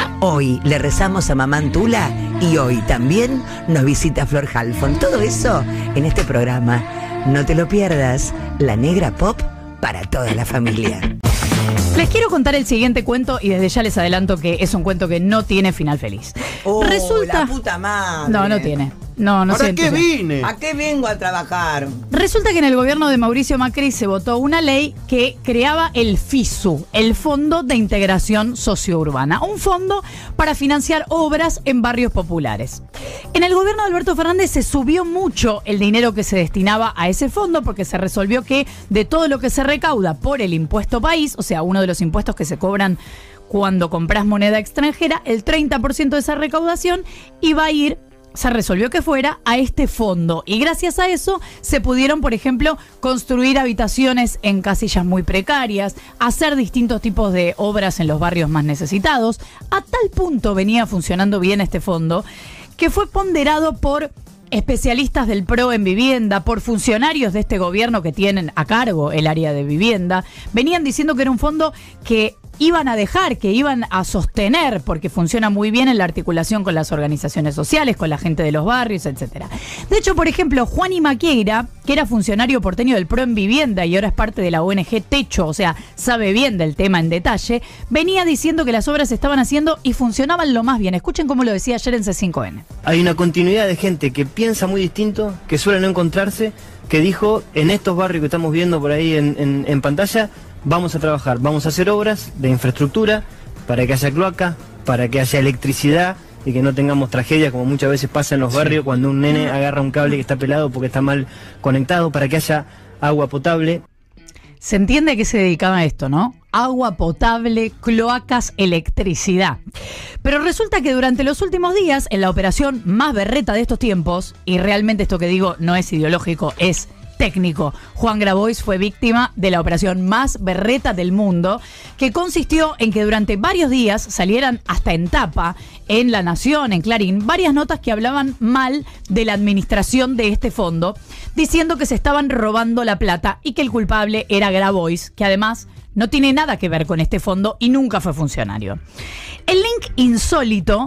Hoy le rezamos a Mamá Antula y hoy también nos visita Flor Halfon. Todo eso en este programa. No te lo pierdas. La Negra Pop para toda la familia. Les quiero contar el siguiente cuento y desde ya les adelanto que es un cuento que no tiene final feliz. Resulta... La puta madre. No tiene. No ¿Para qué vine? ¿A qué vengo a trabajar? Resulta que en el gobierno de Mauricio Macri se votó una ley que creaba el FISU, el Fondo de Integración Sociourbana, un fondo para financiar obras en barrios populares. En el gobierno de Alberto Fernández se subió mucho el dinero que se destinaba a ese fondo porque se resolvió que de todo lo que se recauda por el impuesto país, o sea, uno de los impuestos que se cobran cuando compras moneda extranjera, el 30% de esa recaudación iba a ir, se resolvió que fuera a este fondo y gracias a eso se pudieron, por ejemplo, construir habitaciones en casillas muy precarias, hacer distintos tipos de obras en los barrios más necesitados. A tal punto venía funcionando bien este fondo que fue ponderado por especialistas del PRO en vivienda, por funcionarios de este gobierno que tienen a cargo el área de vivienda. Venían diciendo que era un fondo que iban a dejar, que iban a sostener, porque funciona muy bien en la articulación con las organizaciones sociales, con la gente de los barrios, etcétera. De hecho, por ejemplo, Juani Maqueira, que era funcionario porteño del PRO en vivienda y ahora es parte de la ONG Techo, o sea, sabe bien del tema en detalle, venía diciendo que las obras se estaban haciendo y funcionaban lo más bien. Escuchen cómo lo decía ayer en C5N. Hay una continuidad de gente que piensa muy distinto, que suele no encontrarse, que dijo, en estos barrios que estamos viendo por ahí en pantalla, vamos a trabajar, vamos a hacer obras de infraestructura para que haya cloaca, para que haya electricidad y que no tengamos tragedias como muchas veces pasa en los barrios cuando un nene agarra un cable que está pelado porque está mal conectado, para que haya agua potable. Se entiende a qué se dedicaba a esto, ¿no? Agua potable, cloacas, electricidad. Pero resulta que durante los últimos días, en la operación más berreta de estos tiempos, y realmente esto que digo no es ideológico, es técnico, Juan Grabois fue víctima de la operación más berreta del mundo, que consistió en que durante varios días salieran hasta en tapa, en La Nación, en Clarín, varias notas que hablaban mal de la administración de este fondo, diciendo que se estaban robando la plata y que el culpable era Grabois, que además no tiene nada que ver con este fondo y nunca fue funcionario. El link insólito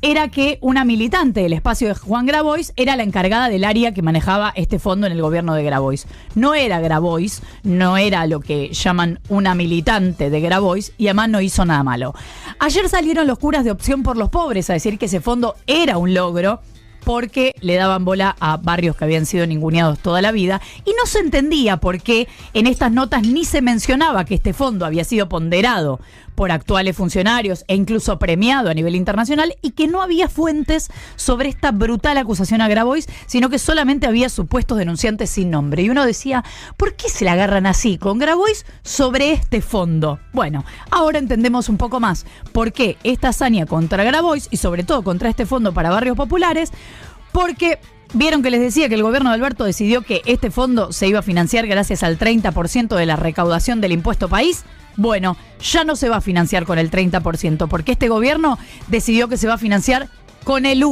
era que una militante del espacio de Juan Grabois era la encargada del área que manejaba este fondo en el gobierno de Grabois. No era Grabois, no era lo que llaman una militante de Grabois y además no hizo nada malo. Ayer salieron los curas de Opción por los Pobres a decir que ese fondo era un logro porque le daban bola a barrios que habían sido ninguneados toda la vida y no se entendía por qué en estas notas ni se mencionaba que este fondo había sido ponderado por actuales funcionarios e incluso premiado a nivel internacional y que no había fuentes sobre esta brutal acusación a Grabois, sino que solamente había supuestos denunciantes sin nombre. Y uno decía, ¿por qué se la agarran así con Grabois sobre este fondo? Bueno, ahora entendemos un poco más por qué esta hazaña contra Grabois y sobre todo contra este fondo para barrios populares, porque vieron que les decía que el gobierno de Alberto decidió que este fondo se iba a financiar gracias al 30% de la recaudación del impuesto país. Bueno, ya no se va a financiar con el 30%, porque este gobierno decidió que se va a financiar con el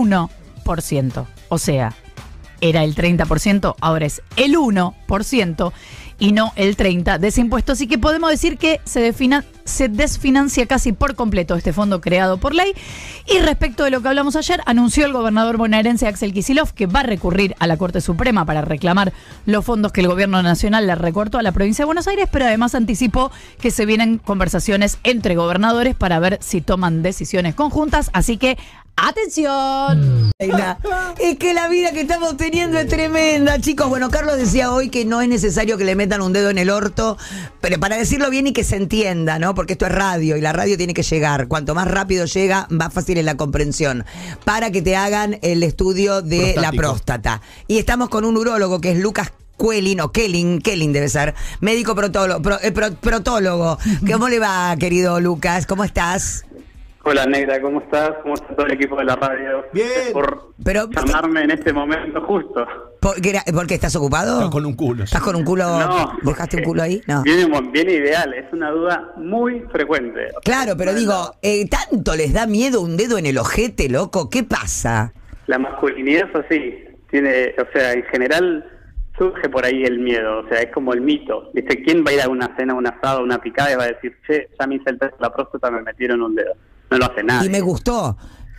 1%. O sea, era el 30%, ahora es el 1% y no el 30% de ese impuesto. Así que podemos decir que se desfinancia casi por completo este fondo creado por ley. Y respecto de lo que hablamos ayer, anunció el gobernador bonaerense Axel Kicillof que va a recurrir a la Corte Suprema para reclamar los fondos que el gobierno nacional le recortó a la provincia de Buenos Aires, pero además anticipó que se vienen conversaciones entre gobernadores para ver si toman decisiones conjuntas. Así que ¡atención! Es que la vida que estamos teniendo es tremenda, chicos. Bueno, Carlos decía hoy que no es necesario que le metan un dedo en el orto, pero para decirlo bien y que se entienda, ¿no? Porque esto es radio y la radio tiene que llegar. Cuanto más rápido llega, más fácil es la comprensión. Para que te hagan el estudio de la próstata. Y estamos con un urólogo que es Lucas Kelling debe ser, médico protólogo. ¿Cómo le va, querido Lucas? ¿Cómo estás? Hola, Negra, ¿cómo estás? ¿Cómo está todo el equipo de la radio? Bien. Por llamarme en este momento justo. ¿Por qué estás ocupado? Estás con un culo. ¿Estás con un culo? No. ¿Dejaste un culo ahí? No. Viene ideal, es una duda muy frecuente. Claro, pero digo, ¿tanto les da miedo un dedo en el ojete, loco? ¿Qué pasa? La masculinidad es así. En general surge por ahí el miedo, o sea, es como el mito. ¿Viste? ¿Quién va a ir a una cena, un asado, una picada y va a decir, che, ya me hice el test de la próstata, me metieron un dedo? No lo hace nadie. Y me gustó.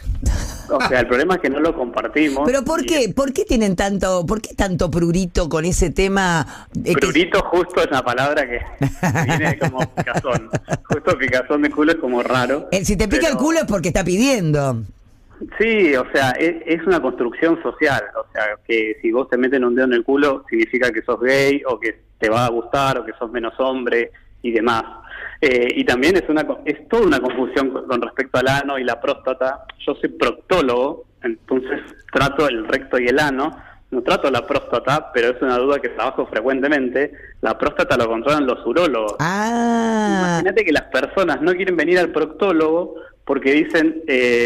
O sea, el problema es que no lo compartimos. ¿Pero por qué? ¿Por qué tienen por qué tanto prurito con ese tema? Prurito justo es una palabra que viene como picazón. Justo picazón de culo es como raro. Si te pica el culo es porque está pidiendo. Sí, o sea, es una construcción social. O sea, que si vos te meten un dedo en el culo significa que sos gay o que te va a gustar o que sos menos hombre y demás. Y también es toda una confusión con respecto al ano y la próstata. Yo soy proctólogo, entonces trato el recto y el ano. No trato la próstata, pero es una duda que trabajo frecuentemente. La próstata lo controlan los urólogos. Imagínate que las personas no quieren venir al proctólogo porque dicen,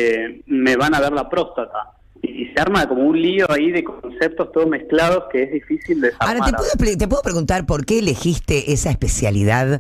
me van a ver la próstata. Y se arma como un lío ahí de conceptos todos mezclados que es difícil de desarmar. Ahora, ¿te puedo preguntar por qué elegiste esa especialidad?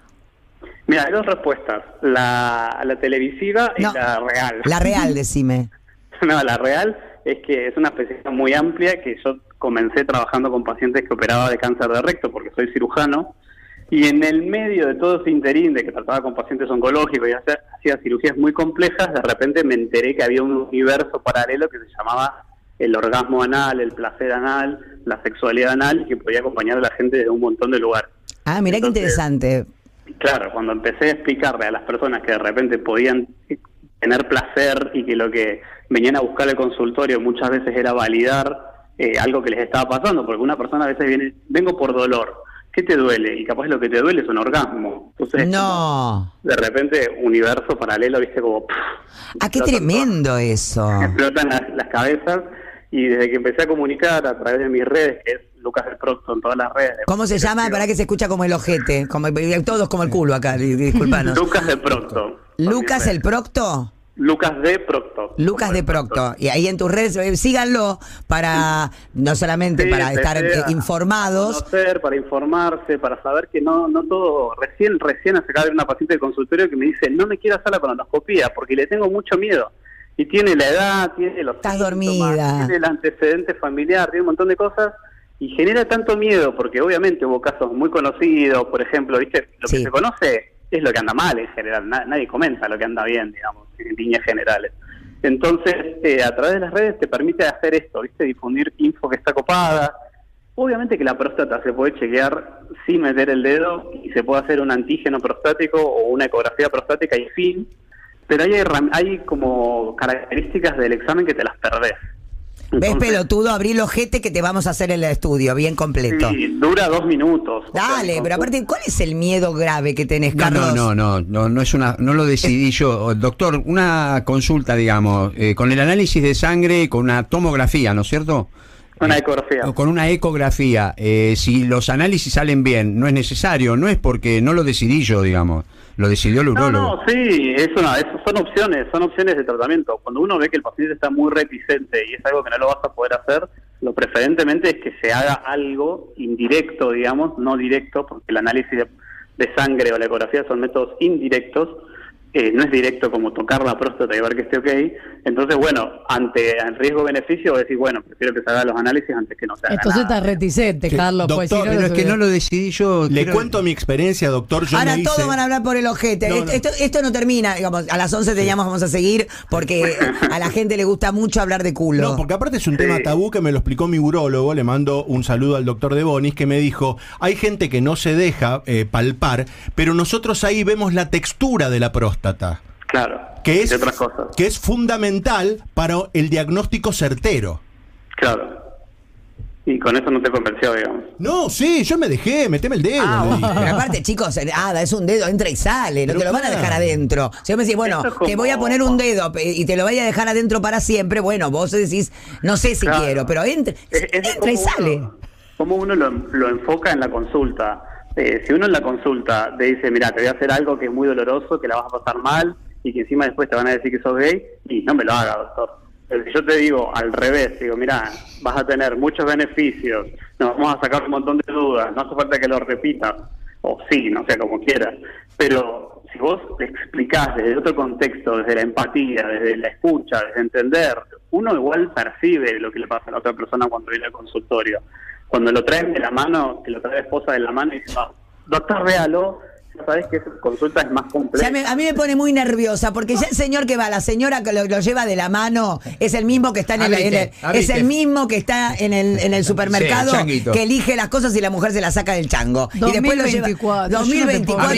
Mira, hay dos respuestas. La televisiva y la real. La real, decime. No, la real es que es una especialidad muy amplia que yo comencé trabajando con pacientes que operaba de cáncer de recto porque soy cirujano. Y en el medio de todo ese interín de que trataba con pacientes oncológicos y hacía cirugías muy complejas, de repente me enteré que había un universo paralelo que se llamaba el orgasmo anal, el placer anal, la sexualidad anal, y que podía acompañar a la gente de un montón de lugares. Mirá qué interesante. Claro, cuando empecé a explicarle a las personas que de repente podían tener placer y que lo que venían a buscar el consultorio muchas veces era validar algo que les estaba pasando, porque una persona a veces viene, vengo por dolor. ¿Qué te duele? Y capaz lo que te duele es un orgasmo. Entonces, no. De repente, universo paralelo, viste, como... ¡Qué tremendo eso! Explotan las cabezas, y desde que empecé a comunicar a través de mis redes, que es Lucas del Procto en todas las redes... ¿Cómo se llama? Para que se escucha como el ojete, todos como el culo acá, disculpanos. Lucas del Procto. ¿Lucas el Procto? Lucas de Procto. Lucas de Procto. Y ahí en tus redes, síganlo para, no solamente para estar informados. Para informarse, para saber que no todo... Recién acaba de una paciente de consultorio que me dice, no me quiero hacer la colonoscopía porque le tengo mucho miedo. Y tiene la edad, tiene los Estás dormida. Tiene el antecedente familiar, tiene un montón de cosas y genera tanto miedo porque obviamente hubo casos muy conocidos, por ejemplo, ¿viste? Lo que se conoce es lo que anda mal en general, nadie comenta lo que anda bien, digamos, en líneas generales. Entonces, a través de las redes te permite hacer esto, ¿viste? Difundir info que está copada. Obviamente que la próstata se puede chequear sin meter el dedo y se puede hacer un antígeno prostático o una ecografía prostática y fin, pero hay como características del examen que te las perdés. ¿Ves, pelotudo? Abrí el ojete que te vamos a hacer el estudio bien completo. Sí, dura 2 minutos. Dale, pero aparte, ¿cuál es el miedo grave que tenés, Carlos? No es no lo decidí yo. Doctor, una consulta, digamos, con el análisis de sangre, con una tomografía, ¿no es cierto? Una ecografía. Con una ecografía, si los análisis salen bien, no es necesario, no es porque no lo decidí yo, digamos, lo decidió el urólogo. No, sí, son opciones de tratamiento. Cuando uno ve que el paciente está muy reticente y es algo que no lo vas a poder hacer, lo preferentemente es que se haga algo indirecto, digamos, no directo, porque el análisis de sangre o la ecografía son métodos indirectos. No es directo como tocar la próstata y ver que esté ok. Entonces, bueno, ante el riesgo-beneficio, decir, bueno, prefiero que se hagan los análisis antes que no se haga Entonces nada. estás reticente, Carlos. Doctor, pues, si no, pero es que no lo decidí yo. Le cuento mi experiencia, doctor. Yo Ahora me hice... todos van a hablar por el ojete. Esto no termina, digamos, a las 11 vamos a seguir porque a la gente le gusta mucho hablar de culo. No, porque aparte es un tema tabú que me lo explicó mi urólogo. Le mando un saludo al doctor De Bonis, que me dijo, hay gente que no se deja palpar, pero nosotros ahí vemos la textura de la próstata. Claro, que es, otras cosas. Que es fundamental para el diagnóstico certero. Claro. Y con eso no te convenció, digamos. No, sí, yo me dejé, meteme el dedo. Pero aparte, chicos, es un dedo, entra y sale, no te lo van a dejar adentro. Si vos me decís, bueno, te voy a poner un dedo y te lo voy a dejar adentro para siempre, bueno, vos decís, no sé si quiero, pero entra y sale. ¿Cómo uno lo enfoca en la consulta? Si uno en la consulta te dice, mira, te voy a hacer algo que es muy doloroso, que la vas a pasar mal, y que encima después te van a decir que sos gay, y no me lo haga, doctor. Pero si yo te digo al revés, digo, mira, vas a tener muchos beneficios, nos vamos a sacar un montón de dudas, no hace falta que lo repitas, o sí, no sé, como quieras, pero si vos le explicás desde otro contexto, desde la empatía, desde la escucha, desde entender, uno igual percibe lo que le pasa a la otra persona cuando viene al consultorio. Cuando lo traen de la mano, que lo trae la esposa de la mano y dice, doctor, véalo, ya sabes que esa consulta es más compleja. A mí me pone muy nerviosa, porque ya el señor que va, la señora que lo lleva de la mano, es el mismo que está es el mismo que está en el supermercado, que elige las cosas y la mujer se las saca del chango. 2024, y después lo lleva 2024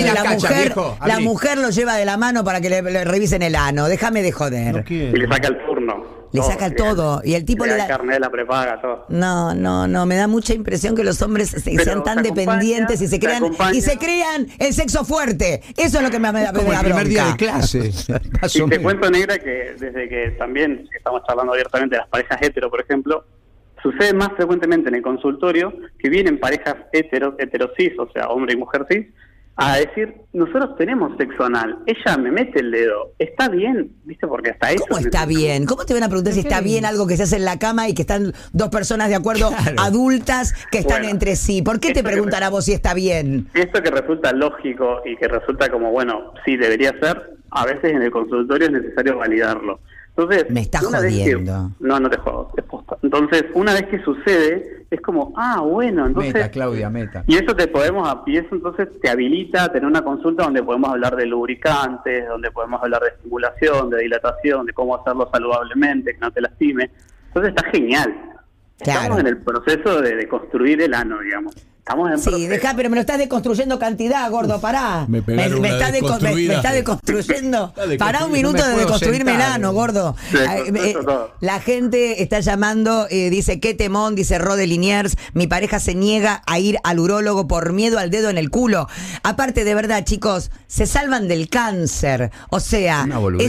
y la mujer lo lleva de la mano para que le revisen el ano. Déjame de joder. Y le saca el turno. Le saca todo. Y el tipo le da carnet, la prepaga, todo. No, me da mucha impresión que los hombres sean tan dependientes y se crean el sexo fuerte. Eso es lo que me da como el primer día de clase. Y te cuento, negra, que desde que también estamos charlando abiertamente de las parejas hetero, por ejemplo, sucede más frecuentemente en el consultorio que vienen parejas heterosis, o sea, hombre y mujer cis, a decir, nosotros tenemos sexo anal, ella me mete el dedo, ¿está bien? ¿Viste? Porque hasta eso... ¿Cómo está bien? ¿Cómo te van a preguntar si está bien algo que se hace en la cama y que están dos personas de acuerdo, adultas, que están entre sí? ¿Por qué te preguntará vos si está bien? Esto que resulta lógico y que resulta como, bueno, sí, debería ser, a veces en el consultorio es necesario validarlo. Entonces, me está jodiendo. No te jodo, es posta. Entonces, una vez que sucede, es como, bueno, entonces... Meta, Claudia, meta. Y eso entonces te habilita a tener una consulta donde podemos hablar de lubricantes, donde podemos hablar de estimulación, de dilatación, de cómo hacerlo saludablemente, que no te lastime. Entonces está genial. Estamos en el proceso de construir el ano, digamos. Sí, pero me lo estás deconstruyendo cantidad, gordo, pará. Me está deconstruyendo. Pará un minuto de deconstruirme el ano, gordo. La gente está llamando, dice, qué temón, dice Rode Liniers, mi pareja se niega a ir al urólogo por miedo al dedo en el culo. Aparte, de verdad, chicos, se salvan del cáncer. O sea,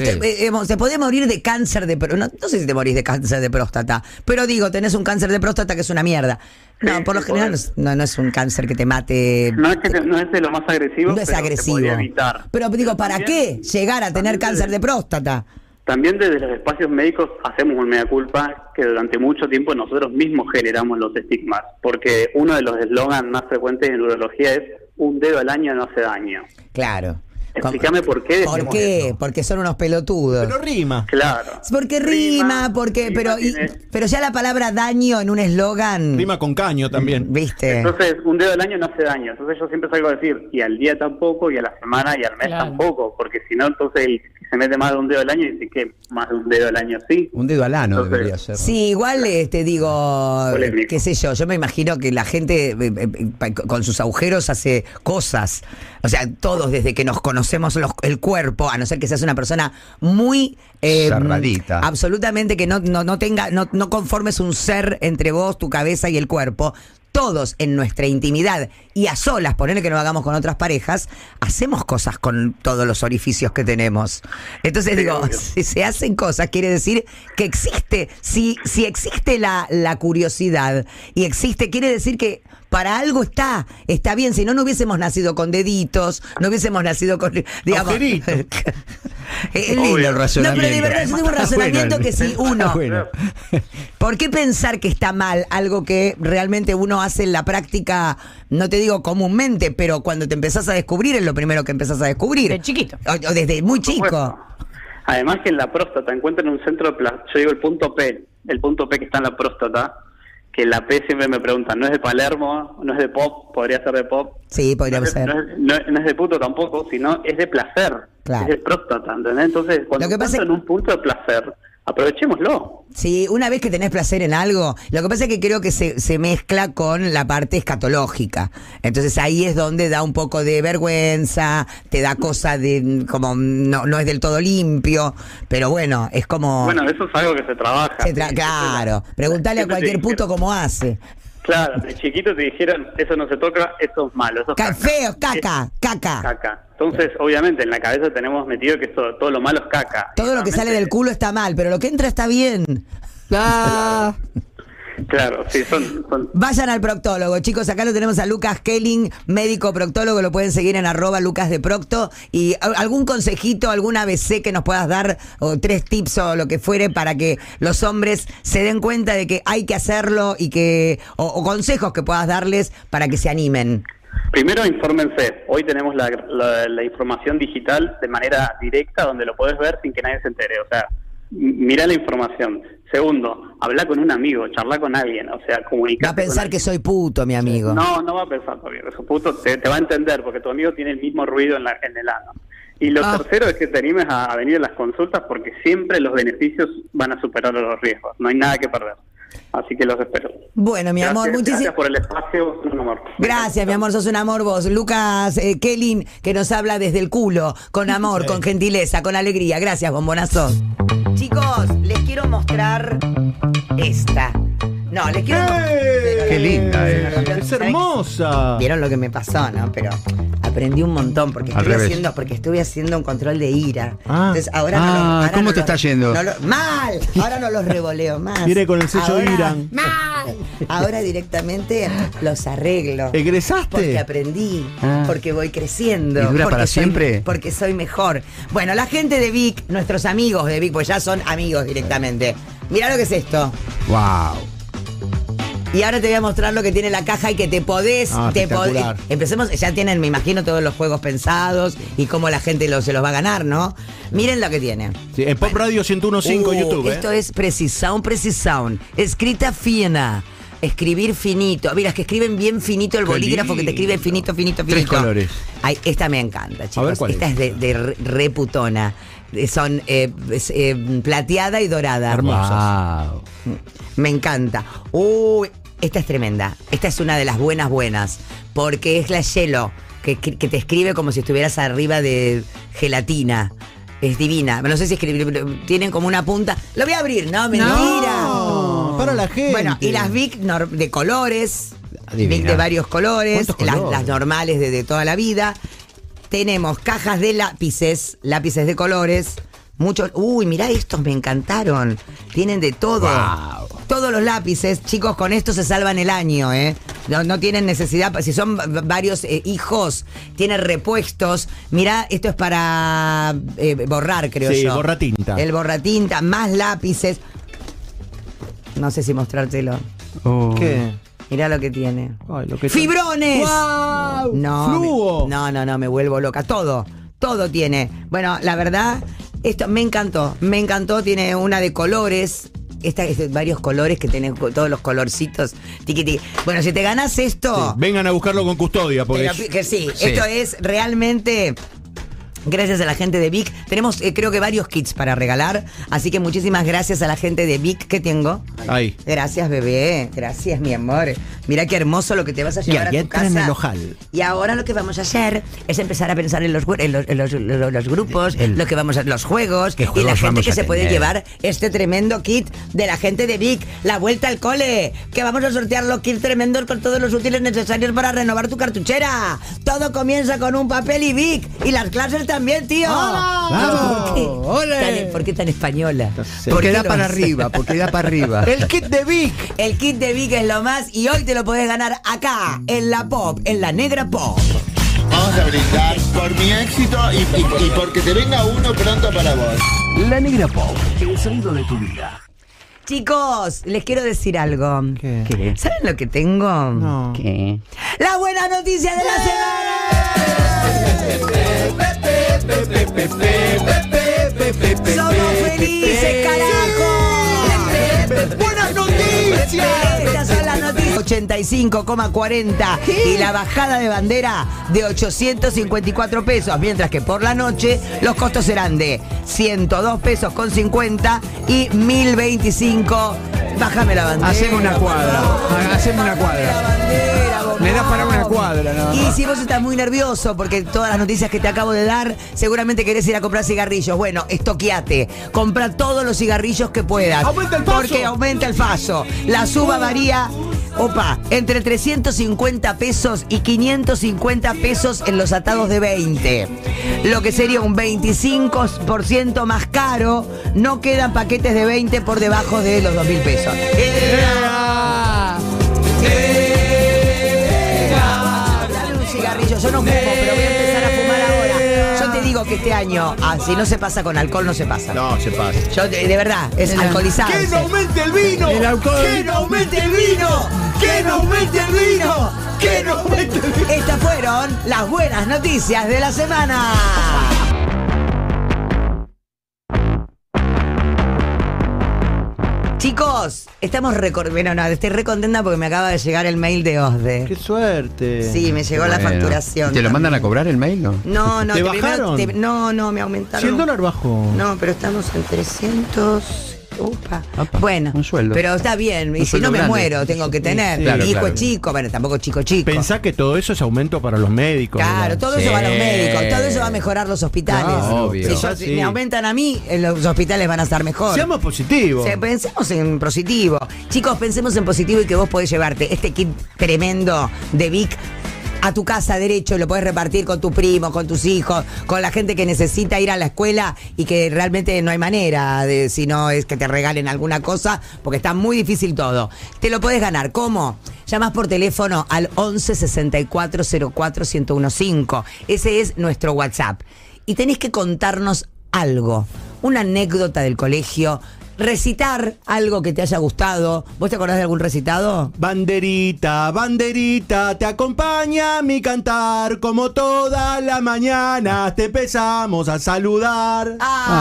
se puede morir de cáncer de próstata. No sé si te morís de cáncer de próstata, pero digo, tenés un cáncer de próstata que es una mierda. No, por lo general no es un cáncer que te mate. No es de lo más agresivo, no es agresivo. Se podría evitar. Pero digo, ¿para qué llegar a tener cáncer de próstata? También desde los espacios médicos hacemos un mea culpa que durante mucho tiempo nosotros mismos generamos los estigmas, porque uno de los eslogans más frecuentes en urología es un dedo al año no hace daño. Claro. Explícame por qué. ¿Por qué? Porque son unos pelotudos. Pero rima. Claro. Porque rima, pero ya la palabra daño en un eslogan. Rima con caño también. ¿Viste? Entonces, un dedo al año no hace daño. Entonces yo siempre salgo a decir, y al día tampoco, y a la semana, y al mes tampoco. Porque si no, entonces si se mete más de un dedo al año, dice que más de un dedo al año sí. Un dedo al ano Entonces, debería ser. Sí, igual te digo, Polémico. qué sé yo me imagino que la gente con sus agujeros hace cosas. O sea, todos desde que nos conocemos el cuerpo, a no ser que seas una persona muy cerradita. Absolutamente que no conformes un ser entre vos, tu cabeza y el cuerpo. Todos en nuestra intimidad y a solas, ponele que no lo hagamos con otras parejas, hacemos cosas con todos los orificios que tenemos. Entonces digo, si se hacen cosas, quiere decir que existe. Si existe la curiosidad y existe, quiere decir que para algo está bien. Si no, no hubiésemos nacido con deditos, no hubiésemos nacido con, digamos. Es lindo el razonamiento. No, pero de verdad, yo tengo un razonamiento que si uno. Bueno. ¿Por qué pensar que está mal algo que realmente uno hace en la práctica, no te digo comúnmente, pero cuando te empezás a descubrir es lo primero que empezás a descubrir? De chiquito. O desde muy chico. Además que en la próstata encuentran un centro de placer, yo digo el punto P que está en la próstata, que la P siempre me preguntan, ¿no es de Palermo? ¿No es de pop? ¿Podría ser de pop? Sí, podría ser. No es de puto tampoco, sino es de placer. Claro. Es de próstata, ¿entendés? Entonces, cuando estás en un punto de placer, aprovechémoslo. Sí, una vez que tenés placer en algo, lo que pasa es que creo que se mezcla con la parte escatológica. Entonces ahí es donde da un poco de vergüenza, te da cosa de como no es del todo limpio, pero bueno, es como... Bueno, eso es algo que se trabaja. Claro, preguntale a cualquier puto cómo hace. Claro, de chiquito te dijeron, eso no se toca, eso es malo, eso es feo, caca. Entonces, obviamente, en la cabeza tenemos metido que todo lo malo es caca. Todo lo que sale del culo está mal, pero lo que entra está bien. Claro, sí, son... Vayan al proctólogo, chicos. Acá lo tenemos a Lucas Kelling, médico proctólogo. Lo pueden seguir en @lucasdeprocto. Y algún consejito, algún ABC que nos puedas dar, o 3 tips o lo que fuere, para que los hombres se den cuenta de que hay que hacerlo y que o consejos que puedas darles para que se animen. Primero, infórmense. Hoy tenemos la información digital de manera directa, donde lo podés ver sin que nadie se entere. O sea, mirá la información. Segundo, habla con un amigo, charla con alguien, o sea, comunicar. Va a pensar que soy puto, mi amigo. No va a pensar todavía que soy puto, te va a entender, porque tu amigo tiene el mismo ruido en el ano. Y lo tercero es que te animes a venir a las consultas, porque siempre los beneficios van a superar los riesgos, no hay nada que perder. Así que los espero. Bueno, mi amor, Gracias por el espacio, un amor. Gracias, mi amor, sos un amor vos. Lucas Kelling, que nos habla desde el culo, con amor, con gentileza, con alegría. Gracias, bombonazos. Chicos, les quiero mostrar esta. No, les quiero mostrar. ¡Qué linda es hermosa! Vieron lo que me pasó, ¿no? Pero aprendí un montón porque estuve haciendo un control de ira. Entonces ahora ¿cómo te está yendo? Mal. Ahora no los revoleo más. Viene con el sello Irán. Mal. Ahora directamente los arreglo. ¿Egresaste? Porque aprendí, porque voy creciendo. ¿Y dura para siempre? Porque soy mejor. Bueno, la gente de Vic, nuestros amigos de Vic, pues ya son amigos directamente. Mirá lo que es esto. Wow. Y ahora te voy a mostrar lo que tiene la caja y que te podés... Empecemos, ya tienen, me imagino, todos los juegos pensados y cómo la gente se los va a ganar, ¿no? Miren lo que tiene. Sí, en Pop Radio 101.5 YouTube. Esto es Precisound. Escrita fina. Escribir finito. Mira, es que escriben bien finito el bolígrafo, que te escribe finito. 3 colores. Ay, esta me encanta, chicos. A ver, ¿cuál esta es de reputona. Son plateada y dorada. Hermosas. Wow. Me encanta. Esta es tremenda. Esta es una de las buenas. Porque es la hielo, que te escribe como si estuvieras arriba de gelatina. Es divina. No sé si escribir. Tienen como una punta. Lo voy a abrir, ¿no? Mentira. No, para la gente. Bueno, y las Vic de colores. Divina. Vic de varios colores. ¿Cuántos colores? Las normales de toda la vida. Tenemos cajas de lápices de colores. Muchos. Uy, mirá estos, me encantaron. Tienen de todo. Wow. Todos los lápices, chicos, con esto se salvan el año, ¿eh? No tienen necesidad. Si son varios hijos, tienen repuestos. Mirá, esto es para borrar, creo yo. Sí, borratinta. El borratinta, más lápices. No sé si mostrártelo. ¿Qué? Mirá lo que tiene. Ay, lo que ¡Fibrones! ¡Wow! No, ¡Fluo! no, me vuelvo loca. Todo todo tiene. Bueno, la verdad, esto me encantó, tiene una de colores. Varios colores que tienen todos los colorcitos. Tiqui, tiqui. Bueno, si te ganas esto. Sí, vengan a buscarlo con custodia. Porque sí, esto es realmente. Gracias a la gente de Vic. Tenemos, creo que varios kits para regalar. Así que muchísimas gracias a la gente de Vic que tengo. Ahí. Gracias, bebé. Gracias, mi amor. Mira qué hermoso lo que te vas a llevar a tu casa. En el ojal. Y ahora lo que vamos a hacer es empezar a pensar en los grupos, lo que vamos a, los juegos y la gente que se puede llevar este tremendo kit de la gente de Vic. La vuelta al cole. Que vamos a sortear los kits tremendos con todos los útiles necesarios para renovar tu cartuchera. Todo comienza con un papel y Vic. Y las clases también, tío. ¿Por qué tan española? Porque da para arriba, El kit de Vic. El kit de Vic es lo más y hoy te lo podés ganar acá, en la Pop, en la Negra Pop. Vamos a brindar por mi éxito y porque te venga uno pronto para vos. La Negra Pop, el sonido de tu vida. Chicos, les quiero decir algo. ¿Qué? ¿Saben lo que tengo? No. ¿Qué? ¡La buena noticia de la semana! ¡Somos felices, carajo! ¡Buenas noticias! Estas son las noticias. 85,40 y la bajada de bandera de 854 pesos, mientras que por la noche los costos serán de 102 pesos con 50 y 1025. Bájame la bandera. Haceme una cuadra. Me da para una cuadra, ¿no? Y si vos estás muy nervioso porque todas las noticias que te acabo de dar, seguramente querés ir a comprar cigarrillos. Bueno, estoqueate. Compra todos los cigarrillos que puedas. ¡Aumenta el paso! Porque aumenta el paso. La suba varía, entre 350 pesos y 550 pesos en los atados de 20. Lo que sería un 25% más caro. No quedan paquetes de 20 por debajo de los 2.000 pesos. Yo no fumo, pero voy a empezar a fumar ahora. Yo te digo que este año, si no se pasa con alcohol, no se pasa. No, se pasa. Yo, de verdad, es alcoholizado. ¡Que no aumente el vino! El alcohol. ¡Que no aumente el vino! ¡Que no aumente el vino! ¡Que no aumente el vino! Estas fueron las buenas noticias de la semana. Chicos, estamos estoy re contenta porque me acaba de llegar el mail de OSDE. ¡Qué suerte! Sí, me llegó la facturación. ¿Te lo mandan a cobrar el mail, no? No, ¿Te bajaron? No, me aumentaron. $100 bajó. No, pero estamos en 300. Apa, bueno, un sueldo. Pero está bien. Y si sueldo no me grande. muero, tengo que tener. Sí, claro, Mi hijo claro. es chico, bueno, tampoco chico. Pensá que todo eso es aumento para los médicos. Claro, todo eso va a los médicos, todo eso va a mejorar los hospitales. Claro, obvio. Si me aumentan a mí, los hospitales van a estar mejor. Seamos positivos. Pensemos en positivo. Chicos, pensemos en positivo y que vos podés llevarte este kit tremendo de Vic a tu casa derecho y lo podés repartir con tu primo, con tus hijos, con la gente que necesita ir a la escuela y que realmente no hay manera de, si no es que te regalen alguna cosa, porque está muy difícil todo. Te lo podés ganar. ¿Cómo? Llamás por teléfono al 11 64 04 1015. Ese es nuestro WhatsApp. Y tenés que contarnos algo, una anécdota del colegio, recitar algo que te haya gustado. ¿Vos te acordás de algún recitado? Banderita, banderita, te acompaña a mi cantar. Como todas las mañanas te empezamos a saludar.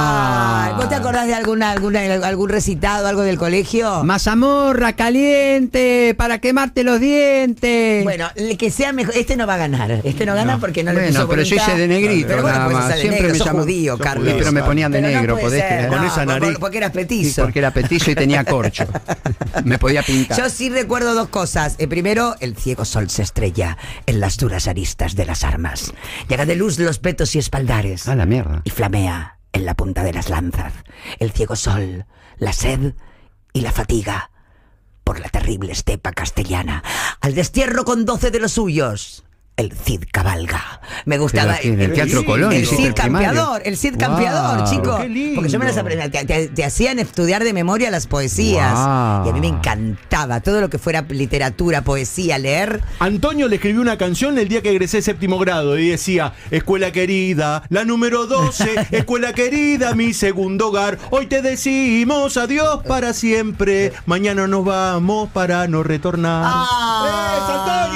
¿Vos te acordás de algún recitado, algo del colegio? Mazamorra caliente para quemarte los dientes. Bueno, el que sea mejor. Este no va a ganar. Este no gana porque no le puso pero yo voluntad. hice de negrito, Pero bueno, nada pues más. sos de Siempre negro, me sos llaman judío, Carlos. pero me ponían de Pero negro, no puede podés ser, creer. Con esa nariz. Porque eras petizo. Sí, porque era petizo y tenía corcho. Me podía pintar. Yo sí recuerdo dos cosas. Primero, el ciego sol se estrella en las duras aristas de las armas. Llega de luz los petos y espaldares. A la mierda. Y flamea en la punta de las lanzas. El ciego sol, la sed y la fatiga por la terrible estepa castellana. Al destierro con 12 de los suyos. El Cid cabalga. Me gustaba. En el Teatro Colón. El hiciste Cid campeador. El Cid campeador, Wow, chicos. qué lindo. Porque yo me las aprendí. Te hacían estudiar de memoria las poesías. Wow. Y a mí me encantaba. Todo lo que fuera literatura, poesía, leer. Antonio le escribió una canción el día que egresé séptimo grado y decía: escuela querida, la número 12, escuela querida, mi segundo hogar. Hoy te decimos adiós para siempre, mañana nos vamos para no retornar. ¡Ah! Antonio!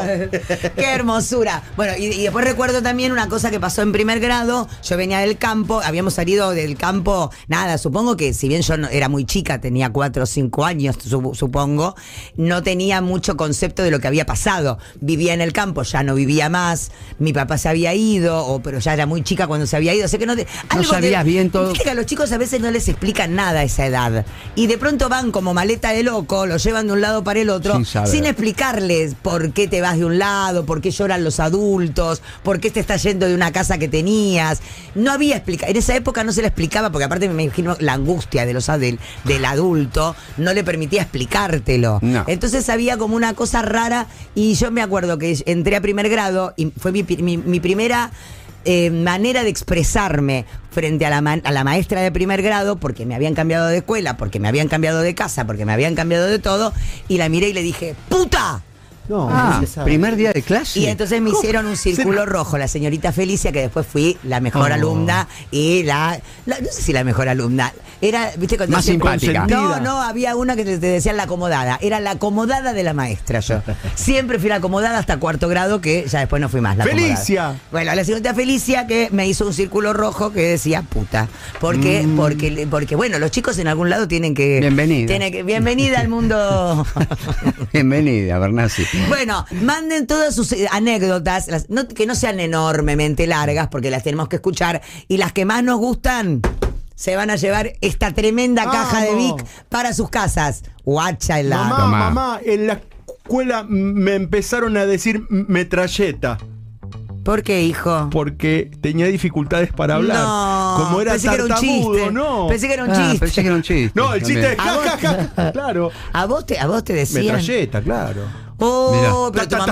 Qué hermosura. Bueno, y después recuerdo también una cosa que pasó en primer grado. Yo venía del campo, habíamos salido del campo, nada, supongo que si bien yo no, era muy chica, tenía 4 o 5 años, supongo, no tenía mucho concepto de lo que había pasado. Vivía en el campo, ya no vivía más, mi papá se había ido, pero ya era muy chica cuando se había ido. O sea que no sabías bien todo. Viste que a los chicos a veces no les explican nada a esa edad. Y de pronto van como maleta de loco, lo llevan de un lado para el otro, sin explicarles por qué te vas de un lado, por qué lloran los adultos, por qué te estás yendo de una casa que tenías. No había explicación. En esa época no se le explicaba, porque aparte me imagino la angustia del adulto no le permitía explicártelo. No. Entonces había como una cosa rara, y yo me acuerdo que entré a primer grado y fue mi primera manera de expresarme frente a la maestra de primer grado, porque me habían cambiado de escuela, porque me habían cambiado de casa, porque me habían cambiado de todo, y la miré y le dije, ¡puta! No, primer día de clase. Y entonces me hicieron un círculo rojo, la señorita Felicia, que después fui la mejor alumna, y no sé si la mejor alumna, era, viste, cuando más simpática. No, había una que te decían la acomodada, era la acomodada de la maestra yo. Siempre fui la acomodada hasta cuarto grado, que ya después no fui más la Felicia. Acomodada. Bueno, la señorita Felicia, que me hizo un círculo rojo que decía puta. Porque bueno, los chicos en algún lado tienen que... Bienvenida al mundo. Bienvenida, Bernasi. Bueno, manden todas sus anécdotas, que no sean enormemente largas, porque las tenemos que escuchar, y las que más nos gustan se van a llevar esta tremenda caja de Vic para sus casas. Guacha el lado. Mamá, en la escuela me empezaron a decir metralleta. ¿Por qué, hijo? Porque tenía dificultades para hablar. No, como era pensé tartamudo, que era un chiste. no. Pensé que era un chiste. Pensé que era un chiste. No, el chiste es ja, claro. ¿A vos te decían? Metralleta, claro. Oh,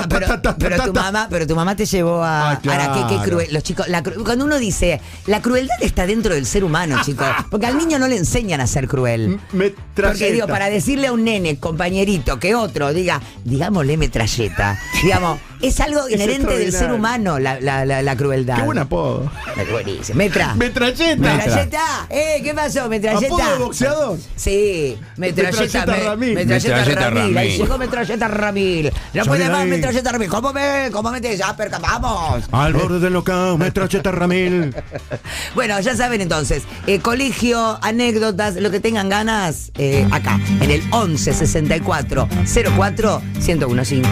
pero tu mamá te llevó a... claro. Ahora, qué cruel. Los chicos, cuando uno dice, la crueldad está dentro del ser humano, chicos. Porque al niño no le enseñan a ser cruel. Porque digo, para decirle a un nene, compañerito, que otro diga, digámosle metralleta. Digamos, es algo inherente del ser humano, la crueldad. Qué buen apodo. Buenísimo. Metralleta. Metralleta. ¿Qué pasó? Metralleta. ¿Apodo de boxeador? Sí. Metralleta Ramil. Metralleta Ramil. Ahí llegó Metralleta Ramil. No puede más Metralleta Ramil. ¿Cómo metes? Ya, pero vamos. Al borde del local, Metralleta Ramil. Bueno, ya saben entonces, colegio, anécdotas, lo que tengan ganas, acá, en el 11 64 04 1015.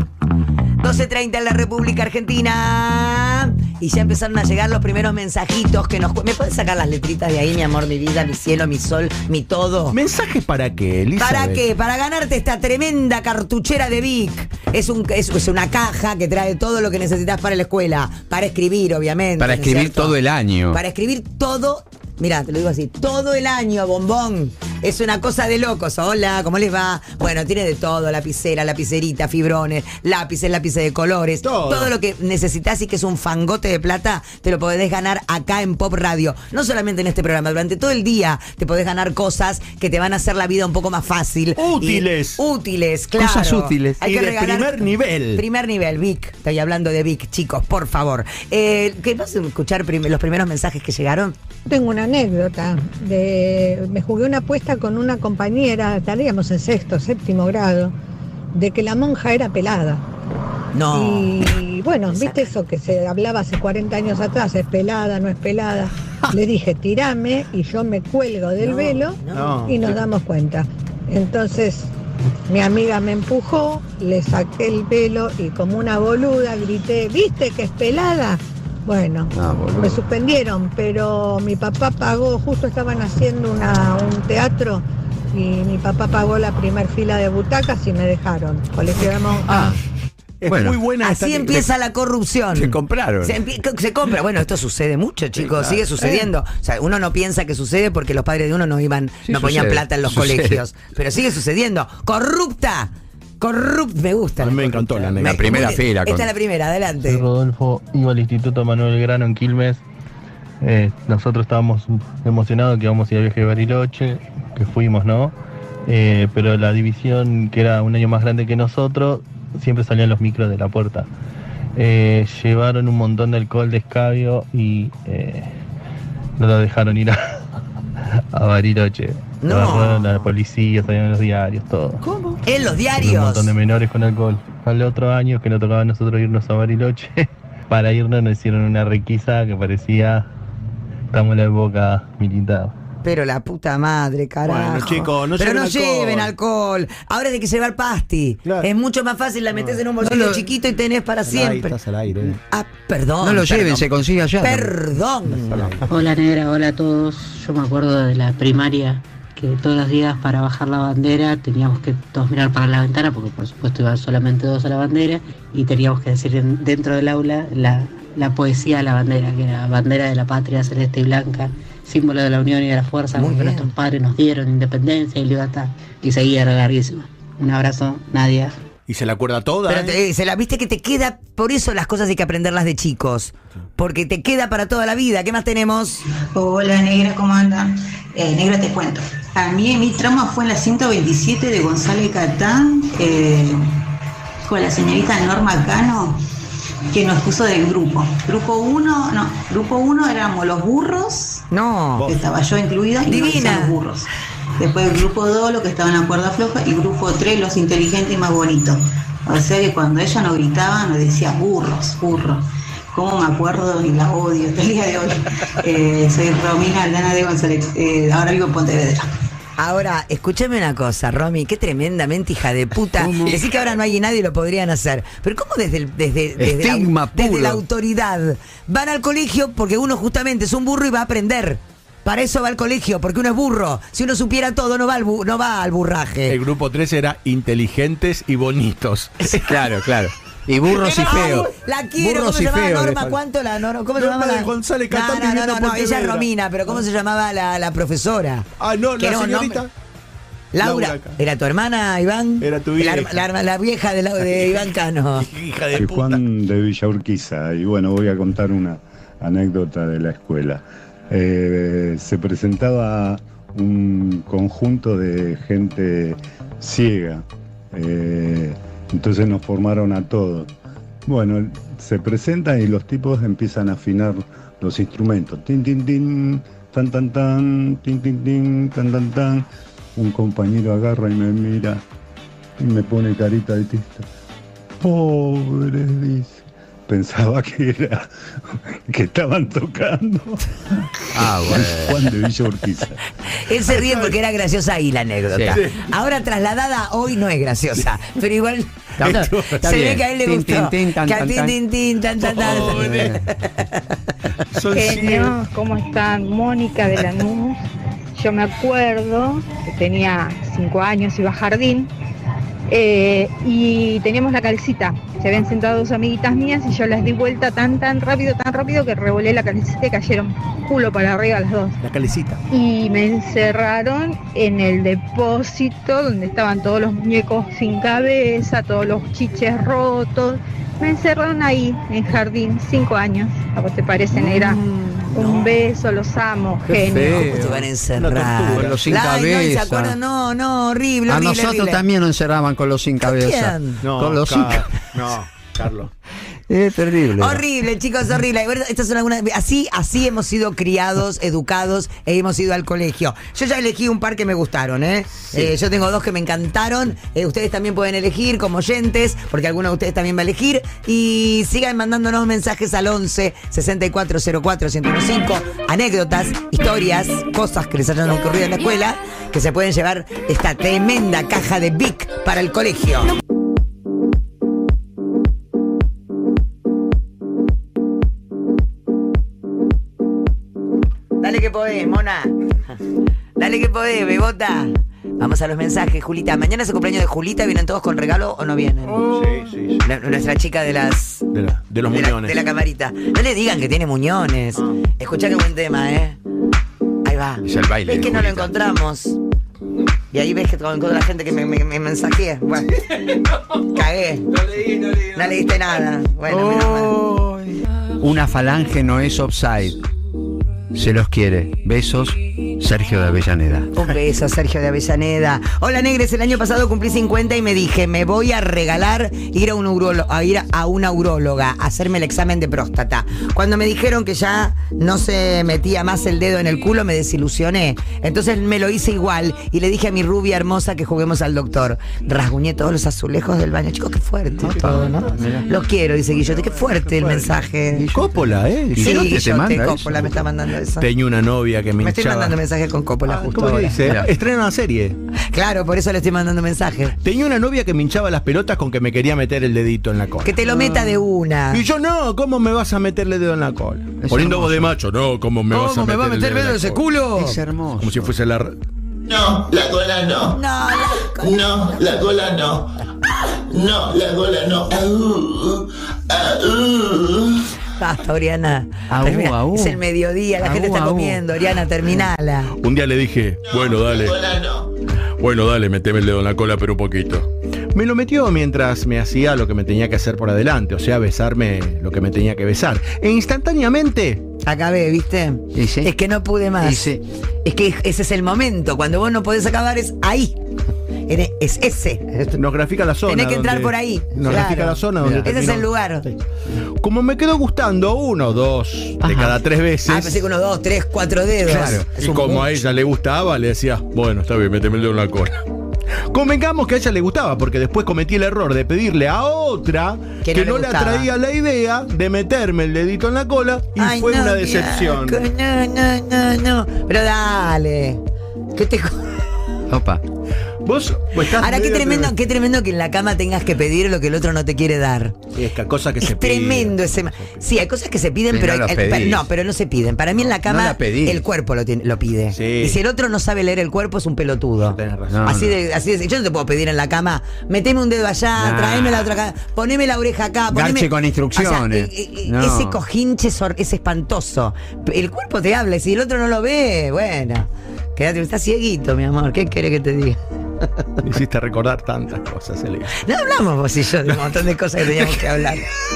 12:30 en la República Argentina. Y ya empezaron a llegar los primeros mensajitos que nos... ¿Me puedes sacar las letritas de ahí, mi amor, mi vida, mi cielo, mi sol, mi todo? ¿Mensajes para qué, Elizabeth? ¿Para qué? Para ganarte esta tremenda cartuchera de Vic. Es una caja que trae todo lo que necesitas para la escuela. Para escribir, obviamente. Para escribir todo el año. Para escribir todo... Mirá, te lo digo así, todo el año, bombón. Es una cosa de locos. Hola, ¿cómo les va? Bueno, tiene de todo, lapicera, lapicerita, fibrones, lápices de colores. Todo lo que necesitas y que es un fangote de plata, te lo podés ganar acá en Pop Radio. No solamente en este programa, durante todo el día te podés ganar cosas que te van a hacer la vida un poco más fácil. Útiles, claro. Cosas útiles. Hay y que de primer nivel. Primer nivel, Vic. Estoy hablando de Vic, chicos, por favor. ¿Qué vas a escuchar los primeros mensajes que llegaron? Tengo una anécdota. Me jugué una apuesta con una compañera, estaríamos en 6º, 7º grado, de que la monja era pelada. No. Y bueno, viste eso que se hablaba hace 40 años atrás, es pelada, no es pelada. Le dije, tirame y yo me cuelgo del velo y nos damos cuenta. Entonces mi amiga me empujó, le saqué el velo y como una boluda grité, ¿viste que es pelada? Bueno, me suspendieron, pero mi papá pagó, justo estaban haciendo un teatro y mi papá pagó la primer fila de butacas y me dejaron. Colegio de monjas. Es muy buena. Así empieza la corrupción. Se compraron. Se compra. Bueno, esto sucede mucho, chicos. Sí, claro. Sigue sucediendo. O sea, uno no piensa que sucede porque los padres de uno no ponían plata en los colegios. Pero sigue sucediendo. ¡Corrupta! Me gusta. A mí me encantó la anécdota. La primera fila. Esta es la primera, adelante. Soy Rodolfo, iba al Instituto Manuel Belgrano en Quilmes. Nosotros estábamos emocionados que íbamos a ir a viaje de Bariloche, que fuimos, ¿no? Pero la división, que era un año más grande que nosotros, siempre salían los micros de la puerta. Llevaron un montón de alcohol de escabio y no lo dejaron ir a Bariloche. No. Agarraron a la policía, salían en los diarios, todo. ¿Cómo? ¿En los diarios? Un montón de menores con alcohol. al otro año que nos tocaba a nosotros irnos a Bariloche, para irnos nos hicieron una requisa que parecía, estamos en la época militar. Pero la puta madre, carajo. Bueno, chicos, no pero lleven no alcohol. lleven alcohol. Ahora hay que llevar pasti. Claro. Es mucho más fácil, la metes en un bolsillo chiquito y tenés para siempre. Estás al aire. Ah, perdón. No lo lleven, perdón. se consigue allá. Perdón. Hola negra, hola a todos. Yo me acuerdo de la primaria que todos los días para bajar la bandera teníamos que todos mirar para la ventana porque por supuesto iban solamente 2 a la bandera y teníamos que decir dentro del aula la poesía de la bandera, que era bandera de la patria celeste y blanca, símbolo de la unión y de la fuerza, Muy porque bien. nuestros padres nos dieron independencia y libertad. Y seguía, era larguísimo. Un abrazo, Nadia. Y se la acuerda toda. Pero se la viste que te queda, por eso las cosas hay que aprenderlas de chicos. Porque te queda para toda la vida. ¿Qué más tenemos? Hola negra, ¿cómo andan? Negra, te cuento. A mí mi trauma fue en la 127 de González Catán, con la señorita Norma Cano, que nos puso del grupo. Grupo 1 éramos los burros. No. Que estaba yo incluida y nos Divina. decían los burros. Después el grupo 2, los que estaban a cuerda floja, y grupo 3, los inteligentes y más bonitos. O sea que cuando ella nos gritaba, nos decía burros, burros. ¿Cómo me acuerdo? Y la odio hasta el día de hoy. Soy Romina Aldana de González, ahora vivo en Pontevedra. Ahora, escúchame una cosa, Romy, qué tremendamente hija de puta. Decís que ahora no hay nadie y lo podrían hacer. Pero ¿cómo desde Estigma puro. la autoridad van al colegio porque uno justamente es un burro y va a aprender? Para eso va al colegio, porque uno es burro. Si uno supiera todo, no va al burraje. El grupo 3 era inteligentes y bonitos. Claro, claro. Y burros y feos. La quiero, Burros ¿cómo se y llamaba feos, Norma? le ¿Cuánto la Norma? ¿Cómo se Norma llamaba? de González Catán No, viviendo en ella es Pontevedra. Romina, pero ¿cómo se llamaba la profesora? Ah, no, Que la era un señorita. nombre. Laura. Acá. ¿Era tu hermana, Iván? Era tu vieja. La vieja de Iván Cano. Hija de Soy puta. Juan de Villa Urquiza y bueno, voy a contar una anécdota de la escuela. Se presentaba un conjunto de gente ciega, entonces nos formaron a todos. Bueno, se presentan y los tipos empiezan a afinar los instrumentos. Tin, tin, tin, tan, tan, tan, tin, tin, tin, tan, tan, tan. Un compañero agarra y me mira y me pone carita de triste. Pobre, dice. Pensaba que estaban tocando. Bueno. Juan de Villa Urquiza. Él se ríe porque era graciosa ahí la anécdota. Sí. Ahora trasladada hoy no es graciosa, pero igual Está se bien. ve que a él le Tin, gustó. tin, tin, tan, Que a tan, tin, tan. tin, tin, tan, tan, tan. Son Genios, ¿cómo están? Mónica de Lanús. Yo me acuerdo que tenía 5 años, iba a jardín y teníamos la calcita. Se habían sentado 2 amiguitas mías y yo las di vuelta tan rápido que revolé la calcita y cayeron culo para arriba las 2. La calecita. Y me encerraron en el depósito donde estaban todos los muñecos sin cabeza, todos los chiches rotos. Me encerraron ahí, en jardín, 5 años. ¿A vos te parece, negra? Un beso, los amo, genio. ¿Cómo te van a encerrar? Con los sin Ay, no, ¿se cabeza. acuerdan? No, horrible, A horrible, nosotros horrible. también nos encerraban con los sin cabeza. quién? No, Con los sin cabeza. no, Carlos. Es terrible. Horrible, chicos, horrible. Bueno, estas son algunas. Así hemos sido criados, educados e hemos ido al colegio. Yo ya elegí un par que me gustaron, ¿eh? Yo tengo 2 que me encantaron. Ustedes también pueden elegir como oyentes, porque alguno de ustedes también va a elegir. Y sigan mandándonos mensajes al 11 6404 1015. Anécdotas, historias, cosas que les hayan ocurrido en la escuela, que se pueden llevar esta tremenda caja de Bic para el colegio. Dale que podés, mona. Dale que podés, bebota. Vamos a los mensajes, Julita. Mañana es el cumpleaños de Julita. ¿Vienen todos con regalo o no vienen? Sí. Nuestra chica de las... De los muñones. De la camarita. No le digan que tiene muñones. Escuchá qué buen tema, ¿eh? Ahí va. Es el baile ¿Ves que de no lo Julita. encontramos? Y ahí ves que con toda la gente que me mensajea. Bueno, cagué. No leíste nada. Bueno, menos mal. Una falange no es offside. Se los quiere. Besos, Sergio de Avellaneda. Un beso, Sergio de Avellaneda. Hola, Negres, el año pasado cumplí 50 y me dije, me voy a regalar ir a una uróloga a hacerme el examen de próstata. Cuando me dijeron que ya no se metía más el dedo en el culo, me desilusioné. Entonces me lo hice igual y le dije a mi rubia hermosa que juguemos al doctor. Rasguñé todos los azulejos del baño. Chicos, qué fuerte todo, ¿no? Los quiero, dice Guillote. Qué fuerte el mensaje. Coppola, ¿eh? Sí, Guillote Coppola me está mandando eso. Tenía una novia que me estoy mandando mensajes con Coppola justo ¿cómo ahora. dice? Estrena una serie. Claro, por eso le estoy mandando mensajes. Tenía una novia que me hinchaba las pelotas con que me quería meter el dedito en la cola. Que te lo meta de una. Y yo, no, ¿cómo me vas a meterle dedo en la cola? Poniendo voz de macho, no, ¿cómo me vas a meter el dedo en ese culo? Es hermoso. Como si fuese la... No, la cola no. No, la cola no. No, la cola no. Basta, Oriana. Aú, Termina. aú. Es el mediodía, la gente está comiendo. Oriana, terminala. Un día le dije, bueno, dale. Bueno, dale, meteme el dedo en la cola, pero un poquito. Me lo metió mientras me hacía lo que me tenía que hacer por adelante, o sea, besarme lo que me tenía que besar. E instantáneamente... Acabé, ¿viste? ¿Sí? Es que no pude más. ¿Sí? Es que ese es el momento. Cuando vos no podés acabar, es ahí. Es ese. Nos grafica la zona. Tenés que entrar donde- por ahí. Nos Claro. grafica la zona donde Ese es terminó. el lugar. Sí. Como me quedó gustando 1 o 2 de cada 3 veces. Ah, pensé que 1, 2, 3, 4 dedos. Claro. Es Y un como mucho. a ella le gustaba, le decía, bueno, está bien, méteme el dedo en la cola. Convengamos que a ella le gustaba, porque después cometí el error de pedirle a otra Que que no no le le gustaba. atraía la idea de meterme el dedito en la cola y Ay, fue no, una decepción. No. Pero dale. ¿Qué te... Opa. Vos estás Ahora, medio qué tremendo que en la cama tengas que pedir lo que el otro no te quiere dar. Es que cosa que se pide. Tremendo ese. Sí, hay cosas que se piden, Sí, pero no las pedís. no, pero no se piden. Para mí en la No cama la pedís. el cuerpo lo pide. Sí. Y si el otro no sabe leer el cuerpo es un pelotudo. Tenés razón. No, Así de, yo no te puedo pedir en la cama, meteme un dedo allá, Nah. traeme la otra acá, poneme la oreja acá, poneme. Garche con instrucciones. No. Ese cojinche es espantoso. El cuerpo te habla, y si el otro no lo ve, bueno, quédate, estás cieguito, mi amor. ¿Qué querés que te diga? Me hiciste recordar tantas cosas, Elisa. No hablamos vos y yo de un montón de cosas que teníamos que hablar.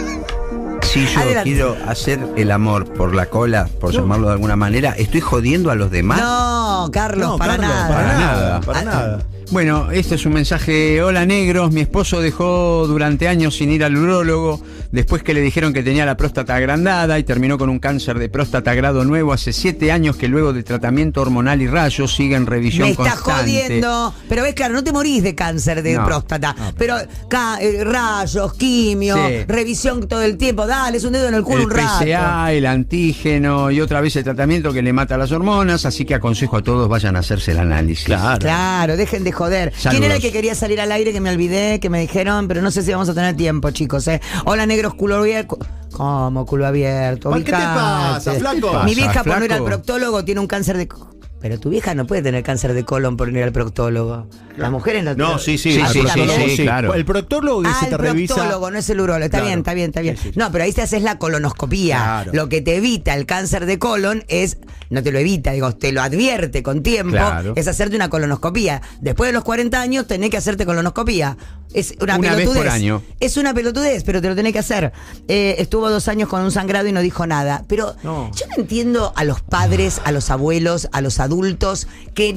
Si yo Adelante. quiero hacer el amor por la cola, por llamarlo de alguna manera, ¿estoy jodiendo a los demás? No, Carlos, para nada. Para nada. Para nada. Bueno, este es un mensaje. Hola, negros. Mi esposo dejó durante años sin ir al urólogo después que le dijeron que tenía la próstata agrandada y terminó con un cáncer de próstata grado nuevo hace 7 años que luego de tratamiento hormonal y rayos sigue en revisión Me está constante. jodiendo. Pero ves, claro, no te morís de cáncer de No. próstata. Pero rayos, quimio, Sí. revisión todo el tiempo. Dale, es un dedo en el culo El un rato. PSA, el antígeno y otra vez el tratamiento que le mata las hormonas, así que aconsejo a todos vayan a hacerse el análisis. Claro, dejen de joder. Saludos. ¿Quién era el que quería salir al aire que me olvidé, que me dijeron? Pero no sé si vamos a tener tiempo, chicos, ¿eh? Hola, negros, culo abierto. ¿Cómo culo abierto? ¿Qué te pasa, Ubicate. flaco? Mi vieja por no ir flaco? al proctólogo tiene un cáncer de... Pero tu vieja no puede tener cáncer de colon por no ir al proctólogo. Las mujeres no No, sí, Sí, al sí, proctólogo sí, claro. El proctólogo que se el te revisa. proctólogo, no es el urólogo. Está Claro. bien. Sí, sí. No, pero ahí te haces la colonoscopía. Claro. Lo que te evita el cáncer de colon es, no te lo evita, digo, te lo advierte con tiempo, Claro. es hacerte una colonoscopía. Después de los 40 años tenés que hacerte colonoscopía. Es una Una vez pelotudez. por año. Es una pelotudez, pero te lo tenés que hacer. Estuvo 2 años con un sangrado y no dijo nada. Pero No. yo no entiendo a los padres, a los abuelos, a los adultos que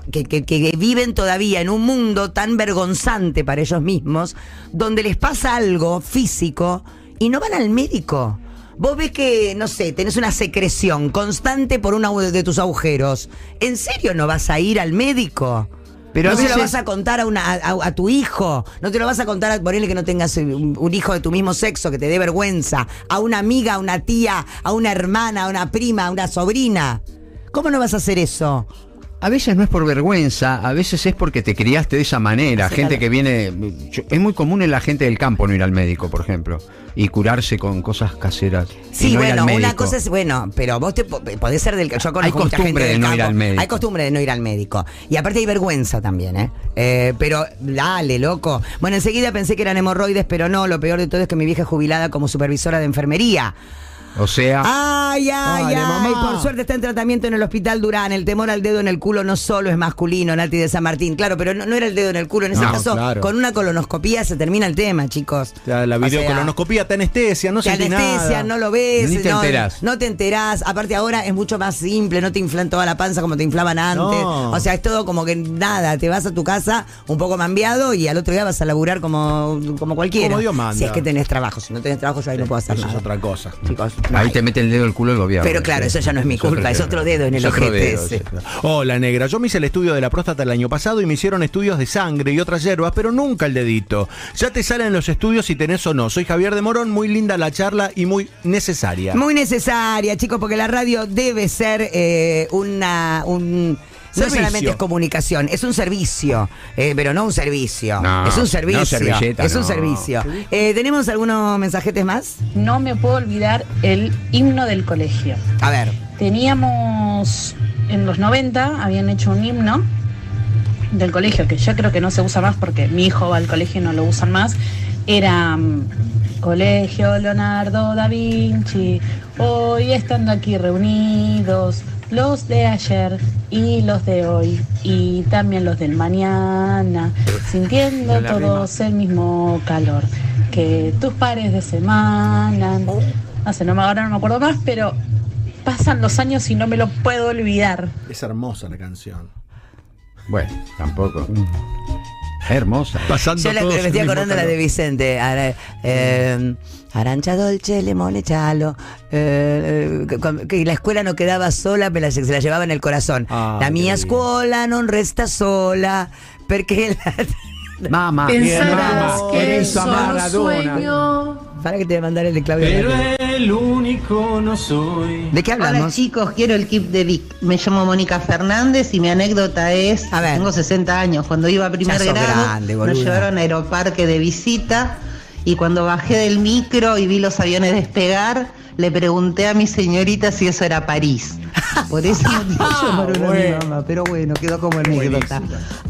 viven todavía en un mundo tan vergonzante para ellos mismos, donde les pasa algo físico y no van al médico. Vos ves que, no sé, tenés una secreción constante por uno de tus agujeros. ¿En serio no vas a ir al médico? Pero no a se lo veces- vas a contar a tu hijo. No te lo vas a contar a ponerle que no tengas un hijo de tu mismo sexo, que te dé vergüenza. A una amiga, a una tía, a una hermana, a una prima, a una sobrina. ¿Cómo no vas a hacer eso? A veces no es por vergüenza, a veces es porque te criaste de esa manera. Sí, Gente claro. que viene... Es muy común en la gente del campo no ir al médico, por ejemplo, y curarse con cosas caseras. y Sí, no ir bueno, al una médico. cosa es, bueno, pero vos podés ser del... Yo conozco Hay mucha gente costumbre de del no ir campo. al médico. Hay costumbre de no ir al médico. Y aparte hay vergüenza también, ¿eh? Pero dale, loco. Bueno, enseguida pensé que eran hemorroides, pero no. Lo peor de todo es que mi vieja es jubilada como supervisora de enfermería. O sea... Ay, Dale, mamá. por suerte está en tratamiento en el Hospital Durán. El temor al dedo en el culo no solo es masculino, Nati de San Martín. Claro, pero no era el dedo en el culo. En ese caso, claro. con una colonoscopía se termina el tema, chicos. O sea, la videocolonoscopía te anestesia, no te sentís anestesia, nada. no lo ves. Ni te enterás. No te enterás. Aparte ahora es mucho más simple, no te inflan toda la panza como te inflaban antes. No. O sea, es todo como que nada, te vas a tu casa un poco mambiado y al otro día vas a laburar como cualquiera. Como Dios manda. Si es que tenés trabajo. Si no tenés trabajo, yo ahí no puedo hacer Eso nada. es otra cosa. Chicos, Ahí te mete el dedo el culo el gobierno. pero claro, eso ya no es mi culpa, es otro dedo en el ojete ese. Hola, negra. Yo me hice el estudio de la próstata el año pasado y me hicieron estudios de sangre y otras hierbas, pero nunca el dedito. Ya te salen los estudios si tenés o no. Soy Javier de Morón, muy linda la charla y muy necesaria. Muy necesaria, chicos, porque la radio debe ser no Servicio. solamente es comunicación, es un servicio, pero no un servicio. No, es un servicio. no servilleta, es un no. servicio. ¿Tenemos algunos mensajetes más? No me puedo olvidar el himno del colegio. A ver. Teníamos, en los 90, habían hecho un himno del colegio, que ya creo que no se usa más porque mi hijo va al colegio y no lo usan más. Era Colegio Leonardo da Vinci, hoy estando aquí reunidos, los de ayer y los de hoy, y también los del mañana, sintiendo todos el mismo calor, que tus pares de semana, ahora no me acuerdo más, pero pasan los años y no me lo puedo olvidar. Es hermosa la canción. Bueno, tampoco. Hermosa. Pasando Yo me estoy acordando la de Vicente. Arancha dolce, limone chalo. Que la escuela no quedaba sola, pero se la llevaba en el corazón. La mía escuela no resta sola, porque la... Mamá, Pensarás que es solo Maradona. sueño, Para que te voy a mandar el de Claudia. pero el único no soy. ¿De qué hablamos? Hola chicos, quiero el kit de Vic. Me llamo Mónica Fernández y mi anécdota es, A ver. tengo 60 años, cuando iba a primer Ya sos grado, grande, nos boluda. llevaron a Aeroparque de visita y cuando bajé del micro y vi los aviones despegar, le pregunté a mi señorita si eso era París. Por ese motivo llamaron a mi mamá, pero bueno, quedó como anécdota.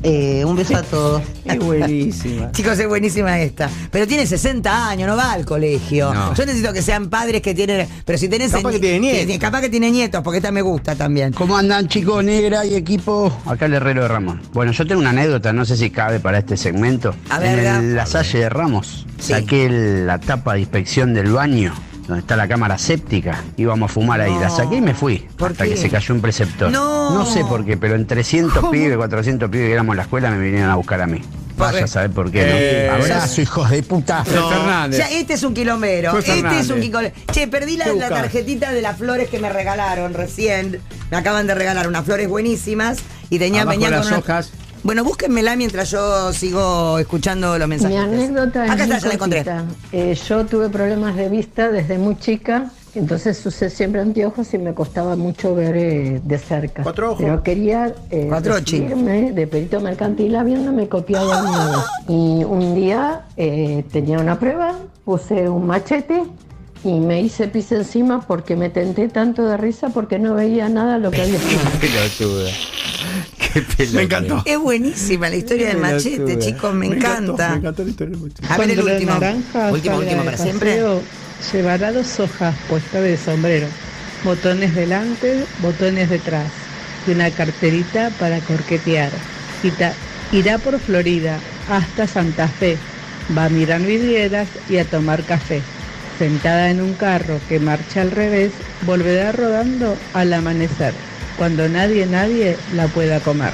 Un beso a todos. Es buenísima. Chicos, es buenísima esta. Pero tiene 60 años, no va al colegio. No. Yo necesito que sean padres que tienen. Pero si tenés. Capaz que tiene nietos. Capaz que tiene nietos, porque esta me gusta también. ¿Cómo andan, chicos, negra y equipo? Acá el Herrero de Ramos. Bueno, yo tengo una anécdota, no sé si cabe para este segmento. A ver, en la Salle de Ramos, saqué la tapa de inspección del baño, donde está la cámara séptica. Íbamos a fumar ahí. La saqué y me fui. Hasta qué? que se cayó un preceptor. No. sé por qué, pero en 300 pibes, 400 pibes que éramos en la escuela me vinieron a buscar a mí. Vaya a saber por qué. ¿No? Abrazo, hijos de puta. No. Ya, este es un quilombero. Fue Este Fernández. es un quilombero. Che, perdí la tarjetita de las flores que me regalaron recién. Me acaban de regalar unas flores buenísimas. Y venían Abajo con las una- hojas. Bueno, búsquenmela mientras yo sigo escuchando los mensajes. Mi anécdota es Acá muy está, ya la encontré. cortita. Yo tuve problemas de vista desde muy chica, entonces usé siempre anteojos y me costaba mucho ver de cerca. 4 ojos. Pero quería Cuatrochi. recibirme de perito mercantil habiéndome copiado alguna vez. Y un día tenía una prueba, puse un machete y me hice pis encima porque me tenté tanto de risa porque no veía nada lo que había escrito. Pelotuda. Qué pelotuda. Me encantó. Es buenísima la historia del machete, chicos, me encanta. Me encantó la historia del machete. A ver el Cuando la último. naranja Último salga para de siempre. paseo, llevará 2 hojas puestas de sombrero, botones delante, botones detrás, y una carterita para corquetear. Irá por Florida hasta Santa Fe, va a mirar vidrieras y a tomar café. Sentada en un carro que marcha al revés, volverá rodando al amanecer, cuando nadie la pueda comer.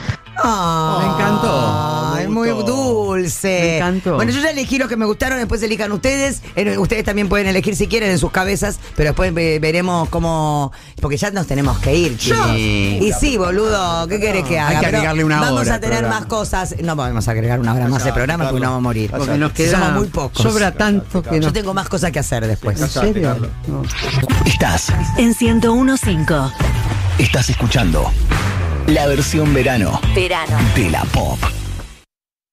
Me encantó. Es muy dulce. Me encantó. Bueno, yo ya elegí los que me gustaron, después elijan ustedes. Ustedes también pueden elegir si quieren en sus cabezas, pero después veremos cómo. Porque ya nos tenemos que ir, chicos. Sí. Y sí, boludo, ¿qué querés que haga? Hay que Pero agregarle una vamos hora a tener al programa. más cosas. No podemos agregar una hora más de programa porque no vamos a morir. Porque nos queda. Somos muy pocos. Sobra tanto que no. Yo tengo más cosas que hacer después. ¿En serio? Estás En 101.5. Estás escuchando la versión verano Verano. de la Pop.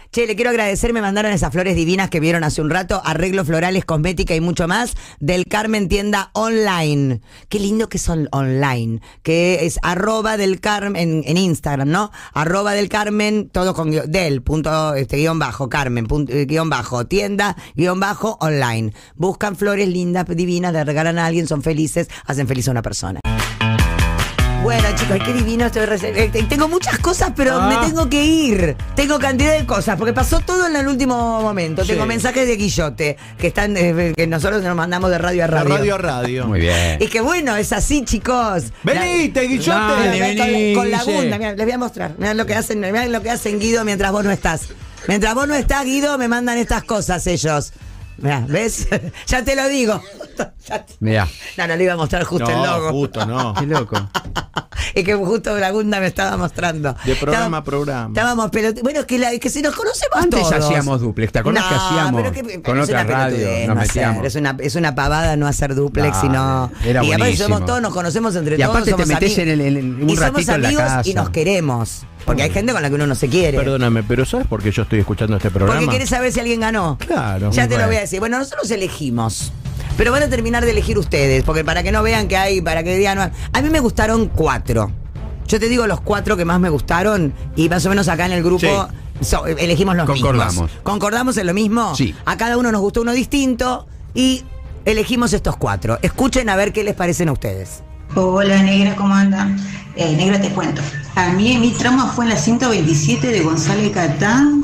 Che, le quiero agradecer, me mandaron esas flores divinas que vieron hace un rato, arreglos florales, cosmética y mucho más, del Carmen Tienda Online. Qué lindo que son online, que es @del_Carmen en Instagram, ¿no? @del_Carmen, todo con del punto guión bajo, Carmen guión bajo, tienda guión bajo online. Buscan flores lindas, divinas, le regalan a alguien, son felices, hacen feliz a una persona. Bueno, chicos, qué divino estoy. Tengo muchas cosas, pero me tengo que ir. Tengo cantidad de cosas, porque pasó todo en el último momento. Sí. Tengo mensajes de Guillote, que están que nosotros nos mandamos de radio a radio. De radio a radio. Muy bien. Y que bueno, es así, chicos. ¡Venite, Guillote! Con la gunda, mirá, les voy a mostrar. Mirá lo que hacen, Guido, mientras vos no estás. Mientras vos no estás, Guido, me mandan estas cosas ellos. Mirá, ¿ves? Ya te lo digo. Mirá. No le iba a mostrar justo el logo. Justo, no. Qué loco. Es que justo la Gunda me estaba mostrando. De programa a programa. Estábamos, pero bueno, que si nos conocemos antes todos. hacíamos duplex, ¿te acuerdas que hacíamos con otra radio? Nos metíamos. Es una pavada no hacer duplex, sino. Era y aparte buenísimo. somos todos, nos conocemos entre y todos. Y aparte te metés en un ratito en la casa. Y nos queremos. Porque hay gente con la que uno no se quiere. Perdóname, pero ¿sabes por qué yo estoy escuchando este programa? Porque querés saber si alguien ganó. Claro. Ya te lo voy a decir. Bueno, nosotros elegimos. Pero van a terminar de elegir ustedes. Porque para que no vean que hay, para que digan. A mí me gustaron 4. Yo te digo los 4 que más me gustaron. Y más o menos acá en el grupo elegimos los mismos. ¿Concordamos en lo mismo? Sí. A cada uno nos gustó uno distinto. Y elegimos estos 4. Escuchen a ver qué les parecen a ustedes. Hola, negra, ¿cómo andan? Negra, te cuento. A mí mi trauma fue en la 127 de González Catán,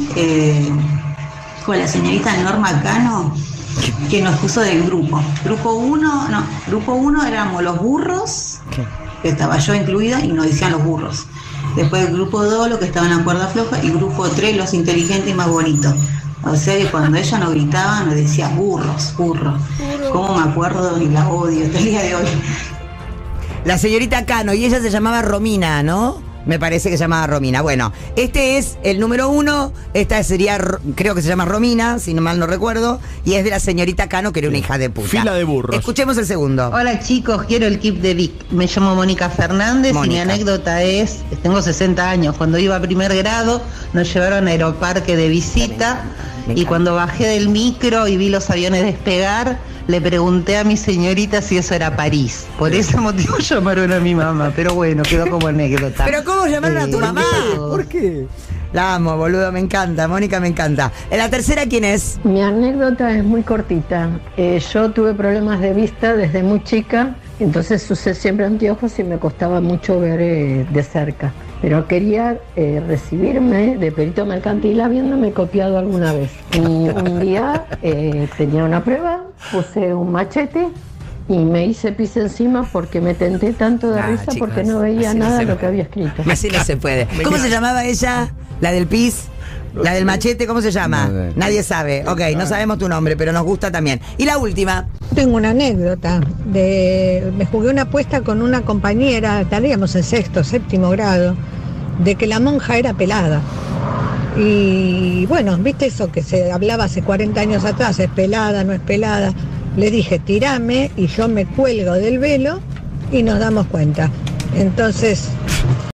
con la señorita Norma Cano, que nos puso del grupo. Grupo 1 éramos los burros, que estaba yo incluida, y nos decían los burros. Después el grupo 2, los que estaban en la cuerda floja, y grupo 3, los inteligentes y más bonitos. O sea que cuando ella nos gritaba, nos decía burros. ¿Cómo me acuerdo y la odio hasta el día de hoy? La señorita Cano, y ella se llamaba Romina, ¿no? Me parece que se llamaba Romina. Bueno, este es el número 1. Esta sería, creo que se llama Romina, si no mal no recuerdo. Y es de la señorita Cano, que era una hija de puta. Fila de burros. Escuchemos el segundo. Hola chicos, quiero el kit de Vic. Me llamo Mónica Fernández y mi anécdota es, tengo 60 años. Cuando iba a primer grado, nos llevaron a Aeroparque de visita. Y cuando bajé del micro y vi los aviones despegar, le pregunté a mi señorita si eso era París. Por ese motivo llamaron a mi mamá, pero bueno, quedó como anécdota. ¿Pero cómo llamaron a tu mamá? ¿Por qué? La amo, boludo, me encanta. Mónica, me encanta. ¿En la tercera quién es? Mi anécdota es muy cortita. Yo tuve problemas de vista desde muy chica, entonces usé siempre anteojos y me costaba mucho ver de cerca. Pero quería recibirme de perito mercantil habiéndome copiado alguna vez. Y un día tenía una prueba, puse un machete y me hice pis encima porque me tenté tanto de risa, chicos, porque no veía nada de lo que había escrito. Así no se puede. ¿Cómo se llamaba ella? ¿La del pis? ¿La del machete? ¿Cómo se llama? Nadie sabe. Ok, no sabemos tu nombre, pero nos gusta también. Y la última. Tengo una anécdota. Me jugué una apuesta con una compañera, estaríamos en 6º, 7º grado, de que la monja era pelada. Y bueno, ¿viste eso que se hablaba hace 40 años atrás? ¿Es pelada, no es pelada? Le dije, tirame y yo me cuelgo del velo y nos damos cuenta. Entonces